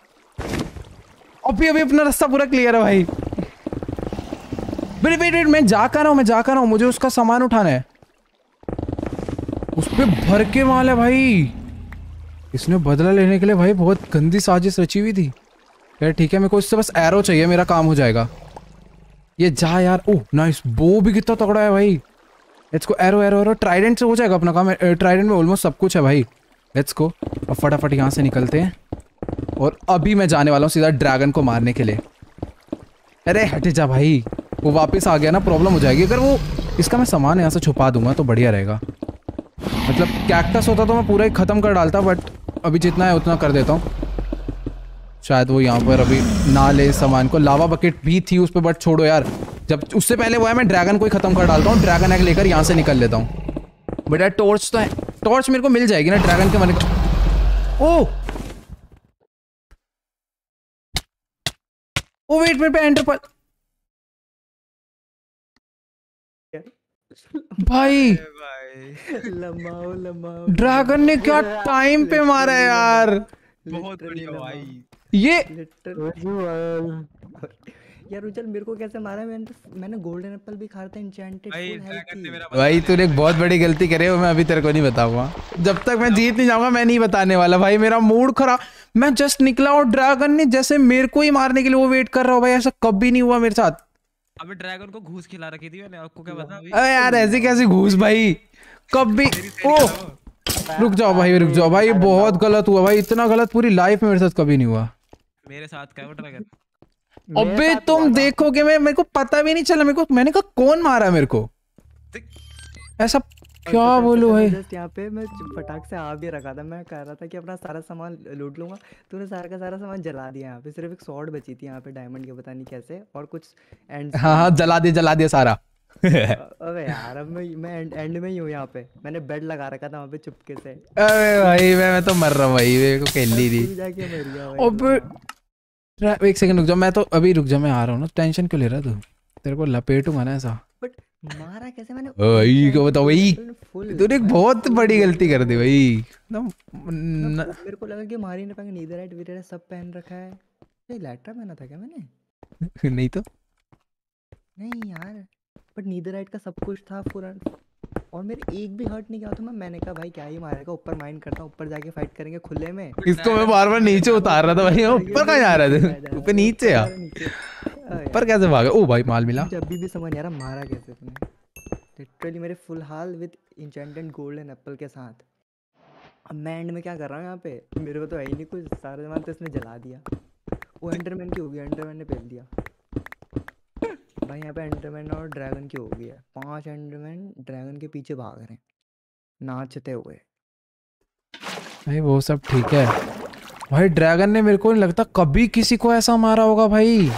अभी अभी अपना रास्ता पूरा क्लियर है भाई। वेट वेट वेट, मैं जा कर रहा हूँ, मैं जा कर रहा हूँ। मुझे उसका सामान उठाना है। उस पे भर के माल है भाई। इसने बदला लेने के लिए भाई बहुत गंदी साजिश रची हुई थी। यार ठीक है, मेरे को इससे बस एरो चाहिए, मेरा काम हो जाएगा। ये जा यार। ओह नाइस, बो भी कितना तगड़ा है भाई। Let's go, arrow arrow arrow. Trident से हो जाएगा अपना काम। ट्राइडेंट में ऑलमोस्ट सब कुछ है भाई। लेट्स गो, अब फटाफट यहाँ से निकलते हैं और अभी मैं जाने वाला हूँ सीधा ड्रैगन को मारने के लिए। अरे हट जा भाई, वो वापस आ गया ना, प्रॉब्लम हो जाएगी। अगर वो इसका मैं सामान यहाँ से छुपा दूंगा तो बढ़िया रहेगा। मतलब कैक्टस होता तो मैं पूरा ही ख़त्म कर डालता, बट अभी जितना है उतना कर देता हूँ। शायद वो यहाँ पर अभी ना ले सामान को। लावा बकेट भी थी उस पर, बट छोड़ो यार, जब उससे पहले वो है मैं ड्रैगन को ही ख़त्म कर डालता हूँ। ड्रैगन एग लेकर यहाँ से निकल लेता हूँ। बट यार टॉर्च तो है, टॉर्च मेरे को मिल जाएगी ना ड्रैगन के मरने। ओ ओ वेट वेट पे एंटर पर भाई भाई लम्बाओ लम्बाओ। ड्रैगन ने क्या टाइम पे मारा है यार। बहुत बढ़िया भाई। ये Visual। यार उजल मेरे को कैसे मारा? मैंने तो मैंने गोल्डन एप्पल भी खाया था, एन्चेंटेड भाई फुल हेल्थ ड्रैगन ने थी। मेरा भाई तूने एक बहुत बड़ी गलती करी है, वो मैं अभी तेरे को नहीं बताऊंगा। जब तक मैं जीत नहीं जाऊंगा मैं नहीं बताने वाला भाई। मेरा मूड खराब, मैं जस्ट निकला और ड्रैगन ने जैसे मेरे को ही मारने के लिए वो वेट कर रहा हो भाई। ऐसा कभी नहीं हुआ मेरे साथ। अबे ड्रैगन को घूस खिला रखी थी मैंने, आपको क्या पता अभी। अरे यार ऐसी कैसी घूस भाई, कभी। ओ रुक जाओ भाई, रुक जाओ भाई, बहुत गलत हुआ भाई। इतना गलत पूरी लाइफ में मेरे साथ कभी नहीं हुआ। मेरे साथ क्या हुआ ड्रैगन? मेरे अबे साथ तुम हुआ था। देखोगे, मैं मेरे को पता भी नहीं चला। मेरे को मैंने कहा कौन मारा मेरे को, ऐसा क्या बोलूं भाई। जस्ट यहाँ पे मैं फटाक से आ भी रखा था। मैं कह रहा था कि अपना सारा सामान लूट लूंगा, तूने सारा का सारा सामान जला दिया। यहाँ पे सिर्फ एक स्वॉर्ड बची थी यहाँ पे डायमंड के, पता नहीं कैसे, और कुछ एंड। हाँ हाँ जला दिया जला दिया सारा। अबे यार अब मैं मैं एंड, एंड में ही हूँ। यहाँ पे मैंने बेड लगा रखा था वहाँ पे चुपके से। अरे भाई मैं मैं तो मर रहा हूँ भाई, मेरे को खेलनी थी। तू जाके मर गया भाई। अबे ट्रा- एक सेकंड रुक जा, मैं तो अभी रुक जा, मैं आ रहा हूँ ना। टेंशन क्यों ले रहा तू? तेरे को लपेटूंगा ना ऐसा। बट मारा कैसे मैंने? भाई क्या बताओ भाई, फुल तूने एक बहुत बड़ी गलती कर दी भाई एकदम। न- मेरे को लगा कि मारी नहीं पाएंगे। नीदरराइट वीराइट सब पहन रखा है। ये लैट्रा पहना था क्या मैंने? नहीं तो नहीं यार, बट नीदरराइट का सब कुछ था पूरा, और मेरे एक भी हर्ट नहीं किया। तो मैं मैंने कहा भाई क्या ही मारेगा, ऊपर माइंड करता हूँ, ऊपर जाके फाइट करेंगे खुले में। इसको मैं बार बार नीचे उतार रहा था भाई। ऊपर कहाँ जा रहा था? ऊपर नीचे आ, ऊपर कैसे भागा? ओ भाई माल मिला। मुझे अभी भी समझ नहीं आ रहा मारा कैसे तुमने। लिटरली मेरे फुल हाल विद इंचेंटेड गोल्डन एप्पल के साथ। अब मैं एंड में क्या कर रहा हूँ यहाँ पे? मेरे को तो है ही नहीं कुछ, सारा सामान तो इसने जला दिया। वो एंडरमैन की हो गई, एंडरमैन ने पहन दिया भाई। यहाँ पे एंडरमैन और ड्रैगन की हो गई है। पांच एंडरमैन ड्रैगन के पीछे भाग रहे हैं नाचते हुए। भाई वो सब ठीक है भाई। ड्रैगन ने मेरे को नहीं लगता कभी किसी को ऐसा मारा होगा भाई।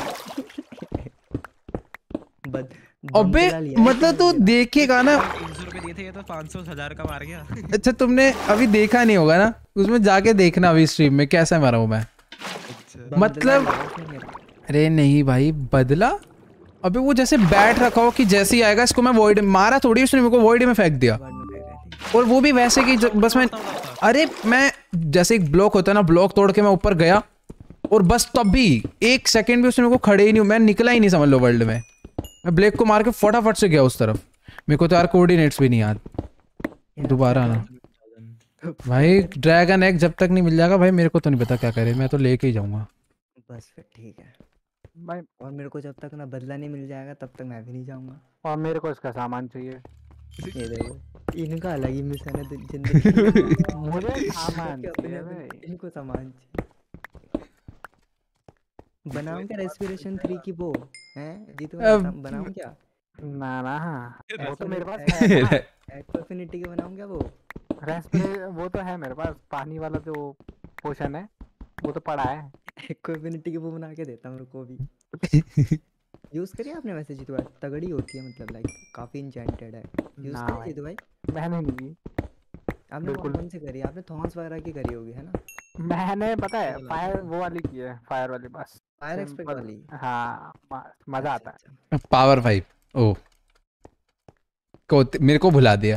बद अबे मतलब तू देखेगा ना। तीन सौ रुपए दिए थे, ये तो पाँच सौ हजार का मार गया। अच्छा तुमने अभी देखा नहीं होगा ना, उसमें जाके देखना अभी स्ट्रीम में कैसे मारा हूँ मैं। मतलब अरे नहीं भाई बदला। अबे वो जैसे बैठ रखा हो कि जैसे ही आएगा इसको मैं वॉइड मारा थोड़ी, उसने मेरे को वॉइड में फेंक दिया। और वो भी वैसे कि ज- बस मैं अरे मैं जैसे एक ब्लॉक होता है ना, ब्लॉक तोड़ के मैं ऊपर गया और बस तभी एक सेकंड भी उसने मेरे को खड़े ही नहीं, मैं निकला ही नहीं समझ लो वर्ल्ड में। मैं ब्लैक को मार के फटाफट से गया उस तरफ। मेरे को तो यार कोऑर्डिनेट्स भी नहीं याद। दोबारा ना भाई, ड्रैगन एग जब तक नहीं मिल जाएगा भाई मेरे को तो नहीं पता क्या करे। मैं तो लेके ही जाऊंगा। बस फिर ठीक है भाई और मेरे को जब तक ना बदला नहीं मिल जाएगा तब तक मैं भी नहीं जाऊंगा। और मेरे को इसका सामान चाहिए। ये देखो इनका अलग ही मिशन है जिंदगी। मुझे सामान सबके अपने चाहिए अपने- भाई। इनको सामान चाहिए। बनाऊं क्या रेस्पिरेशन थ्री की वो हैं जीतू? अब- बनाऊं क्या ना ना वो तो मेरे पास है ना। एक्वाफिनिटी के बनाऊं क्या वो? रेस्पिरे वो तो है मेरे पास, पानी वाला जो पोशन है वो तो पड़ा है। एक्वाफिनिटी के वो बना के देता हूं मेरे को भी। यूज करिए आपने वैसे जीतू भाई? तगड़ी होती है, मतलब लाइक काफी इंचेंटेड है। यूज ना करिए भाई। जीतू भाई? मैंने नहीं की। आपने बिल्कुल। कौन सी करी है? आपने थॉर्न्स वगैरह की करी होगी है ना? मैंने पता है फायर वो वाली की है, फायर वाली बस। Fire aspect simple. वाली? हाँ म- मजा आता है। अच्छा, पावर फाइव ओ को मेरे को भुला दिया।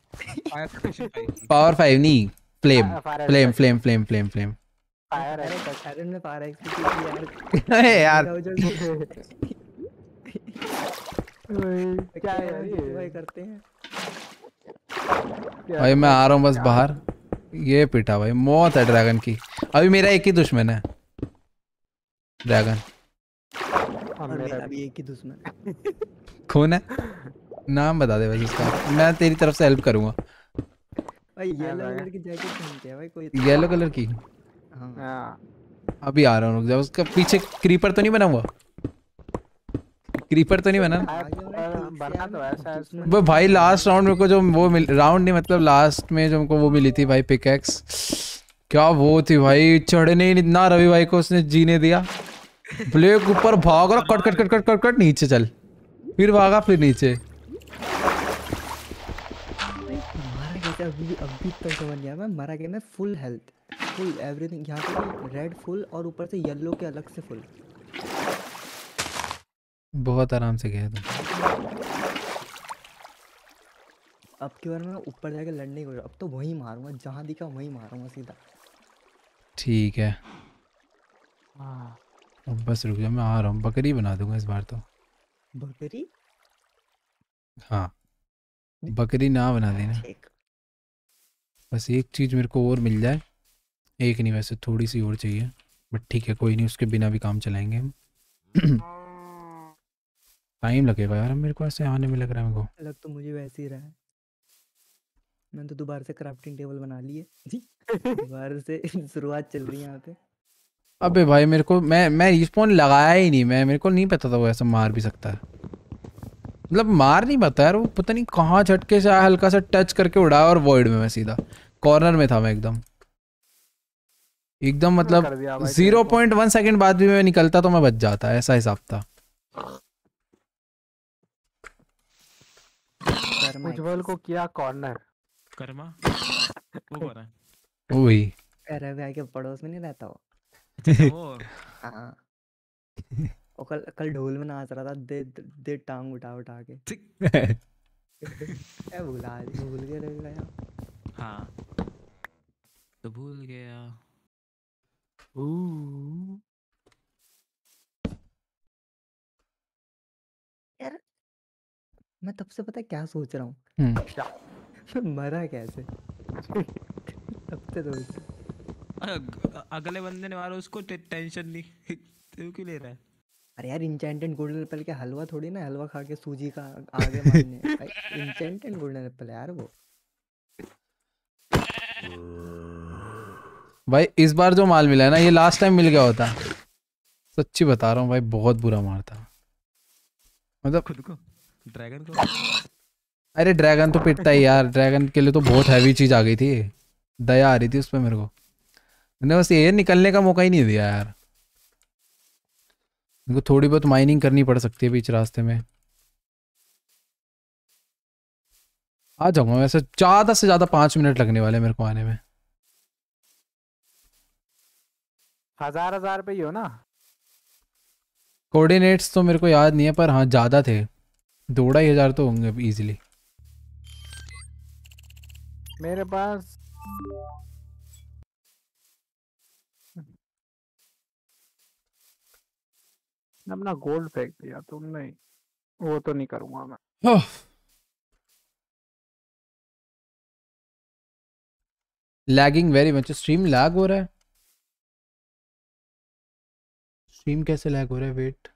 पावर फाइव नहीं, फ्लेम फा- fire flame aspect. Flame flame flame flame. Fire अरे है। सायरन में फायर एक्सपेक्ट यार। अरे यार क्या है यार जीतू भाई ये? करते हैं। क्या भाई मैं आ रहा हूँ बस बाहर। ये पिटा भाई, मौत है ड्रैगन की। अभी मेरा एक ही दुश्मन है, ड्रैगन। और और मेरा मेरा भी एक ही दुश्मन है। कौन है? नाम बता दे बस उसका, मैं तेरी तरफ से हेल्प करूंगा। भाई येलो भाई। कलर की जैकेट पहनते हैं भाई कोई। येलो कलर की? हाँ हाँ अभी आ रहा हूँ, रुक जा। उसका पीछे क्रीपर तो नहीं बना हुआ? क्रीपर तो नहीं बना? आगे वाला ठीक से बना यार, तो मैं ऐसा है दुश्मन वो को भाई मारना लास्ट है। राउंड मेरे को जो वो मिल, राउंड नहीं मतलब लास्ट में जो हमको वो मिली थी भाई, पिकैक्स, क्या वो थी भाई। चढ़ने ही नहीं ना रवि भाई को उसने जीने दिया। ब्लेक ऊपर भाग रहा, cut cut cut cut cut cut नीचे चल, फिर भागा फिर नीचे। भाई मारा कैसे अभी भी अभी तक समझ नहीं आया। मैं मरा गया, मैं फुल हेल्थ फुल एवरीथिंग, यहाँ पे भी रेड फुल और ऊपर से येलो के अलग से फुल। बहुत आराम से गया तुम। अब की बार मैं ऊपर जाके लड़ने को, अब तो वहीं मारूंगा जहाँ दिखा वहीं मारूंगा सीधा। ठीक है, हाँ। अब बस रुक जा, मैं आ रहा हूँ। बकरी बना दूंगा इस बार तो। बकरी हाँ, बकरी ना बना देना। ठीक। बस एक चीज़ मेरे को और मिल जाए, एक नहीं वैसे थोड़ी सी और चाहिए, बट ठीक है कोई नहीं, उसके बिना भी काम चलाएंगे हम। टाइम लगेगा यार मेरे को ऐसे आने में, लग रहा है मेरे को। लग तो मुझे वैसे ही रहा है। मैंने तो दोबारा से क्राफ्टिंग टेबल बना ली है। दोबारा से शुरुआत चल रही है यहाँ पे। अबे भाई मेरे को, मैं मैं रिस्पॉन लगाया ही नहीं, मैं मेरे को नहीं पता था वो ऐसा मार भी सकता है। मतलब मार नहीं पाता यार वो, पता नहीं कहाँ झटके से आया, हल्का सा टच करके उड़ाया और वॉइड में मैं सीधा कॉर्नर में था। मैं एकदम एकदम कर मतलब दिया भाई तेरे जीरो को। पॉइंट वन सेकेंड बाद भी मैं निकलता तो मैं बच जाता, ऐसा हिसाब था। कर्मा उज्जवल को किया कॉर्नर। कर्मा वो कौन है? वही। अरे भाई के पड़ोस में नहीं रहता वो। अच्छा वो हाँ वो कल कल ढोल में नाच रहा था, दे दे टांग उठा उठा के। ए भूला भूल गए रे गया। हाँ तो भूल गया। यार मैं तब से पता है क्या सोच रहा हूँ। हम्म, मरा कैसे तब से सोच रहा हूँ। अग- अगले बंदे ने मारा उसको टे- टेंशन नहीं। तू क्यों ले रहा है? अरे यार इंचेंटेड गोल्डन एप्पल के हलवा थोड़ी ना, हलवा खा के सूजी का आगे मारने। इंचेंटेड गोल्डन एप्पल यार वो। भाई इस बार जो माल मिला है ना, ये लास्ट टाइम मिल गया होता, सच्ची बता रहा हूँ भाई, बहुत बुरा मार था मतलब। खुद को ड्रैगन को अरे ड्रैगन तो पिटता ही यार, ड्रैगन के लिए तो बहुत हैवी चीज आ गई थी, दया आ रही थी उस पर मेरे को। मैंने बस ये निकलने का मौका ही नहीं दिया यार। मेरे को थोड़ी बहुत माइनिंग करनी पड़ सकती है बीच रास्ते में। आ जाऊंगा वैसे, ज्यादा से ज्यादा पाँच मिनट लगने वाले मेरे को आने में। हजार हजार पे ही हो ना? कोऑर्डिनेट्स तो मेरे को याद नहीं है, पर हाँ ज़्यादा थे, दो ढाई हज़ार तो होंगे इजीली। मेरे पास अपना गोल्ड फेंक दिया तुमने, वो तो नहीं करूंगा मैं। Lagging very much, stream lag हो रहा है। स्ट्रीम कैसे लैग हो रहा है? वेट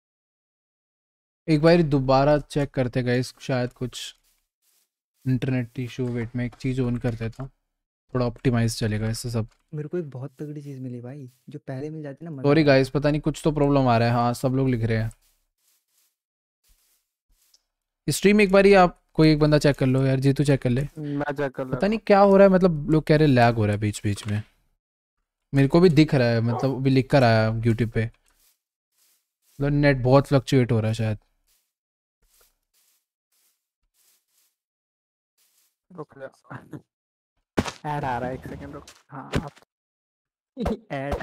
एक बार दोबारा चेक करते गए, शायद कुछ इंटरनेट इशू। वेट मैं एक चीज़ ऑन कर देता हूँ, थोड़ा ऑप्टिमाइज चलेगा इससे सब। मेरे को एक बहुत तगड़ी चीज मिली भाई, जो पहले मिल जाती ना मजा सॉरी आ जाता। गाइस, पता नहीं कुछ तो प्रॉब्लम आ रहा है। हाँ सब लोग लिख रहे हैं। स्ट्रीम एक बार ही आप कोई एक बंदा चेक कर लो यार, जीतू चेक कर ले। मैं चेक कर पता लेता नहीं क्या हो रहा है, मतलब लोग कह रहे लैग हो रहा है बीच बीच में। मेरे को भी दिख रहा है, मतलब अभी लिख कर आया यूट्यूब पे, मतलब नेट बहुत फ्लक्चुएट हो रहा है शायद। हूँ। रुक जा, ऐड आ रहा है, एक सेकंड रुक। हाँ अब ऐड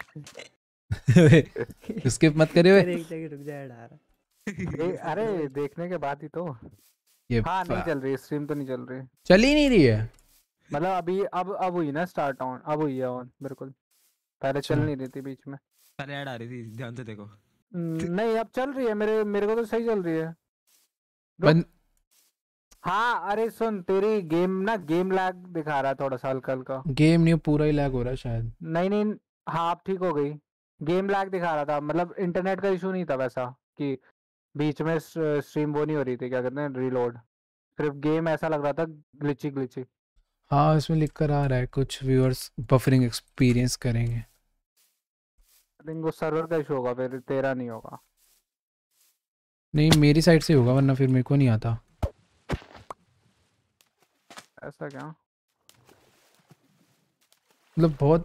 स्किप मत करिए अरे वे। एक सेकंड रुक जा, ऐड आ रहा दे, अरे देखने के बाद ही तो। ये हाँ नहीं चल रही स्ट्रीम, तो नहीं चल रही। चल ही नहीं रही है। मतलब अभी अब अब हुई ना स्टार्ट ऑन, अब हुई है ऑन बिल्कुल, पहले चल अच्छा। नहीं रही थी बीच में। पहले ऐड आ रही थी, ध्यान से देखो। न- नहीं अब चल रही है, मेरे मेरे को तो सही चल रही है। रुक। बन... हाँ अरे सुन, तेरी गेम ना गेम लैग दिखा रहा है थोड़ा सा हल्का हल्का। गेम नहीं, पूरा ही लैग हो रहा है शायद। नहीं नहीं, हाँ अब ठीक हो गई। गेम लैग दिखा रहा था, मतलब इंटरनेट का इशू नहीं था वैसा कि बीच में स्ट्रीम वो नहीं हो रही थी, क्या कहते हैं, रीलोड। सिर्फ गेम ऐसा लग रहा था ग्लिची ग्लिची। हाँ इसमें लिख कर आ रहा है कुछ व्यूअर्स बफरिंग एक्सपीरियंस करेंगे। आई थिंक वो सर्वर का इशू होगा, फिर तेरा नहीं होगा। नहीं मेरी साइड से होगा, वरना फिर मेरे को नहीं आता। ऐसा क्या? मतलब बहुत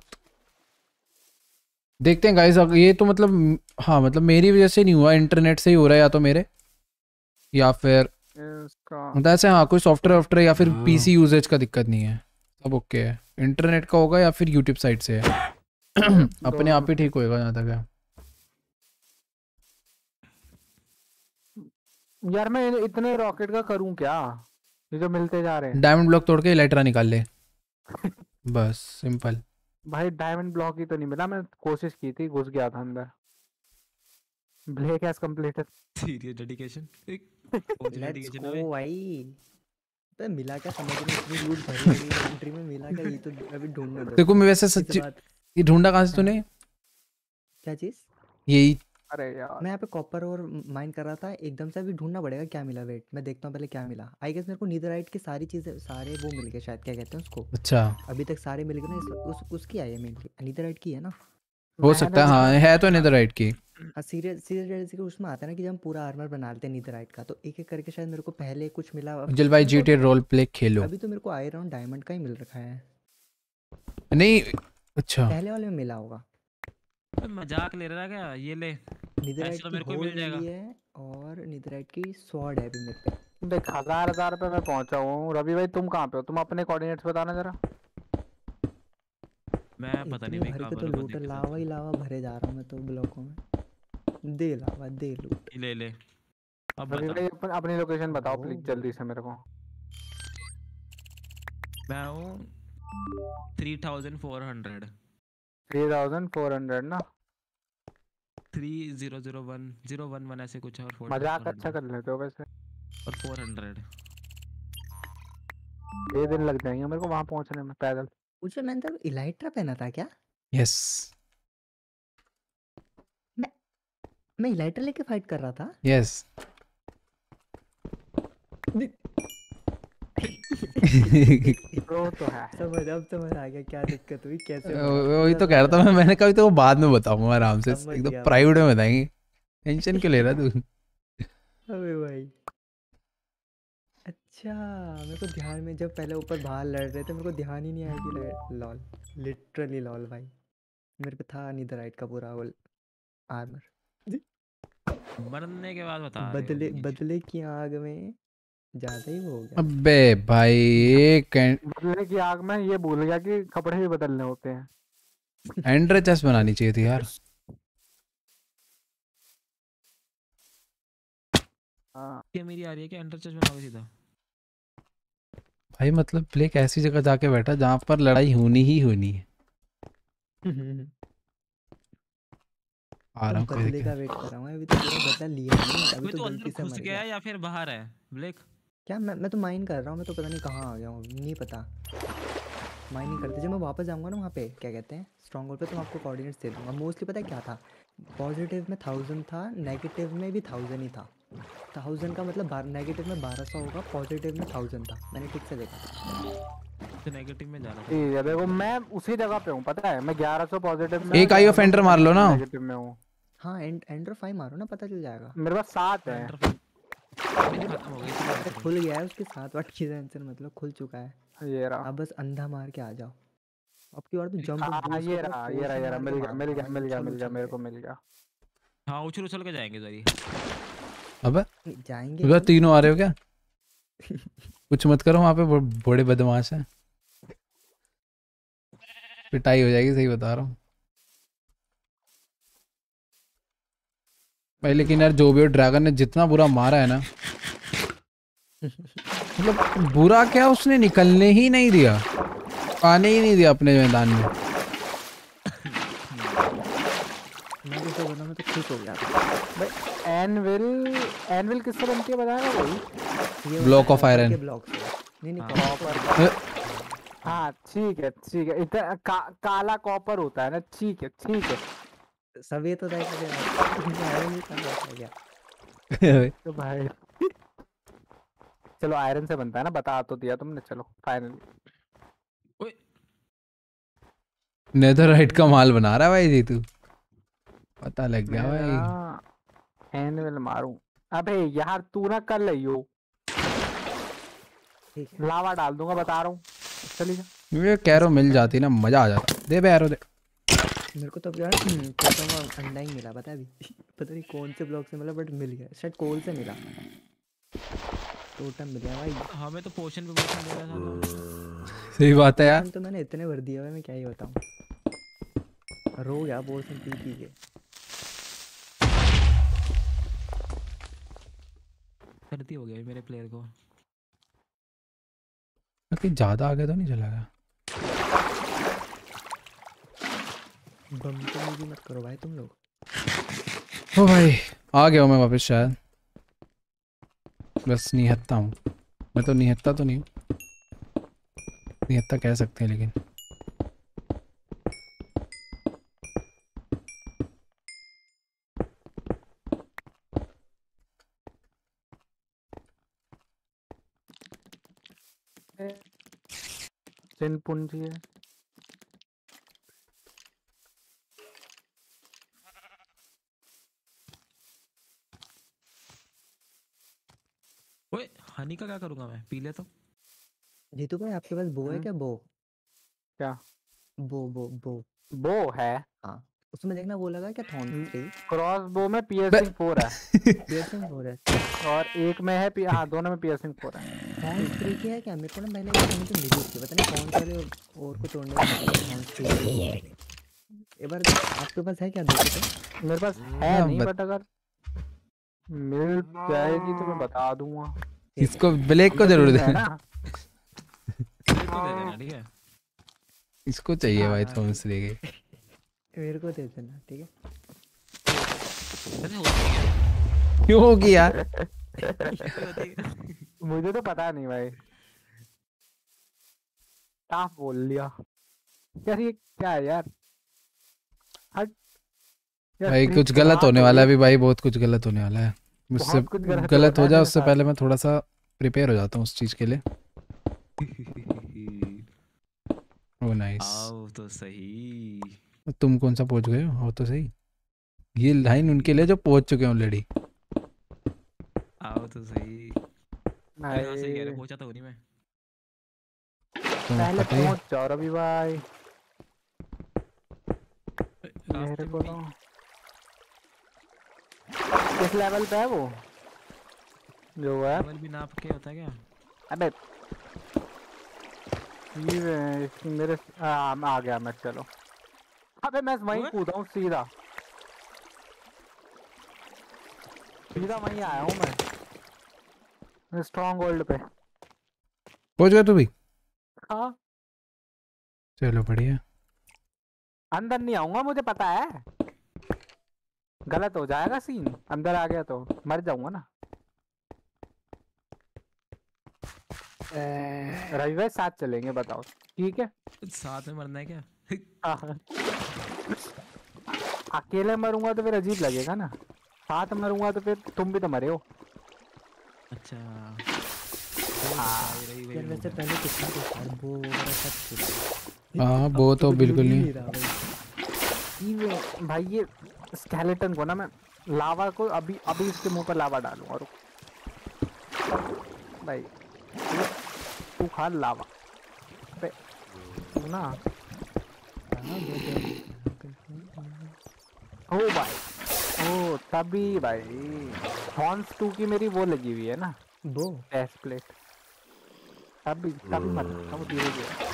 देखते हैं गाइस। ये तो मतलब हाँ मतलब मेरी वजह से नहीं हुआ, इंटरनेट से ही हो रहा है या तो मेरे, या फिर इसका मतलब ऐसे हाँ कोई सॉफ्टवेयर वॉफ्टवेयर या फिर पीसी यूजेज का दिक्कत नहीं है, सब ओके है। इंटरनेट का होगा या फिर यूट्यूब साइड से है। अपने आप ही ठीक होएगा जहाँ तक है। यार मैं इतने रॉकेट का करूं क्या, ये जो मिलते जा रहे हैं। डायमंड ब्लॉक तोड़ के इलेक्ट्रा निकाल ले बस, सिंपल। भाई डायमंड ब्लॉक ही तो नहीं मिला, मैं कोशिश की थी, घुस गया था अंदर। Blake has completed. Serious dedication. कौन सी लेट्स डेडिकेशन है गो बे? भाई। तो मिला क्या समझ में, इतनी लूट भरी हुई है एंट्री में, मिला क्या ये तो अभी ढूंढने दो। देखो मैं वैसे इस सच्ची बात ये ढूंढा कहाँ से तूने? क्या चीज? यही अरे यार मैं यहाँ पे कॉपर और माइन कर रहा था, एकदम से अभी ढूंढना पड़ेगा क्या मिला। वेट मैं देखता हूँ पहले क्या मिला। आई गेस मेरे को नीदरराइट की सारी चीजें, सारे वो मिल गए शायद, क्या कहते हैं उसको, अच्छा अभी तक सारे मिल गए ना। इस, उस, उसकी आई है मेनली, नीदरराइट की है ना। हो सकता है, हाँ है तो नेदरराइट की। हाँ सीरियस सीरियस रेडिस के उसमें आता है ना कि जब हम पूरा आर्मर बना लेते हैं नीदरराइट का, तो एक एक करके शायद मेरे को पहले कुछ मिला। अब जल भाई मेरे को- जीटीए रोल प्ले खेलो। अभी तो मेरे को आई राउंड डायमंड का ही मिल रखा है, नहीं अच्छा पहले वाले में मिला होगा। बे मजाक ले रहा है क्या? ये ले, नीदरराइट ऐसे तो की मेरे को ही होल मिल जाएगा। मिली है और नीदरराइट की स्वॉर्ड है अभी मेरे पे। देख, हजार हजार पे मैं पहुंचा हूँ। रवि भाई तुम कहाँ पे हो? तुम अपने कोऑर्डिनेट्स बताना जरा। मैं पता नहीं इतनी भाई भर कहाँ के पर तो हूँ, लूट देख के लावा ही लावा भरे जा रहा हूँ मैं तो ब्लॉकों में। दे लावा दे लूट। ये ले ले। अब रवि बता। भाई अपन अपनी लोकेशन बताओ ओ, प्लीज जल्दी से मेरे को। मैं हूँ three thousand four hundred. Three thousand four hundred ना? Three zero zero one zero one one ऐसे कुछ है, और फोर मजाक अच्छा कर लेते हो वैसे। और फोर हंड्रेड। छह दिन लग जाएंगे मेरे को वहां पहुंचने में पैदल। मुझे मैंने तब इलाइट्रा पहना था क्या? यस मैं मैं इलाइट्रा लेके फाइट कर रहा था। यस वो तो है। समझ अब समझ आ गया क्या दिक्कत हुई, कैसे हुआ। वही तो कह रहा था मैं, मैंने कहा तो बाद में बताऊंगा आराम से, समझ एकदम गया प्राइवेट में बताएंगे। टेंशन क्यों ले रहा तू? अबे भाई अच्छा, मेरे को ध्यान में जब पहले ऊपर बाहर लड़ रहे थे मेरे को ध्यान ही नहीं आया कि लॉल, लिटरली लॉल भाई। मेरे पे था नीदरराइट का पूरा वो आर्मर। मरने के बाद बता रहे हो बदले नीचे। बदले की आग में ज्यादा ही वो हो गया। अबे भाई ये बदलने की आग में ये भूल गया कि कपड़े भी बदलने होते हैं। एंड्रे चेस्ट बनानी चाहिए थी यार। हाँ ये मेरी आ रही है कि एंटर चेस्ट बनाओगे सीधा? भाई मतलब ब्लेक ऐसी जगह जाके बैठा जहाँ पर लड़ाई होनी ही होनी है। आ रहा हूँ कोई बदले दिक्कत का वेट कर रहा हूँ, अभी तो पूरा बदला लिया नहीं, अभी अबे तो तू गलती अंदर से घुस मर गया गया। है या फिर बाहर है ब्लैक? क्या मैं मैं तो माइन कर रहा हूँ, मैं तो पता नहीं कहाँ आ गया हूँ, नहीं पता। माइनिंग करते जब मैं वापस जाऊँगा ना वहाँ पे क्या कहते हैं स्ट्रॉन्ग होल्ड पे, तो मैं आपको कोऑर्डिनेट्स दे दूँगा। मोस्टली पता है क्या था, पॉजिटिव में थाउजेंड था, नेगेटिव में भी थाउजेंड ही था। थाउजेंड का मतलब नेगेटिव में बारह सौ होगा, पॉजिटिव में थाउजेंड था, मैंने ठीक से देखा था। तो नेगेटिव में जा रहा था। ठीक है, देखो मैं उसी जगह पे हूँ, पता है मैं ग्यारह सौ पॉजिटिव में। एक आई ऑफ एंटर मार लो ना। नेगेटिव में हूँ। हाँ एंड एंडर फाइव मारो ना, पता चल जाएगा। मेरे पास सात है। एंटर मेरी खत्म हो गई इसलिए अरे बच खुल गया है उसके साथ वाट की टेंशन, मतलब खुल चुका है। ये रहा। अब बस अंधा मार के आ जाओ। अब की बार तो जंप हाँ ये रहा ये रहा ये रहा, मिल गया मिल गया मिल गया मिल गया मेरे को मिल गया। गया। हाँ उछल उछल के जाएंगे जरी। अबे जाएंगे उधर नहीं। तीनों आ रहे हो क्या? कुछ मत करो वहाँ पे, ब- बड़े बदमाश हैं। पिटाई हो जाएगी, सही बता रहा हूँ भाई। लेकिन यार जो भी हो, ड्रैगन ने जितना बुरा मारा है ना, मतलब बुरा क्या, उसने निकलने ही नहीं दिया, आने ही नहीं दिया अपने मैदान में। मैं तो बना मैं तो खुश हो गया था। भाई एनविल एनविल किससे बनती है बताया ना भाई? ये होता ब्लॉक है ऑफ copper आयरन। के ब्लॉक से। नहीं नहीं हाँ, कॉपर। हाँ ठीक है ठीक है इतना का, काला कॉपर होता है ना ठीक है ठीक है। सभी तो तय करे आयरन भी काला होता है क्या? तो भाई चलो आयरन से बनता है ना, बता तो दिया तुमने। चलो फाइनली ओए नेदरराइट का माल बना रहा है भाई जी तू, पता लग गया भाई। एनिमल मारूं। अबे यार तू ना कर रही हो, ठीक है लावा डाल दूंगा बता रहा हूँ। चली जा। ये कैरो मिल जाती ना मजा आ जाता। दे बे एरो दे। मेरे को तो अब यार टोटम और अंडा ही मिला पता है अभी पता नहीं कौन से ब्लॉक से मिला बट मिल गया, शायद कोल से मिला। टोटम मिल गया भाई। हमें तो पोशन पे पोशन दे रहा था। सही बात है यार। पोर्शन तो मैंने इतने भर दिया हुआ है, मैं क्या ही बताऊं। रो गया पोर्शन पी पी के। सर्दी हो गया मेरे प्लेयर को। कहीं ज्यादा आगे तो नहीं चला गया। बम तो मुझे मत करो भाई तुम लोग। ओ भाई आ गया हूँ मैं वापस शायद, बस निहत्ता हूँ मैं। तो निहत्ता तो नहीं हूँ, निहत्ता कह सकते हैं लेकिन। चिन पूंजी है। ओए हनी का क्या करूंगा मैं, पी ले तो। जीतू भाई आपके पास बो है हम्म। क्या? बो क्या बो बो बो बो है? हाँ उसमें देखना वो लगा क्या थॉर्न थ्री क्रॉस बो में पियर्सिंग फोर है पियर्सिंग हो रहा है। और एक में है पी... हाँ दोनों में पियर्सिंग फोर है। थॉर्न थ्री की है क्या? मेरे को ना पहले ये मुझे मिली थी, पता नहीं कौन सा और को तोड़ने में थॉर्न थ्री। एक बार आपके पास है क्या देखो तो? मेरे पास है हाँ, नहीं बत- बट अगर मिल जाएगी तो मैं बता दूंगा। इसको ब्लैक को जरूर है दे। ना। मेरे को दे देना ठीक है। इसको चाहिए भाई हाँ, थॉमस लेके। मेरे को दे देना ठीक है। अरे होती है क्यों होगी यार? होती है। मुझे तो पता नहीं भाई, साफ बोल लिया यार। ये क्या है यार? हट यार, भाई प्लीज कुछ गलत बात होने हो वाला है गई। अभी भाई, बहुत कुछ गलत होने वाला है मुझसे। बहुत कुछ गलत गलत हो हो रहा है जाए मेरे उससे साथ। पहले मैं थोड़ा सा प्रिपेयर हो जाता हूँ उस चीज के लिए। Oh nice. आओ तो सही। तुम कौन सा पहुंच गए हो? हो तो सही। ये लाइन उनके लिए जो पहुंच चुके हैं ऑलरेडी। आओ तो सही। अरे हाँ सही कह रहे भाई, पहुंचा तो नहीं मैं। तो पहले पता ही है। पहुंच जाओ रवि भाई। मेरे रास्ते को में तो किस लेवल पे है वो जो है? लेवल भी नाप के होता है क्या? अबे ये इसकी मेरे आ, आ गया मैं। चलो अबे मैं वहीं हुआ? कूदा हूँ सीधा सीधा वहीं आया हूँ मैं स्ट्रॉन्ग होल्ड पे। पहुंच गया तू भी? हाँ चलो बढ़िया। अंदर नहीं आऊंगा मुझे पता है, गलत हो जाएगा सीन। अंदर आ गया तो मर जाऊंगा ना। रवि भाई साथ चलेंगे बताओ ठीक है? साथ में मरना है क्या? हाँ। अकेले मरूंगा तो फिर अजीब लगेगा ना, साथ मरूंगा तो फिर तुम भी तो मरे हो। अच्छा हाँ। यार वैसे पहले कितना कुछ था, वो वगैरह सब कुछ। हाँ वो तो कुछ बिल्कुल मिल ही नहीं। रहा भाई। ये भाई ये स्केलेटन को ना मैं लावा को अभी अभी इसके मुंह पर लावा डालूंगा। रुक भाई, ये तू खा लावा बे, तू ना हाँ, दे दे। ओ भाई ओ तभी भाई हॉर्न्स टू की मेरी वो लगी हुई है ना वो टेस्ट प्लेट। तभी तभी मत वो धीरे धीरे।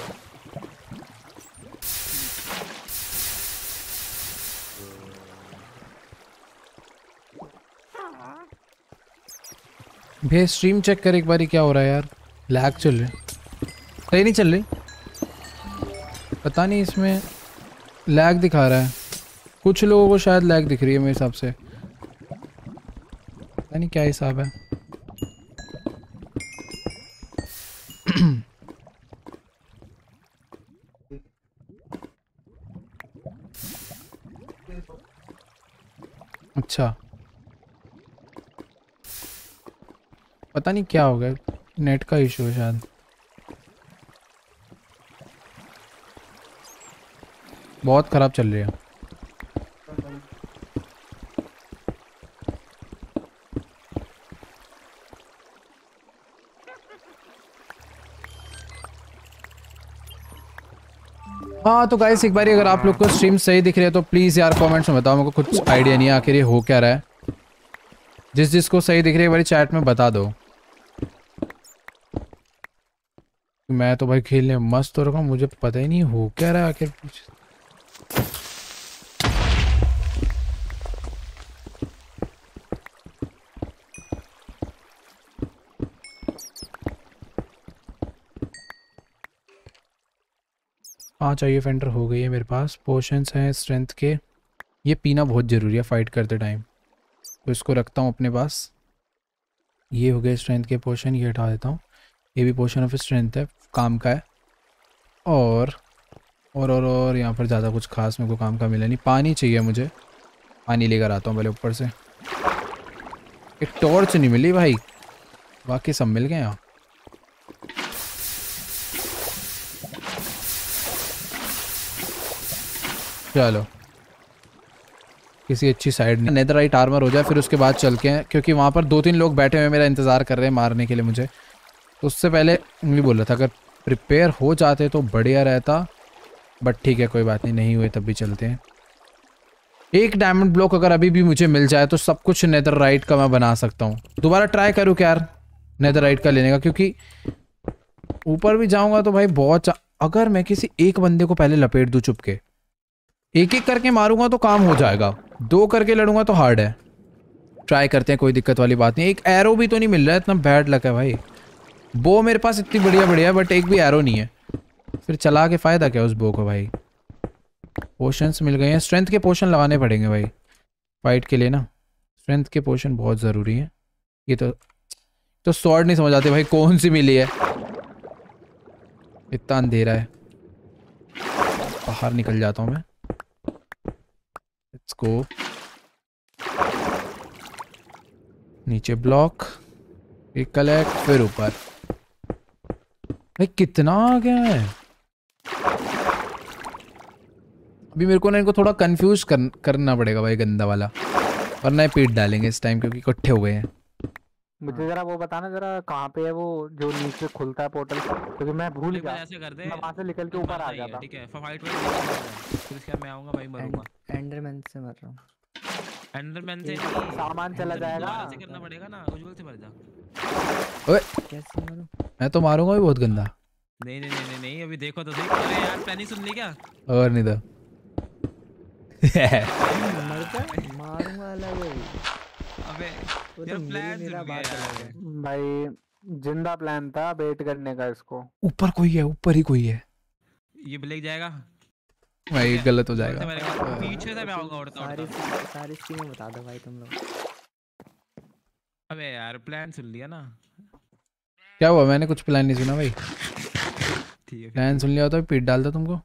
भैया स्ट्रीम चेक कर एक बारी क्या हो रहा है यार। लैग चल रही सही नहीं चल रही, पता नहीं इसमें लैग दिखा रहा है। कुछ लोगों को शायद लैग दिख रही है मेरे हिसाब से, पता नहीं क्या हिसाब है। अच्छा पता नहीं क्या हो गया, नेट का इशू है शायद। बहुत खराब चल रही है। हाँ तो गाइस एक बार अगर आप लोग को स्ट्रीम सही दिख रही है तो प्लीज़ यार कमेंट्स में बताओ, मेरे को कुछ आइडिया नहीं है आखिर ये हो क्या रहा है। जिस जिसको सही दिख रही है एक बार चैट में बता दो। मैं तो भाई खेलने मस्त हो रखा हूँ, मुझे पता ही नहीं हो क्या रहा है आखिर। हाँ चाहिए फेंडर हो गई है मेरे पास। पोशंस हैं स्ट्रेंथ के, ये पीना बहुत ज़रूरी है फाइट करते टाइम, तो इसको रखता हूँ अपने पास। ये हो गए स्ट्रेंथ के पोशन, ये हटा देता हूँ। ये भी पोशन ऑफ स्ट्रेंथ है, काम का है। और और और, और यहाँ पर ज़्यादा कुछ खास मेरे को काम का मिला नहीं। पानी चाहिए मुझे, पानी लेकर आता हूँ पहले ऊपर से। एक टॉर्च नहीं मिली भाई, बाकी सब मिल गए यहाँ। चलो किसी अच्छी साइड में नेदरराइट आर्मर हो जाए, फिर उसके बाद चलते हैं, क्योंकि वहाँ पर दो तीन लोग बैठे हुए मेरा इंतज़ार कर रहे हैं मारने के लिए मुझे। तो उससे पहले मैं बोल रहा था अगर प्रिपेयर हो जाते तो बढ़िया रहता, बट ठीक है कोई बात नहीं, नहीं हुए तब भी चलते हैं। एक डायमंड ब्लॉक अगर अभी भी मुझे मिल जाए तो सब कुछ नेदरराइट का मैं बना सकता हूँ। दोबारा ट्राई करूँ क्या यार नेदरराइट का लेने का, क्योंकि ऊपर भी जाऊँगा तो भाई बहुत। अगर मैं किसी एक बंदे को पहले लपेट दूँ चुप के, एक एक करके मारूंगा तो काम हो जाएगा, दो करके लड़ूंगा तो हार्ड है। ट्राई करते हैं, कोई दिक्कत वाली बात नहीं। एक एरो भी तो नहीं मिल रहा है, इतना बैड लक है भाई। बो मेरे पास इतनी बढ़िया बढ़िया, बट एक भी एरो नहीं है, फिर चला के फ़ायदा क्या उस बो को भाई। पोशंस मिल गए हैं, स्ट्रेंथ के पोशन लगाने पड़ेंगे भाई फाइट के लिए ना। स्ट्रेंथ के पोशन बहुत ज़रूरी है। ये तो तो स्वॉर्ड नहीं समझ आते भाई कौन सी मिली है, इतना अंधेरा है। बाहर निकल जाता हूँ मैं। Let's go. नीचे ब्लॉक, एक कलेक्ट, फिर ऊपर। भाई कितना आ गया है अभी। मेरे को ना इनको थोड़ा कंफ्यूज कर, करना पड़ेगा भाई गंदा वाला, वरना ये पीट डालेंगे इस टाइम क्योंकि इकट्ठे हो गए हैं। मुझे जरा वो बताना जरा कहाँ पे है वो जो नीचे खुलता है पोर्टल, क्योंकि मैं भूल एक गया। बार ऐसे कर दे, मैं वहाँ से निकल के ऊपर आ गया था। ठीक है फाइट में फिर उसके बाद मैं आऊंगा भाई, मरूंगा। एंडरमैन से मर रहा हूँ। एंडरमैन से सामान चला जाएगा। ऐसे करना पड़ेगा ना, उज्जवल से मर जा। ओए कैसे मरूं? मैं तो मारूंगा भी बहुत गंदा। नहीं नहीं नहीं नहीं अभी देखो तो सही। अरे यार प्लान ही सुन ली क्या? और नहीं तो मरता मारूंगा अलग है। अबे वो तो यार मेरी प्लान मेरा सुन बात गया अलग है। यार। भाई जिंदा प्लान था वेट करने का इसको। ऊपर कोई है, ऊपर ही कोई है ये ब्लैक जाएगा भाई, गलत हो जाएगा। पीछे से मैं आऊंगा उड़ता सारी उड़ता। सारी स्कीमें बता दो भाई तुम लोग। अबे यार प्लान सुन लिया ना। क्या हुआ? मैंने कुछ प्लान नहीं सुना भाई। ठीक है प्लान सुन लिया होता तो पीट डालता तुमको।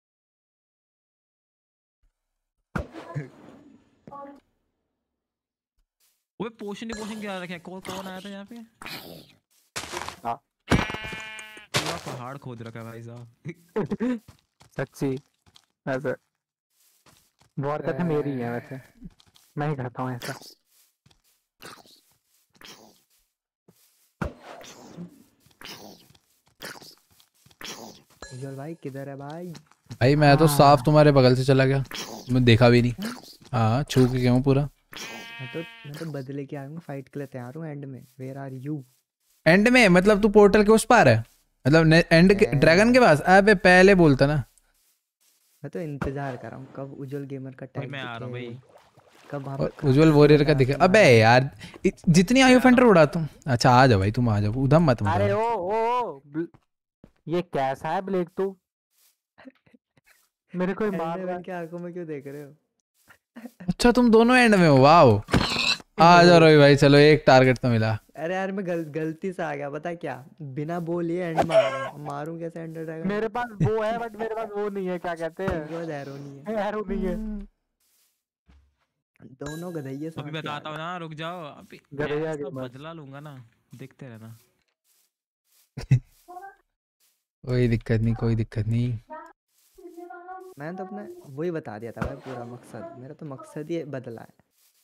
ओए पोशन ही पोशन क्या रखा है? कौन कौन आया था यहाँ पे? हाँ पूरा पहाड़ खोद रखा है भाई साहब। सच्ची ऐसे वो हरकतें मेरी हैं वैसे, मैं ही करता हूँ ऐसा। उज्जवल भाई किधर है भाई? भाई मैं तो साफ तुम्हारे बगल से चला गया, मैं देखा भी नहीं। हाँ छू के गया हूँ पूरा। मैं तो मैं तो बदले के आऊंगा, फाइट के लिए तैयार हूँ एंड में। Where are you? एंड में मतलब तू पोर्टल के उस पार है, मतलब एंड के ड्रैगन के पास? अबे पहले बोलता ना। मैं तो इंतजार कर रहा हूँ कब उज्जवल गेमर का भाई टैग मैं आ रहा हूँ दिखे, भाई। कब वहाँ और पर उज्जवल वॉरियर का दिखे। अबे यार इत- जितनी आयु फेंडर उड़ा तुम। अच्छा आ जाओ भाई, तुम आ जाओ, उधम मत मत अरे आओ। ओ ओ ओ, ब्ल- ये कैसा है ब्लेक तू? मेरे को ही मार रहा एंडरमैन है। के आंखों में क्यों देख रहे हो? अच्छा तुम दोनों एंड में हो, वाओ। आ जाओ रोई भाई, चलो एक टारगेट तो मिला। अरे यार मैं गल, गलती से आ गया, पता क्या, बिना बोलिए एंड मार मारूं कैसे एंडर ड्रैगन? मेरे पास वो है बट मेरे पास वो नहीं है, क्या कहते हैं, एरो नहीं है। एरो नहीं है। दोनों गधैये अभी समझ के आ बताता हूँ गए। ना, रुक जाओ अभी। गधैया ऐसा के पास। बदला लूंगा ना, देखते रहना। कोई दिक्कत नहीं, कोई दिक्कत नहीं। मैंने तो अपना वही बता दिया था भाई, पूरा मकसद, मेरा तो मकसद ही बदला है।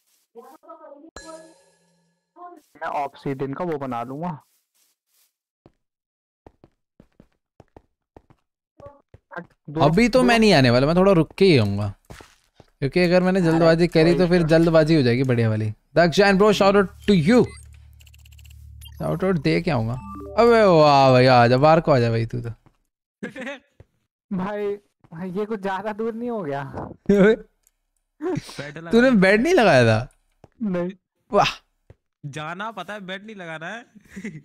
मैं ऑब्सीडियन का वो बना लूंगा। अभी तो मैं नहीं आने वाला, मैं थोड़ा रुक के ही आऊंगा, क्योंकि अगर मैंने जल्दबाजी करी तो फिर जल्दबाजी हो जाएगी बढ़िया वाली। Dakshayan bro, shout out to you. Shout out दे के आऊंगा। अबे वाह भाई, आजा बाहर को, आजा भाई तू तो। भाई ये कुछ ज्यादा दूर नहीं हो गया? तूने बेड नहीं लगाया था? नहीं। वाह, जाना पता है, बेड नहीं लगाना है।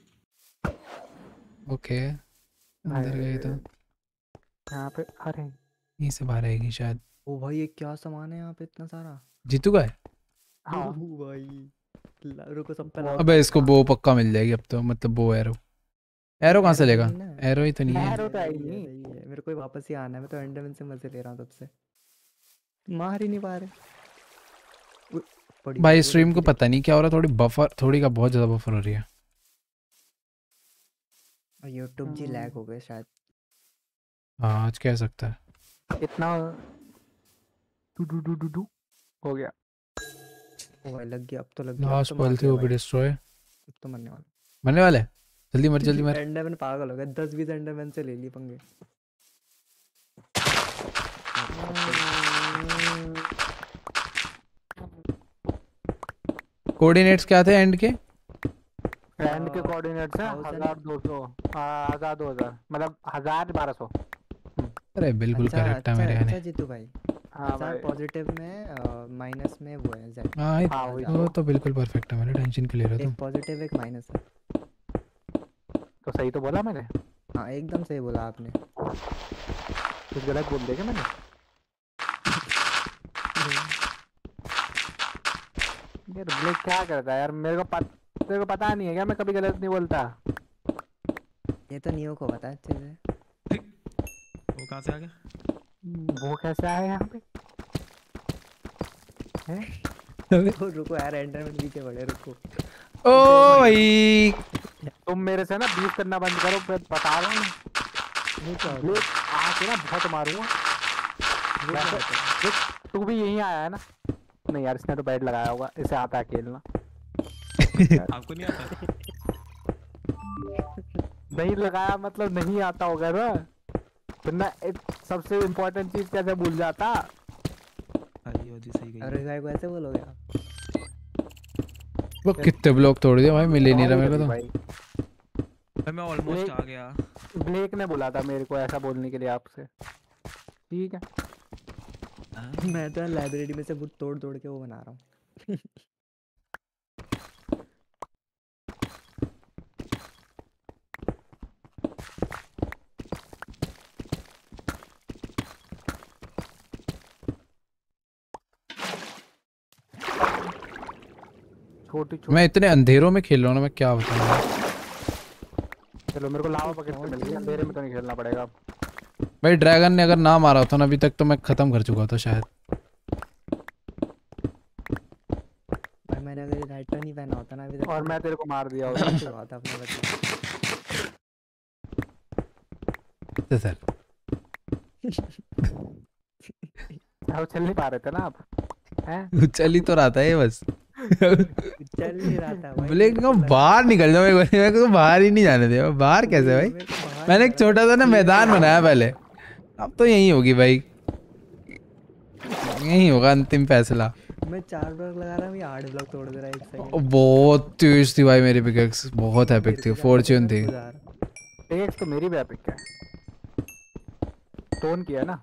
ओके, अंदर गई तो यहाँ पे, अरे यहीं से बाहर आएगी शायद। ओ भाई ये क्या सामान है यहाँ पे इतना सारा? जीतू का है? हाँ ओ भाई ला- रुको सब पे अबे इसको बो पक्का मिल जाएगी अब तो, मतलब बो एरो। एरो कहाँ से लेगा? एरो ही तो नहीं है। एरो तो आई सही है, नहीं। सही है। मेरे को ही वापस ही आना है, मैं तो एंडरमैन से मजे ले रहा हूँ तब से, मार ही नहीं पा रहे। उ- पड़ी भाई वो स्ट्रीम को देखी पता नहीं क्या हो रहा है, थोड़ी बफर, थोड़ी का बहुत ज्यादा बफर हो रही है। देख। यूट्यूब जी लैग हो गए शायद। हाँ आज कह सकता है। इतना डू डू डू डू डू हो गया। ओ भाई लग गया, अब तो लग गया, अब लास्ट तो मार पल थे दिया वो भी भाई, डिस्ट्रॉय। अब तो मरने वाला। मरने वाले, जल्दी मर जल्दी मर। एंडरमैन पागल हो गया, दस बीस एंडरमैन से ले ली पंगे। कोऑर्डिनेट्स क्या थे एंड के? एंड के कोऑर्डिनेट्स है thousand- हजार दो सौ, हजार दो हजार, मतलब हजार बारह सौ। अरे बिल्कुल अच्छा करेक्ट है अच्छा मेरे अच्छा यानी। जीतू भाई, हाँ हजार भाई। पॉजिटिव में माइनस में वो है जेड। हाँ हाँ, वही वो तो बिल्कुल परफेक्ट है, मैंने टेंशन क्यों ले रहा एक तुम? पॉजिटिव एक माइनस है। तो सही तो बोला मैंने? हाँ एकदम सही बोला आपने। कुछ गलत बोल दिया क्या मैंने? यार ब्लेक क्या करता है यार, मेरे को पत, तेरे को पता नहीं है क्या, मैं कभी गलत नहीं बोलता। ये तो नियो को पता है अच्छे से। वो कहाँ से आ गया? वो कैसे आया यहाँ पे? हैं? रुको रुको यार, एंडरमैन पीछे पड़े, रुको। ओ भाई तुम मेरे से ना बीफ करना बंद करो, मैं बता रहा हूँ। ये क्या होता ब्लेक आके ना बहुत मारूंगा। है? ये क्या वैसे- होता है? देख, तू भी यहीं आया है ना? नहीं यार, इसने तो बैट लगाया होगा, इसे आता है खेलना। आपको नहीं आता? नहीं लगाया मतलब नहीं आता होगा ना, वरना एक- सबसे इम्पोर्टेंट चीज कैसे भूल जाता। अरे जी सही गई। अरे भाई को ऐसे बोलोगे आप? वो कितने ब्लॉक तोड़ दिया भाई, मिल ही नहीं रहा मेरे को तो। भाई भाई मैं ऑलमोस्ट आ गया। ब्लेक ने बोला था मेरे को ऐसा बोलने के लिए आपसे, ठीक है? मैं तो लाइब्रेरी में से बुक तोड़ तोड़ के वो बना रहा हूँ। छोटी छोटी। मैं इतने अंधेरों में खेल रहा हूँ ना, मैं क्या बताऊँ। चलो मेरे को लावा बकेट से मिल गई, अंधेरे में तो नहीं खेलना पड़ेगा। भाई ड्रैगन ने अगर ना मारा होता ना अभी तक तो मैं खत्म कर चुका था शायद। भाई मैंने अगर ये राइट नहीं पहना होता ना अभी तक, और मैं तेरे को मार दिया होगा। तो हुआ था अपने बच्चे। तो सर वो चल नहीं पा रहे थे ना आप, हैं? चल ही तो रहा था ये बस। चल नहीं रहा था भाई। ब्लेक मेरे को को लगा- बाहर निकल जाओ, मेरे को मेरे को तो बाहर ही नहीं जाने दिया। बाहर कैसे भाई? मेरे को बाहर मैंने एक निकला छोटा सा ना मैदान बनाया पहले, अब तो यही होगी भाई, यही होगा अंतिम फैसला। था। मैं चार ब्लॉक लगा रहा हूँ, ये आठ ब्लॉक तोड़ दे रहा है एक सेकंड। बहुत तेज थी भाई मेरी पिकेक्स, बहुत एपिक थी, फॉर्च्यून थी। एक तो मेरी भी एपिक है, टोन किया ना।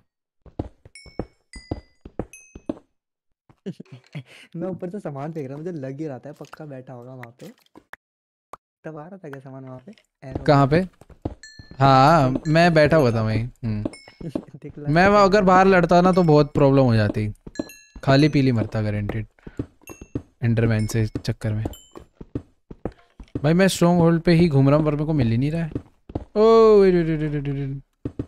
मैं ऊपर से सामान फेंक रहा हूँ, मुझे लग ही रहा था पक्का बैठा होगा वहाँ पे। तब आ रहा था क्या सामान वहाँ पे? Arrow कहाँ पे? हाँ मैं बैठा हुआ था वहीं। हम्म। दिख लग मैं रहा अगर बाहर लड़ता ना तो बहुत प्रॉब्लम हो जाती, खाली पीली मरता गारंटेड। एंडरमैन से चक्कर में। भाई मैं स्ट्रॉन्ग होल्ड पे ही घूम रहा हूँ पर मेरे को मिल ही नहीं रहा है। Oh wait wait wait wait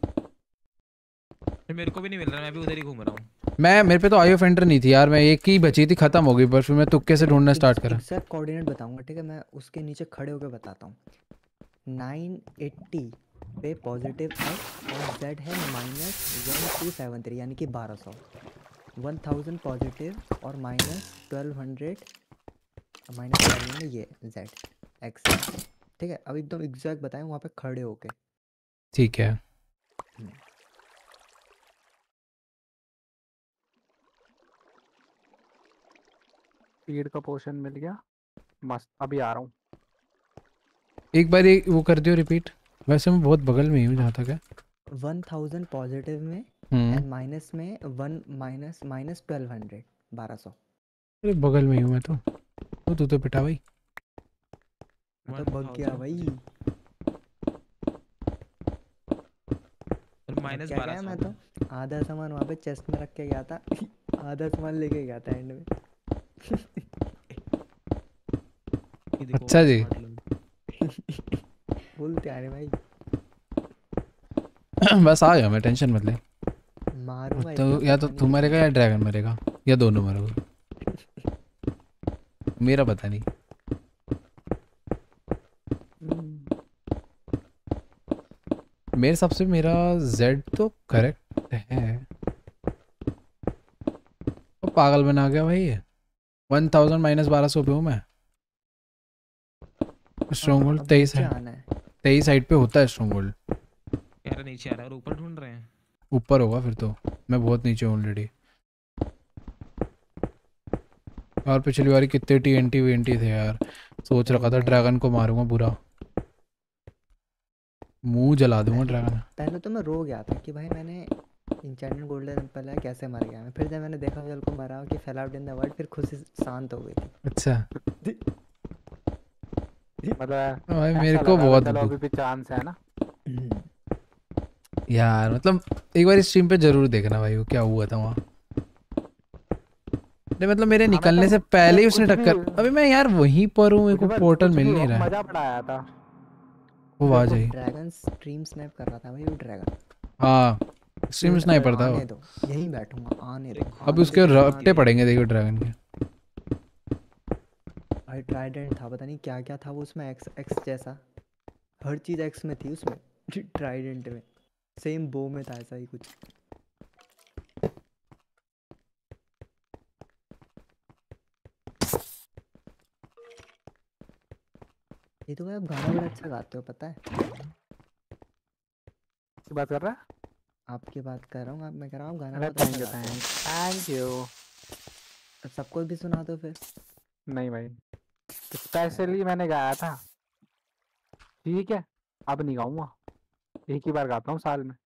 मेरे को भी नहीं मिल रहा, मैं भी उधर ही घूम रहा हूँ। मैं मेरे पे तो आई ऑफ एंटर नहीं थी यार, मैं एक ही बची थी, खत्म हो गई, पर फिर मैं तुक्के से ढूंढना स्टार्ट करा। एग्जैक्ट कोऑर्डिनेट बताऊंगा ठीक है, मैं उसके नीचे खड़े होकर बताता हूँ। नाइन एट्टी पे पॉजिटिव एक्स और जेड है minus one two seven three यानी कि बारह सौ। वन थाउजेंड पॉजिटिव और minus twelve hundred minus twelve में ये जेड एक्स ठीक है। अब एकदम एग्जैक्ट बताएं वहाँ पे खड़े होके। ठीक है स्पीड का पोर्शन मिल गया, मस्त। अभी आ रहा हूँ। एक बार ये वो कर दियो रिपीट। वैसे मैं बहुत बगल में ही हूँ जहाँ तक है। वन थाउजेंड पॉजिटिव में हम्म एंड माइनस में one minus minus twelve hundred बारह सौ। अरे बगल में ही हूँ मैं तो। तो तू तो पिटा भाई। मैं तो बग गया भाई। माइनस क्या बारह क्या सौ मैं तो आधा सामान वहाँ पे चेस्ट में रख के गया था आधा सामान लेके गया था एंड में। अच्छा जी बोलते आ रहे भाई। बस आ गया मैं, टेंशन मत ले। मारूंगा तो इसमें या तो पता तू नहीं मरेगा या ड्रैगन मरेगा या दोनों मरोगे, मेरा पता नहीं। मेरे हिसाब से मेरा जेड तो करेक्ट है। तो पागल बना गया भाई ये। वन थाउजेंड माइनस बारह सौ पे हूँ मैं। स्ट्रॉन्ग होल्ड अब तेईस नीचे है, आना है। तेईस साइड पे होता है स्ट्रॉन्ग होल्ड। यार नीचे आ रहा है और ऊपर ढूंढ रहे हैं। ऊपर होगा फिर तो, मैं बहुत नीचे हूँ ऑलरेडी। और पिछली बार कितने T N T V N T थे यार, सोच रखा था मैं- ड्रैगन को मारूंगा पूरा, मुंह जला दूंगा पहले ड्रैगन। पहले तो मैं रो गया था कि भाई मैंने इंचेंटेड गोल्डन एप्पल है कैसे मर गया मैं। फिर जब मैंने देखा जल को मरा कि fell out in the world, फिर खुशी शांत हो गई थी। अच्छा मतलब भाई मेरे ऐसा को लगा बहुत चलो दुख- अभी भी चांस है ना। यार मतलब एक बार स्ट्रीम पे जरूर देखना भाई वो क्या हुआ था वहाँ। नहीं मतलब मेरे हमें निकलने तो से पहले ही उसने कुछ भी टक्कर, अभी मैं यार वहीं पर हूँ, मेरे कुछ को भी पोर्टल कुछ मिल भी नहीं हो, रहा है। मजा बड़ा आया था। वो आ वो जाए। ड्रैगन स्ट्रीम स्नैप कर रहा था भाई वो ड्रैगन। हाँ स्ट्रीम स्नाइपर था वो। आने दो यहीं बैठूंगा आने दो। अब आने उसके दो तो रट्टे आने पड़ेंगे देखो ड्रैगन के। दो। भाई ट्राइडेंट था, पता नहीं क्या क्या था वो उसमें, एक्स एक्स जैसा हर चीज एक्स में थी उसमें ट्राइडेंट में। सेम बो में था ऐसा ही कुछ। ये तो भाई आप गाना बड़ा अच्छा गाते हो पता है। की बात कर रहा है? आपकी बात कर रहा हूँ, आप मैं कह रहा हूँ गाना अरे बहुत अच्छा थैंक यू गाते हो। Thank you. तो सबको भी सुना दो फिर। नहीं भाई स्पेशली मैंने गाया था, ठीक है अब नहीं गाऊंगा, एक ही बार गाता हूँ साल में।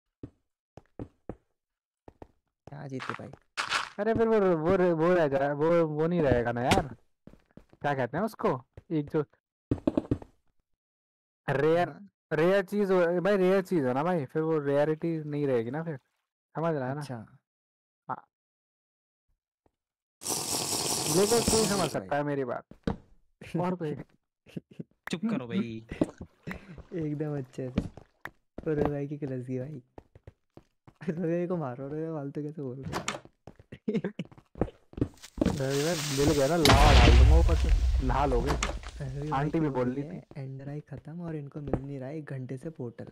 क्या जीते भाई। अरे फिर वो वो वो रह जाए, वो वो नहीं रहेगा ना यार, क्या कहते हैं उसको, एक जो रेयर हाँ, रेयर चीज हो भाई, रेयर चीज हो ना भाई, फिर वो रेयरिटी नहीं रहेगी ना फिर, समझ रहा है ना। अच्छा हाँ लेकिन कोई समझ भाई। सकता है मेरी बात, और कोई चुप करो भाई। एकदम अच्छे से। और भाई की क्लास की भाई। रोए को मारो, रोए फालतू कैसे बोल रहे हो। रवि भाई मिल गया ना, लावा डाल दूंगा ऊपर से, नहा लोगे। रवि भाई आंटी की भी हो बोल रही रही है थी। एंडर आई खत्म और इनको मिल नहीं रहा है एक घंटे से पोर्टल।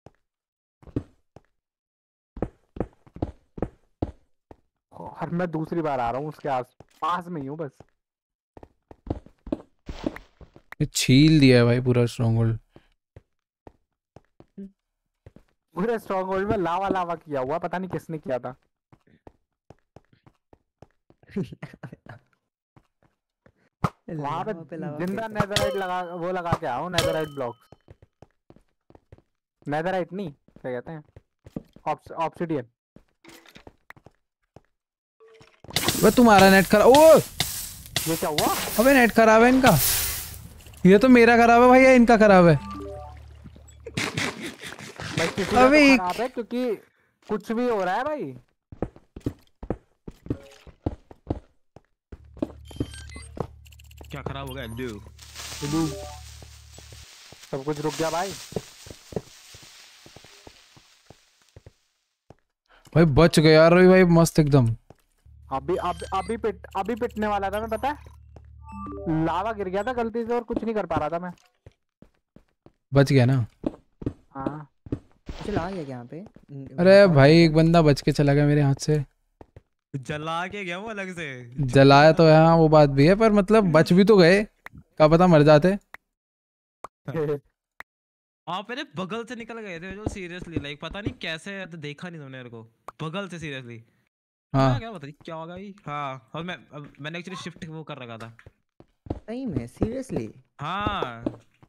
और मैं दूसरी बार आ रहा हूँ उसके आस पास में ही हूँ बस। ये छील दिया है भाई पूरा स्ट्रॉन्ग होल्ड। पूरे स्ट्रॉन्ग होल्ड में लावा लावा किया हुआ, पता नहीं किसने किया था। वहां पे लावा पे लावा जिंदा फेंक। नेदरराइट लगा वो लगा के आओ, नेदरराइट ब्लॉक्स, नेदरराइट नहीं क्या कहते हैं, ऑब्सिडियन। अबे तुम्हारा नेट खराब, ओ ये क्या हुआ? अबे नेट खराब है इनका। ये तो मेरा खराब है भाई या इनका खराब है? भाई किसी का तो अबे एक- खराब है क्योंकि कुछ भी हो रहा है भाई। क्या खराब हो गया ड्यू? लू सब कुछ रुक गया भाई। भाई बच गया यार रवि भाई, मस्त एकदम। अभी अभी अभी पिट अभी पिटने वाला था मैं, पता है लावा गिर गया था गलती से और कुछ नहीं कर पा रहा था मैं। बच गया ना? हाँ चल आ गया क्या यहाँ पे? अरे भाई एक बंदा बच के चला गया मेरे हाथ से। जला के गया वो अलग से। जलाया तो है, हाँ वो बात भी है, पर मतलब बच भी तो गए, क्या पता मर जाते। आप मेरे बगल से निकल गए थे जो, सीरियसली लाइक पता नहीं कैसे, तो देखा नहीं तुमने मेरे को बगल से सीरियसली। हाँ क्या पता नहीं क्या होगा ही। हाँ और मैं अब मैंने एक्चुअली शिफ्ट वो कर रखा था। सही में सीरियसली? हाँ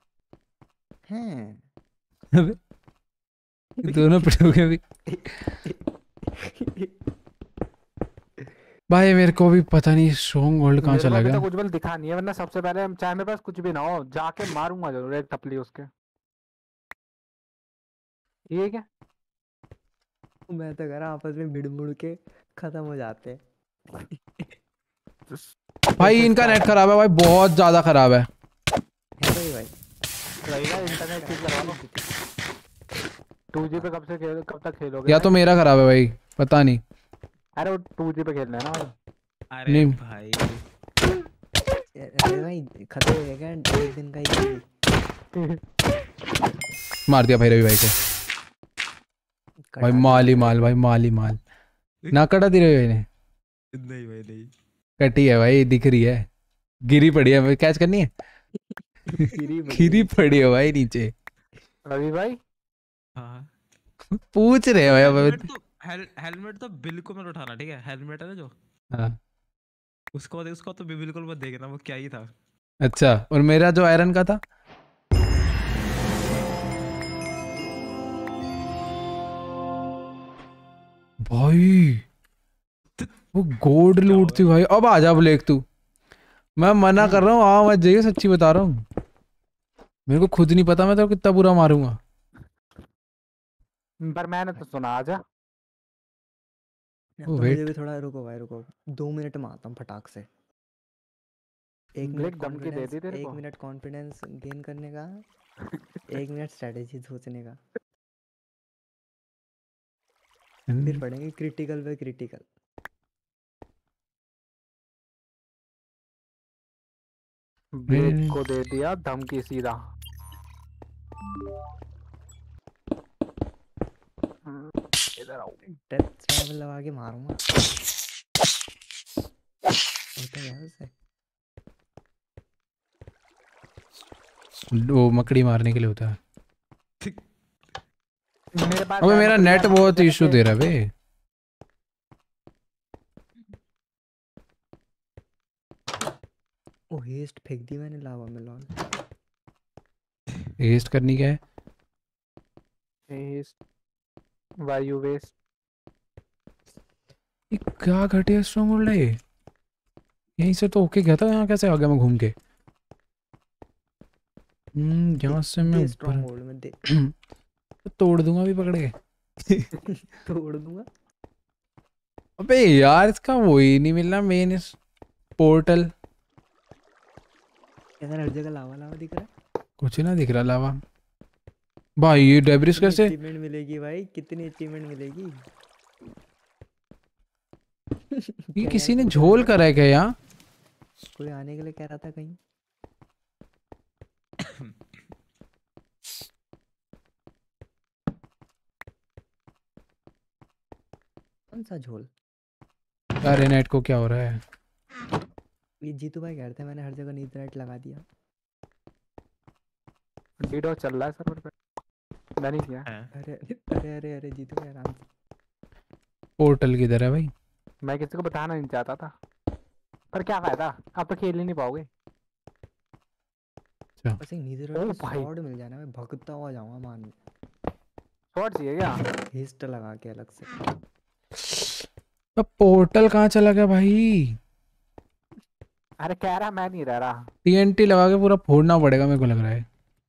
हैं दोनों पिटोगे भी। भाई मेरे को भी पता नहीं स्ट्रॉन्ग होल्ड कहाँ चला गया। कुछ बल दिखा नहीं है, वरना सबसे पहले चाहे मेरे पास कुछ भी ना हो जाके मारूंगा जरूर एक टपली उसके। ये क्या मैं तो कह रहा आपस में भिड़ मुड़ के खत्म हो जाते हैं। भाई इनका नेट खराब है भाई, बहुत ज्यादा खराब है। है भाई भाई रहेगा इंटरनेट ठीक करवा लो। टू जी पे कब से खेल कब तक खेलोगे? या तो मेरा खराब है भाई, पता नहीं। अरे वो टू जी पे खेलना है ना भाई। अरे नहीं। भाई अरे भाई खत्म हो गया एक दिन का ही। मार दिया भाई रवि भाई को। भाई माल ही माल, भाई माल ही माल। ना कटा दी रवि भाई ने? नहीं भाई नहीं कटी है भाई, दिख रही है, गिरी पड़ी है, कैच करनी है। गिरी पड़ी है भाई नीचे। रवि भाई हाँ पूछ रहे हैं भाई अब। हेलमेट तो हेल, हेलमेट तो बिल्कुल मत उठाना, ठीक है? हेलमेट है ना जो, हाँ उसको उसको तो बिल्कुल मत देखना, वो क्या ही था। अच्छा, और मेरा जो आयरन का था? भाई वो गोल्ड लूट थी भाई। अब आ जा ब्लेक तू, मैं मना कर रहा हूँ, हाँ मैं जाइए, सच्ची बता रहा हूँ। मेरे को खुद नहीं पता मैं तो कितना बुरा मारूंगा। पर मैंने तो सुना आजा। तो मुझे भी थोड़ा रुको भाई रुको, दो मिनट में आता हूँ फटाक से। एक मिनट धमकी दे दी कॉन्फिडेंस, तेरे एक को। मिनट कॉन्फिडेंस गेन करने का, एक मिनट स्ट्रेटेजी सोचने का, फिर पढ़ेंगे क्रिटिकल बाय क्रिटिकल। ब्लेक को दे दिया धमकी सीधा। इधर आओ। डेथ ट्रैवल लगा के मारूंगा। होता है उसे। वो मकड़ी मारने के लिए होता है। मेरे पास अबे मेरा नेट बहुत इशू दे रहा है बे। ओ हेस्ट फेंक दी मैंने लावा में, लॉल। हेस्ट करनी क्या है? वेस्ट वायु वेस्ट। ये क्या घटिया स्ट्रॉन्ग होल्ड है ये? यहीं से तो ओके गया था, यहाँ कैसे आ गया मैं घूम के? हम्म यहाँ से मैं स्ट्रॉन्ग ऊपर होल्ड में दे तो तोड़ दूंगा भी पकड़ के। तोड़ दूंगा। अबे यार इसका वो ही नहीं मिल रहा मेन इस पोर्टल। इधर हर जगह लावा लावा दिख रहा है। कुछ ना दिख रहा लावा। भाई ये डेब्रिस कैसे? अचीवमेंट मिलेगी भाई, कितनी अचीवमेंट मिलेगी? ये किसी ने झोल करा है क्या यहाँ? कोई आने के लिए कह रहा था कहीं। कौन सा झोल? अरे नेट को क्या हो रहा है? ये जीतू भाई कह रहे थे मैंने हर जगह नीट नेट लगा दिया। डीडो चल रहा है सर्वर पे, मैं नहीं किया। अरे अरे अरे अरे जीतू भाई आराम से। पोर्टल किधर है भाई? मैं किसी को बताना नहीं चाहता था, पर क्या फायदा, आप तो खेल ही नहीं पाओगे। बस एक नीचे रोड पे शॉट मिल जाना, मैं भगता हुआ जाऊंगा मान में। शॉट चाहिए क्या? हिस्ट लगा के अलग से। अब पोर्टल कहाँ चला गया भाई? अरे कह रहा मैं नहीं रह रहा। टीएनटी लगा के पूरा फोड़ना पड़ेगा मेरे को लग रहा है।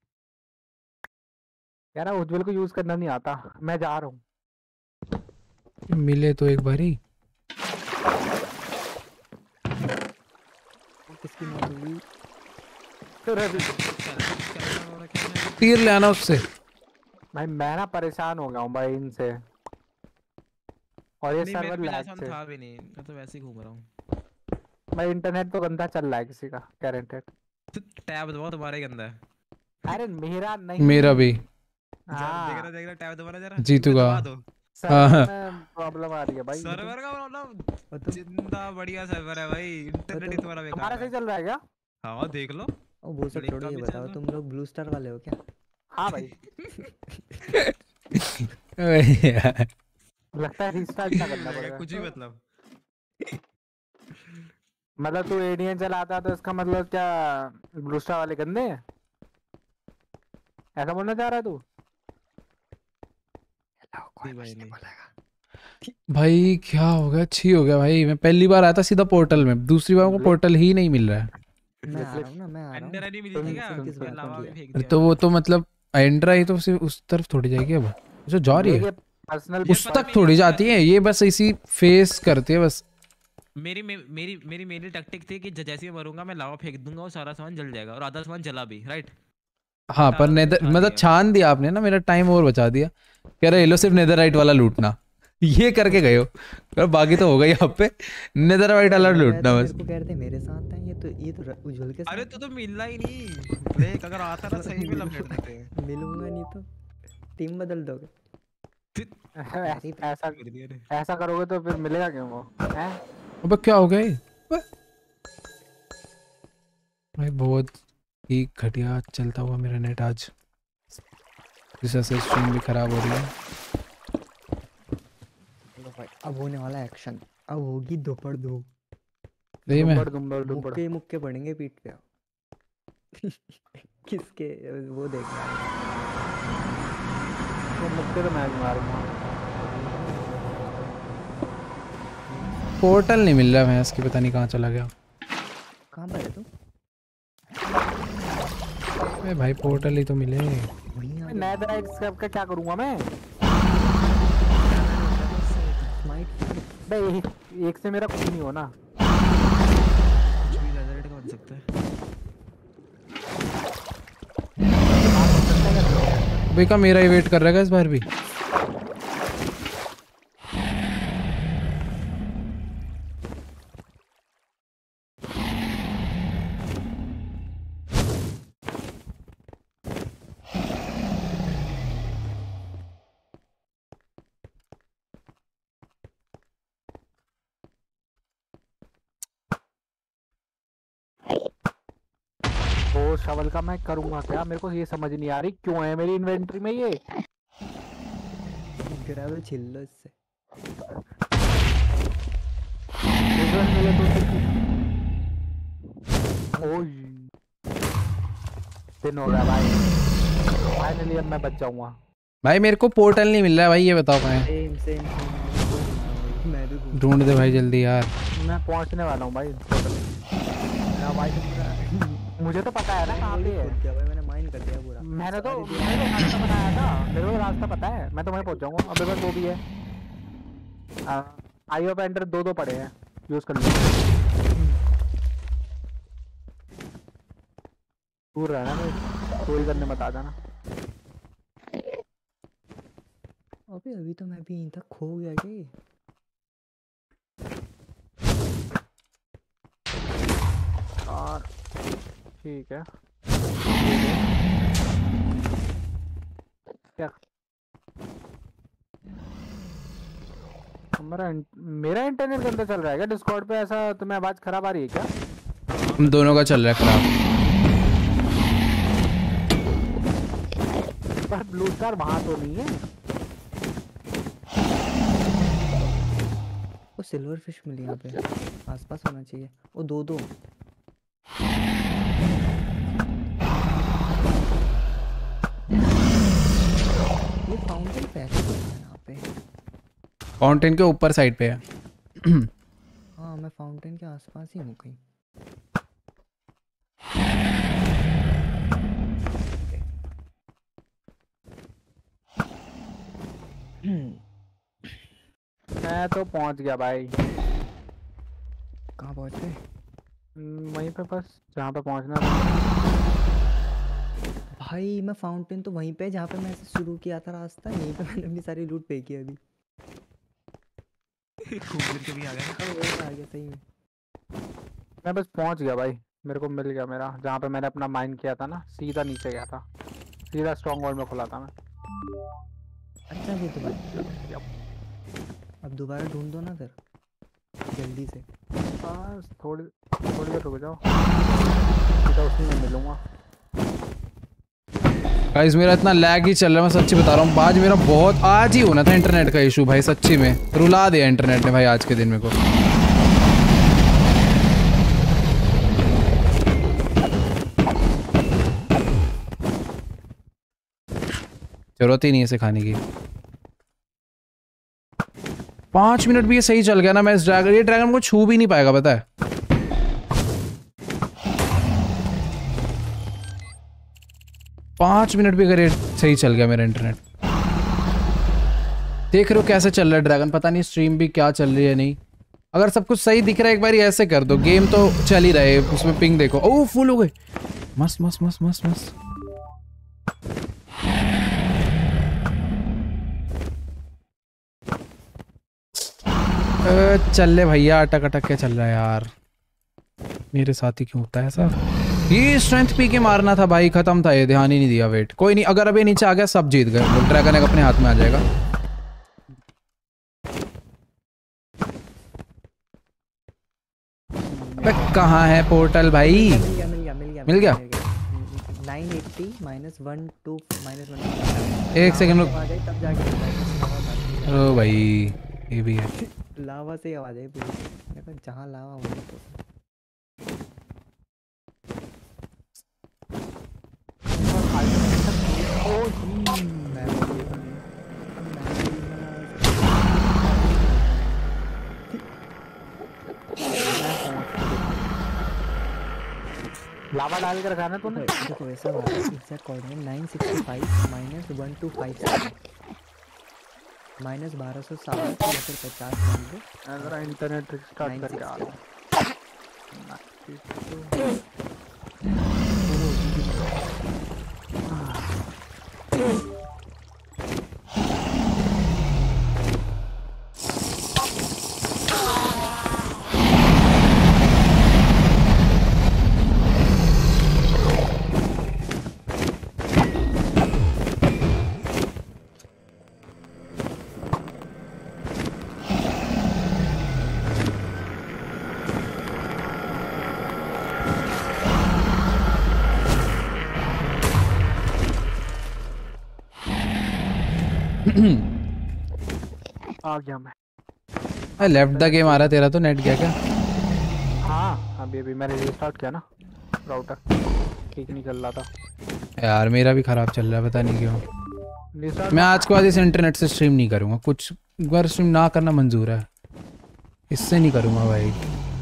कह रहा उज्जवल को यूज करना नहीं आता, मैं जा रहा हूँ। मिले तो एक बारी। किसकी मौत हुई? तेरे भी तीर ले आना उससे। भाई मैं ना परेशान हो गया हूँ भाई इनसे, और ये नहीं मेरे सर्वर पे लैग आसान से। था भी नहीं, मैं तो वैसे ही घूम रहा हूँ। भाई इंटरनेट तो गंदा चल रहा है किसी का, गारंटेड। टैब दबाओ, तुम्हारा ही गंदा है। अरे मेरा नहीं। मेरा भी। जरा देख रहा हाँ देख रहा टैब दबाना जरा, जीतूगा। दबा दो। सर्वर हाँ। में प्रॉब्लम आ रही है भाई। सर्वर का मतलब और तुम जिंदा बढ़िया सर्वर है भाई, इंटरनेट ही तुम्हारा तुम्हारा बेकार सही है। चल रहा है क्या? हाँ देख लो। ओ वो सब लिंक छोड़ो, का ये भी बताओ चल तुम लोग ब्लू स्टार वाले हो क्या? हाँ भाई। यार, लगता है रीस्टार्ट ना करना लगा पड़ेगा। कुछ ही मतलब। मतलब तू एडीएन चलाता तो इसका मतलब क्या ब्लू स्टार वाले गंदे हैं, ऐसा बोलना चाह रहा है तू? कोई भाई नहीं। भाई क्या हो गया? छी हो गया भाई। मैं पहली बार आया था सीधा पोर्टल में, दूसरी बार को पोर्टल ही नहीं मिल रहा है। मैं आ रहा हूँ ना, मैं आ रहा अंडर हूँ। नहीं मिली सुन- थी क्या? सुन- किस सुन- बात लावा में में किया? फेंक अरे दिया। तो वो तो मतलब एंड्रा ही तो सिर्फ उस तरफ थोड़ी जाएगी अब, जो जा रही है पर्सनल उस तक थोड़ी जाती है, ये बस इसी फेस करती है बस। मेरी मे- मेरी मेरी मेरी टैक्टिक थी कि ज- जैसे ही मरूंगा मैं लावा फेंक दूंगा और सारा सामान जल जाएगा, और आधा सामान जला भी, राइट। हाँ पर आधा नेदर छान मतलब दिया। छान दिया आपने ना, मेरा टाइम और बचा दिया। कह रहे लो सिर्फ नेदरराइट वाला लूटना, ये करके गए हो। पर बाकी तो होगा यहाँ पे नेदरराइट वाला मैं लूटना तो बस। मेरे को कह रहे थे मेरे साथ है, ये तो ये तो र- उज्जवल के अरे साथ तो तो मिलना ही नहीं ब्रेक, अगर आता ना सही में लपेट देते हैं। है। मिलूंगा नहीं तो टीम बदल दोगे? ऐसा कर दिया रे। ऐसा करोगे तो फिर मिलेगा क्यों वो हैं? अबे क्या हो गया ये? अबे! भाई बहुत ही घटिया चलता हुआ मेरा नेट आज, जिस वजह से स्ट्रीम भी खराब हो रही है। चलो भाई, अब होने वाला एक्शन, अब होगी दोपहर दो। सही में दुम्बड़ दुम्बड़ दुम्बड़। मुक्के मुक्के पड़ेंगे पीठ पे। किसके? वो देखना है। वो मुक्के तो मैं भी मारूंगा। पोर्टल नहीं मिल रहा है, इसकी पता नहीं कहाँ चला गया। कहाँ पर है तू? अरे भाई पोर्टल ही तो मिले। वहीं आ नेदरराइट सब का क्या करूंगा मैं? स्माइट। बे एक, एक से मेरा कुछ नहीं होना। कुछ भी रेजरेट का बन सकता है। भाई का मेरा ही वेट कर रहा है इस बार भी। वो शवल का मैं करूंगा क्या? मेरे को ये समझ नहीं आ रही क्यों है मेरी इन्वेंटरी में ये। ग्रेवल छिल लो इससे। Visual मिले तो फिर- ओह दिन हो गया भाई, फाइनली अब मैं बच जाऊंगा। भाई मेरे को पोर्टल नहीं मिल रहा है भाई, ये बताओ कहाँ है? Same same same. मैं भी घूम ढूंढ दे भाई जल्दी यार। मैं पहुंचने वाला हूँ भाई। ना भाई तुम मुझे तो पता है ना कहाँ पे है। खुद क्या भाई, मैंने माइन कर दिया पूरा। मैंने तो सारी मैंने तो रास्ता बनाया था, मेरे को तो रास्ता पता है, मैं तो वहीं पहुंच जाऊंगा। अब बस वो भी है, आई ऑफ एंटर दो दो पड़े हैं, यूज कर लो। दूर रहना, मैं चोरी करने मत आ जाना। अबे अभी तो मैं भी यहीं तक खो गया कि और ठीक है क्या हमारा इंट- मेरा इंटरनेट गंदा चल रहा है क्या डिस्कॉर्ड पे? ऐसा तुम्हें आवाज खराब आ रही है क्या? हम दोनों का चल रहा है खराब। पर ब्लू स्टार वहां तो नहीं है। वो सिल्वर फिश मिली यहाँ पे, आसपास होना चाहिए। वो दो दो ये फाउंटेन पैसे तो है यहाँ पे। फाउंटेन के ऊपर साइड पे है। हाँ मैं फाउंटेन के आसपास ही हूँ कहीं। मैं तो पहुंच गया भाई। कहाँ पहुँच गए? हम्म, वहीं पे बस जहाँ पे पहुंचना था। भाई मैं फाउंटेन तो वहीं पे जहाँ पे मैं शुरू किया था रास्ता, यहीं पे मैंने अपनी सारी लूट पे की अभी। घूम फिर के भी आ गया। अब वो आ गया सही में। मैं बस पहुंच गया भाई, मेरे को मिल गया मेरा, जहाँ पे मैंने अपना माइन किया था ना, सीधा नीचे गया था, सीधा स्ट्रॉन्ग होल्ड में खुला था मैं। अच्छा जी तो भाई अब दोबारा ढूंढ दो ना फिर जल्दी से। बस थोड़ी थोड़ी देर रुक जाओ, सीधा उसी में मिलूंगा। गाइस मेरा इतना लैग ही चल रहा है, मैं सच्ची बता रहा हूँ। आज मेरा बहुत आज ही होना था इंटरनेट का इशू भाई, सच्ची में रुला दिया इंटरनेट ने भाई आज के दिन मेरे को। जरूरत ही नहीं है इसे खाने की। पांच मिनट भी ये सही चल गया ना, मैं इस ड्रैगन ये ड्रैगन को छू भी नहीं पाएगा पता है। पांच मिनट भी अगर ये सही चल गया मेरा इंटरनेट। देख रहे हो कैसे चल रहा है ड्रैगन, पता नहीं स्ट्रीम भी क्या चल रही है नहीं। अगर सब कुछ सही दिख रहा है एक बार ऐसे कर दो, गेम तो चल ही रहे, उसमें पिंग देखो। ओह फुल हो गए, मस्त मस्त मस्त मस्त मस्त। चल ले भैया, अटक अटक के चल रहा है यार, मेरे साथ ही क्यों होता है ऐसा। ये स्ट्रेंथ पी के मारना था भाई, खत्म था ये, ध्यान ही नहीं दिया। वेट कोई नहीं, अगर अभी नीचे आ गया सब जीत गए, ड्रैगन एक अपने हाथ में आ जाएगा। अबे कहाँ है पोर्टल भाई? मिल गया मिल गया मिल गया मिल गया? Nine eighty minus one two minus one. एक सेकंड रुक। आ जाए तब जाके ओ भाई ये भी है। लावा से आवाज आई पूरी, देखो जहाँ लावा वहीं तो। लावा डाल कर रखा है ना तूने? देखो ऐसा बात है, exact coordinate nine sixty five minus one two five seven minus बारह सौ सात या फिर पचास। जरा इंटरनेट रिस्टार्ट करके आ रहा हूँ। आ गया मैं। लेफ्ट द गेम आ रहा है तेरा तो, नेट गया क्या? हाँ अभी अभी मैंने रिस्टार्ट किया ना, राउटर ठीक नहीं चल रहा था यार। मेरा भी खराब चल रहा है, पता नहीं क्यों। मैं आज के बाद इस इंटरनेट से स्ट्रीम नहीं करूँगा, कुछ बार स्ट्रीम ना करना मंजूर है, इससे नहीं करूँगा भाई।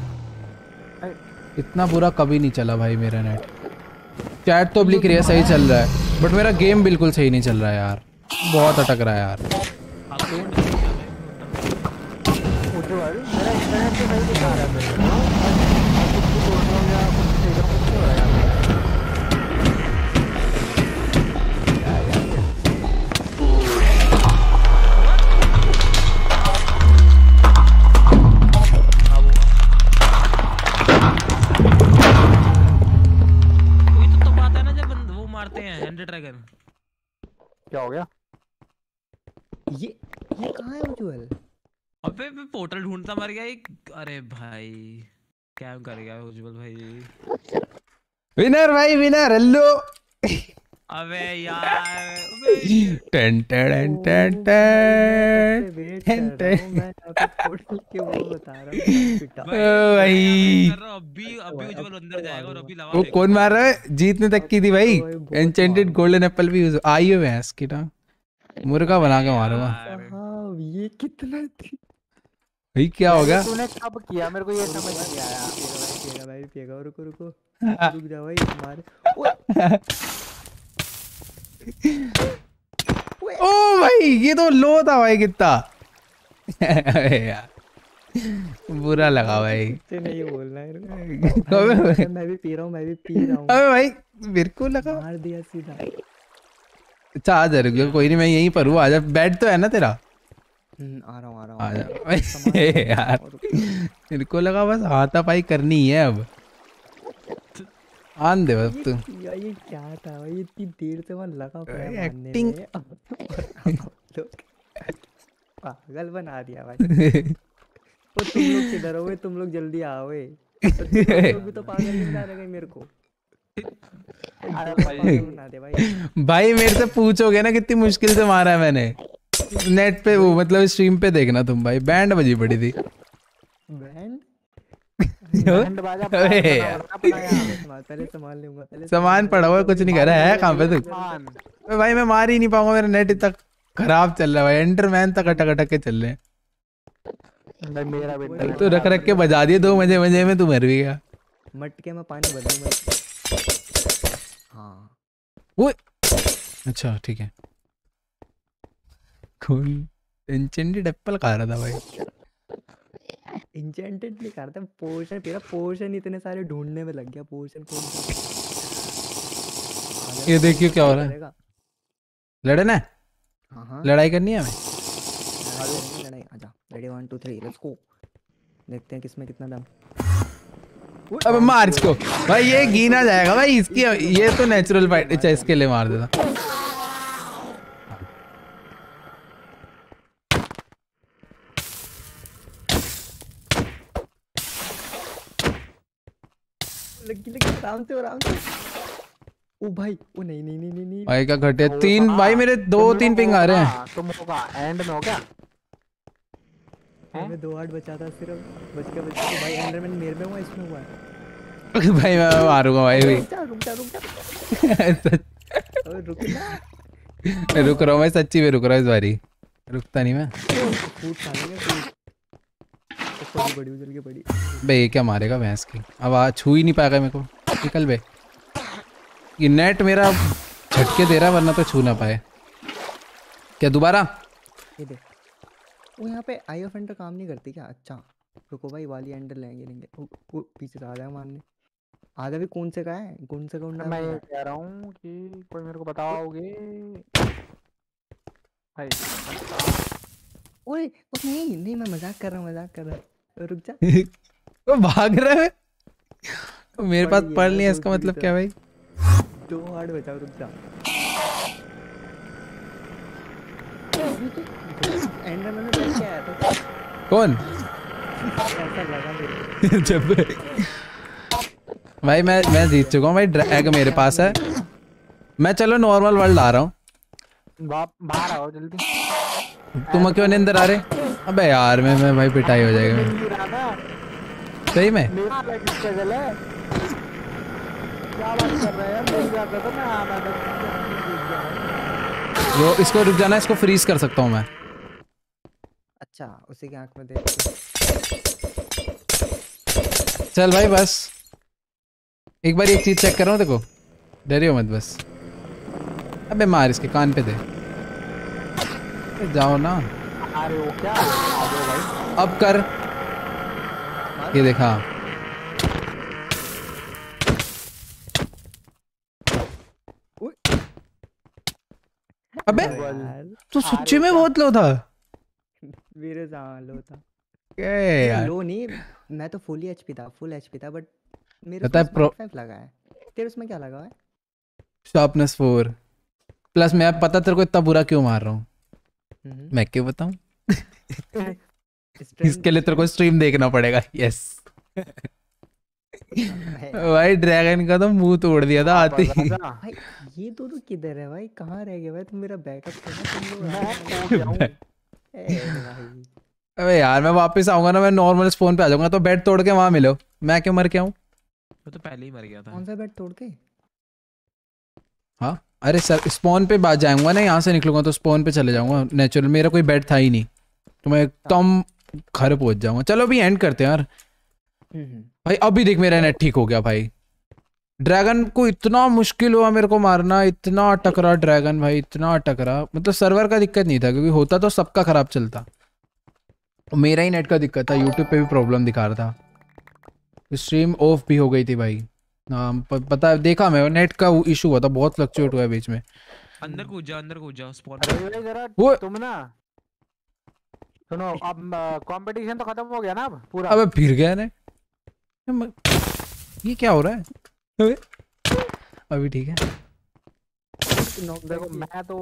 इतना बुरा कभी नहीं चला भाई मेरा नेट। चैट तो लिख रही है सही चल रहा है, बट मेरा गेम बिल्कुल सही नहीं चल रहा है यार, बहुत अटक रहा है यार। मेरा इंटरनेट तो सही दिखा रहा है, ड्रैगन क्या हो गया? ये ये कहाँ है उज्जवल? अबे मैं पोर्टल ढूंढता मर गया एक। अरे भाई क्या कर गया उज्जवल भाई। विनर भाई विनर, हेलो। अबे यार टन टन टन टन मैं पोर्टल के वो बता रहा हूँ भाई। अभी अभी उज्जवल अंदर जाएगा और अभी लावा वो कौन मार रहा है? जीतने तक की थी भाई, एन्चेंटेड गोल्डन एप्पल भी आई हुई है इसकी ना, मुर्गा बना के मारूंगा। ये कितना थी भाई क्या हो गया? तूने कब किया मेरे को ये समझ नहीं आया। पिएगा भाई पिएगा, रुको रुको रुक जा भाई मार। ओ भाई ये तो लो था भाई कितना यार। बुरा लगा भाई। मुझसे नहीं बोलना है अबे भाई, भाई, मैं भी पी रहा हूँ, मैं भी पी रहा हूँ। अबे भाई मेरे को लगा। मार दिया सीधा। अच्छा आ जा, रुक जा, कोई नहीं मैं यहीं पर हूँ, आजा। बेड तो है ना तेरा? हम्म, आ रहा हूँ आ रहा हूँ आ आ जा रहा हूँ। भाई। सामान ये लेके यार और- मेरे को लगा बस हाथापाई करनी ही है अब। आन दे बस तू। ये यार ये क्या था भाई, इतनी देर से वहाँ लगा पड़ा है भाई, मारने acting- में। और लोग पागल बना दिया भाई। वो तुम लोग किधर हो? तुम लोग जल्दी आओ। ए। तो तुम लोग भी तो पागल नहीं बना रहे मेरे को। अरे दोनों भाई। पागल बना दे भाई। भाई मेरे से पूछोगे ना कितनी मुश्किल से मारा है मैंने। नेट पे वो मतलब स्ट्रीम पे देखना तुम भाई, बैंड बजी पड़ी थी। बैंड बैंड बाजा अबे बना यार। बना अपना यहाँ। सामान पहले सामान लूंगा, पहले सामान पड़ा हुआ है, कुछ नहीं कर रहा है, कहाँ पे तू? सामान। अबे भाई मैं मार ही नहीं पाऊंगा, मेरा नेट इतना खराब चल रहा है भाई। एंडरमैन तक अटक अटक के चल रहे हैं। भाई मेरा भी internet तो रख रख के बजा दिए दो मजे मजे में, तू मर भी गया। मटके में पानी बदल मत। हाँ ओए अच्छा ठीक है। कौन एंचेंटेड एप्पल खा रहा था भाई? इंचेंटेड नहीं करता, पोर्शन तेरा पोर्शन इतने सारे ढूंढने में लग गया। पोर्शन कौन सा? आजा, ये देखियो क्या हो रहा है। करेगा। लड़ना है, हाँ हाँ लड़ाई करनी है हमें। लड़ाई करेंगे, लड़ाई। आजा ready, one two three let's go. देखते हैं किसमें कितना दम। अबे मार इसको भाई, ये गिना जाएगा भाई इसकी। ये तो नेचुरल फाइट, अच्छा इसके लिए मार देता। लगी लगी, आराम से आराम से। ओ भाई, ओ नहीं नहीं नहीं नहीं नहीं। भाई का घटे तीन भाई, मेरे दो तीन पिंग आ रहे हैं। तुम होगा एंड में हो क्या? मैं दो आठ बचा था सिर्फ, बच के बच के। भाई एंडरमैन मेरे में हुआ, इसमें हुआ है। भाई मैं मारूंगा भाई भी। रुक जा रुक जा रुक जा। अबे रुक ना। रुक रहा हूँ मैं, सच्ची में रुक रहा हूँ इस बारी, रुकता नहीं मैं। फूट खा लेंगे फूट। बड़ी बड़ी उजल के बड़ी। बे ये क्या मारेगा भैंस की? अब आ छू ही नहीं पाएगा मेरे को। निकल बे, ये नेट मेरा झटके दे रहा है, वरना तो छू ना पाए। क्या दोबारा? ये देख, वो यहाँ पे आई ऑफ एंडर काम नहीं करती क्या? अच्छा रुको भाई, वाली एंडर लेंगे लेंगे। वो वो पीछे से आ जाएगा मारने। आधा भी कौन से का है? कौन से का उंडा मैं है? ये कह रहा हूँ कि कोई मेरे को बताओगे भाई? ओए ओ नहीं नहीं, मैं मजाक कर रहा हूँ, मजाक कर रहा हूँ। रुक जा। वो भाग रहा है। मेरे पास पढ़ पढ़ लिया नहीं है, है, इसका दूसरी मतलब तरफ। क्या भाई? दो हार्ड बचा, रुक जा। एंडर मैंने देख के आया था, कौन? ऐसा लगा मेरे को। जब भाई मैं मैं जीत चुका हूँ भाई, ड्रैग मेरे पास है। मैं चलो नॉर्मल वर्ल्ड आ रहा हूँ। बाप बाहर आओ जल्दी। तुम क्यों नहीं अंदर आ रहे? अबे यार मैं मैं भाई पिटाई हो जाएगा मेरी। नहीं रहा था सही में मेरा बैग स्ट्रगल है। क्या बात कर रहे हैं यार? मिल जाता तो मैं आना था। वो इसको रुक जाना, इसको फ्रीज कर सकता हूँ मैं। अच्छा उसी की आंख में देख। चल भाई बस एक बार एक चीज चेक कर रहा हूँ, देखो डरियो मत बस। अबे मार इसके कान पे दे। ए, जाओ ना, अरे वो क्या आ जाओ भाई। अब कर। ये देखा, अबे यार तू सच्ची में बहुत लो था। मेरे साथ लो था। क्या नहीं, यार? लो नहीं, मैं तो फुल एचपी था, फुल एचपी था। बट मेरे पता है उसमें pro- स्मार्ट फाइव लगा है। तेरे उसमें क्या लगा है? Sharpness four plus. मैं अब पता तेरे को इतना बुरा क्यों मार रहा हूँ, हम्म, मैं क्यों बताऊँ? strength- इसके लिए तेरे को स्ट्रीम देखना पड़ेगा। यस भाई, ड्रैगन का तो मुंह तोड़ दिया था आते ही। राजा, भाई ये दोनों किधर है भाई? कहाँ रह गए भाई? तुम मेरा बैकअप करना तुम लोग। मैं खो गया हूँ। ए भाई अबे यार मैं वापस आऊंगा ना, मैं नॉर्मल स्पॉन पे आ जाऊंगा, तो बेड तोड़ के वहां मिलो। मैं क्यों मर के आऊं? वो तो पहले ही मर गया था। कौन सा बेड तोड़ के? हाँ अरे सर, स्पॉन पे बात जाऊंगा ना, यहाँ से निकलूंगा तो स्पॉन पे चले जाऊंगा नेचुरल। मेरा कोई बेड था ही नहीं, तो मैं एकदम घर पहुंच जाऊंगा। चलो अभी एंड करते हैं यार। हम्म, भाई अभी देख मेरा नेट ठीक हो गया भाई। ड्रैगन को इतना मुश्किल हुआ मेरे को मारना, इतना टकरा ड्रैगन भाई, इतना टकरा। मतलब सर्वर का दिक्कत नहीं था, क्योंकि होता तो सबका खराब चलता। मेरा ही नेट का दिक्कत था, यूट्यूब पे भी प्रॉब्लम दिखा रहा था, स्ट्रीम ऑफ भी हो गई थी भाई। हाँ प- पता है, देखा मैं, नेट का इशू हुआ था, बहुत फ्लक्चुएट हुआ है बीच में। अंदर कूद जा, अंदर कूद जा, स्पॉन भाई भाई जरा वो तुम ना सुनो, अब कंपटीशन तो खत्म हो गया ना अब पूरा। अबे फिर गया ने, ये क्या हो रहा है? अबे, अभी ठीक है। नॉक देखो मैं तो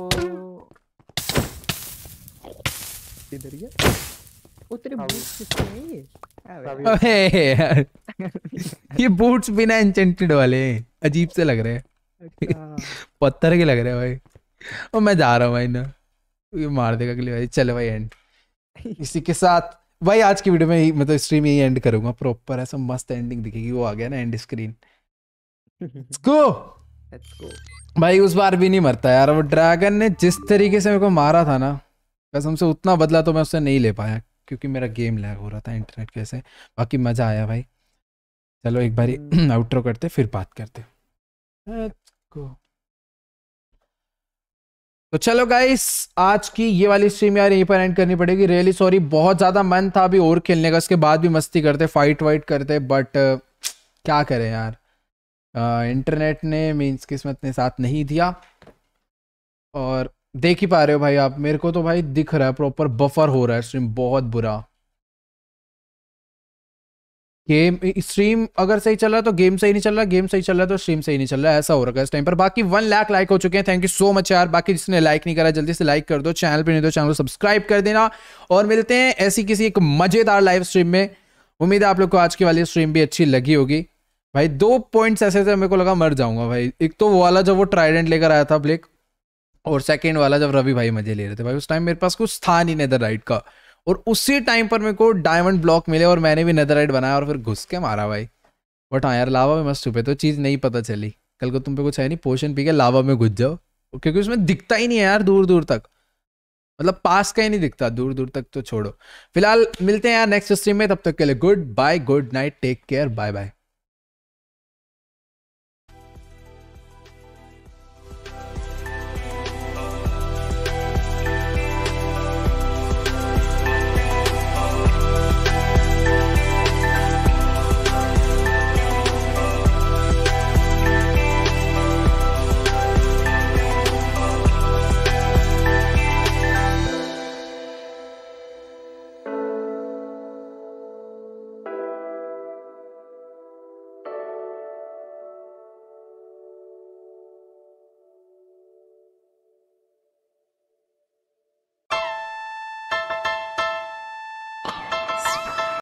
इधर ही है। ओ तेरे अभी- बूट्स किसके हैं ये? अबे अभी- अबे यार, ये बूट्स बिना एन्चेंटेड वाले हैं, अजीब से लग रहे हैं, अच्छा पत्थर के लग रहे हैं भाई। और मैं जा रहा हूँ भाई ना, ये मार देगा अगली भाई। चलो भाई एंड इसी के साथ भाई आज की वीडियो में ही, मतलब स्ट्रीम यही एंड करूंगा, प्रॉपर ऐसा मस्त एंडिंग दिखेगी। वो आ गया ना end screen, let's go let's go. भाई। उस बार भी नहीं मरता यार, वो ड्रैगन ने जिस तरीके से मेरे को मारा था ना, कसम से उतना बदला तो मैं उससे नहीं ले पाया, क्योंकि मेरा गेम लैग हो रहा था इंटरनेट की वजह से। बाकी मजा आया भाई। चलो एक बार आउटरो करते फिर बात करते। Let's go. तो चलो गाइस, आज की ये वाली स्ट्रीम यार यहीं पर एंड करनी पड़ेगी। रियली सॉरी, बहुत ज्यादा मन था अभी और खेलने का, उसके बाद भी मस्ती करते, फाइट वाइट करते, बट क्या करें यार, इंटरनेट ने मीन्स किस्मत ने साथ नहीं दिया। और देख ही पा रहे हो भाई आप, मेरे को तो भाई दिख रहा है प्रॉपर बफर हो रहा है स्ट्रीम, बहुत बुरा। गेम स्ट्रीम अगर सही चल रहा है तो गेम सही नहीं चल रहा, गेम सही चल रहा है तो स्ट्रीम सही नहीं चल रहा है, ऐसा हो रहा है इस टाइम पर। बाकी वन लाख लाइक हो चुके हैं, थैंक यू सो मच यार। बाकी जिसने लाइक नहीं करा जल्दी से लाइक कर दो, चैनल पे नहीं तो चैनल को सब्सक्राइब कर देना। और मिलते हैं ऐसी किसी एक मजेदार लाइव स्ट्रीम में। उम्मीद है आप लोग को आज की वाली स्ट्रीम भी अच्छी लगी होगी भाई। दो पॉइंट्स ऐसे थे मेरे को लगा मर जाऊंगा भाई। एक तो वो वाला जब वो ट्राइडेंट लेकर आया था ब्लेक, और सेकेंड वाला जब रवि भाई मजे ले रहे थे भाई। उस टाइम मेरे पास कुछ था नहीं नेदरराइट का, और उसी टाइम पर मेरे को डायमंड ब्लॉक मिले और मैंने भी नेदरराइट बनाया और फिर घुस के मारा भाई। बट हाँ यार, लावा में मस्त छुपे, तो चीज़ नहीं पता चली। कल को तुम पे कुछ है नहीं, पोशन पी के लावा में घुस जाओ, क्योंकि उसमें दिखता ही नहीं है यार दूर दूर तक, मतलब पास का ही नहीं दिखता, दूर दूर तक तो छोड़ो। फिलहाल मिलते हैं यार नेक्स्ट स्ट्रीम में, तब तक के लिए goodbye, good night, take care, bye bye.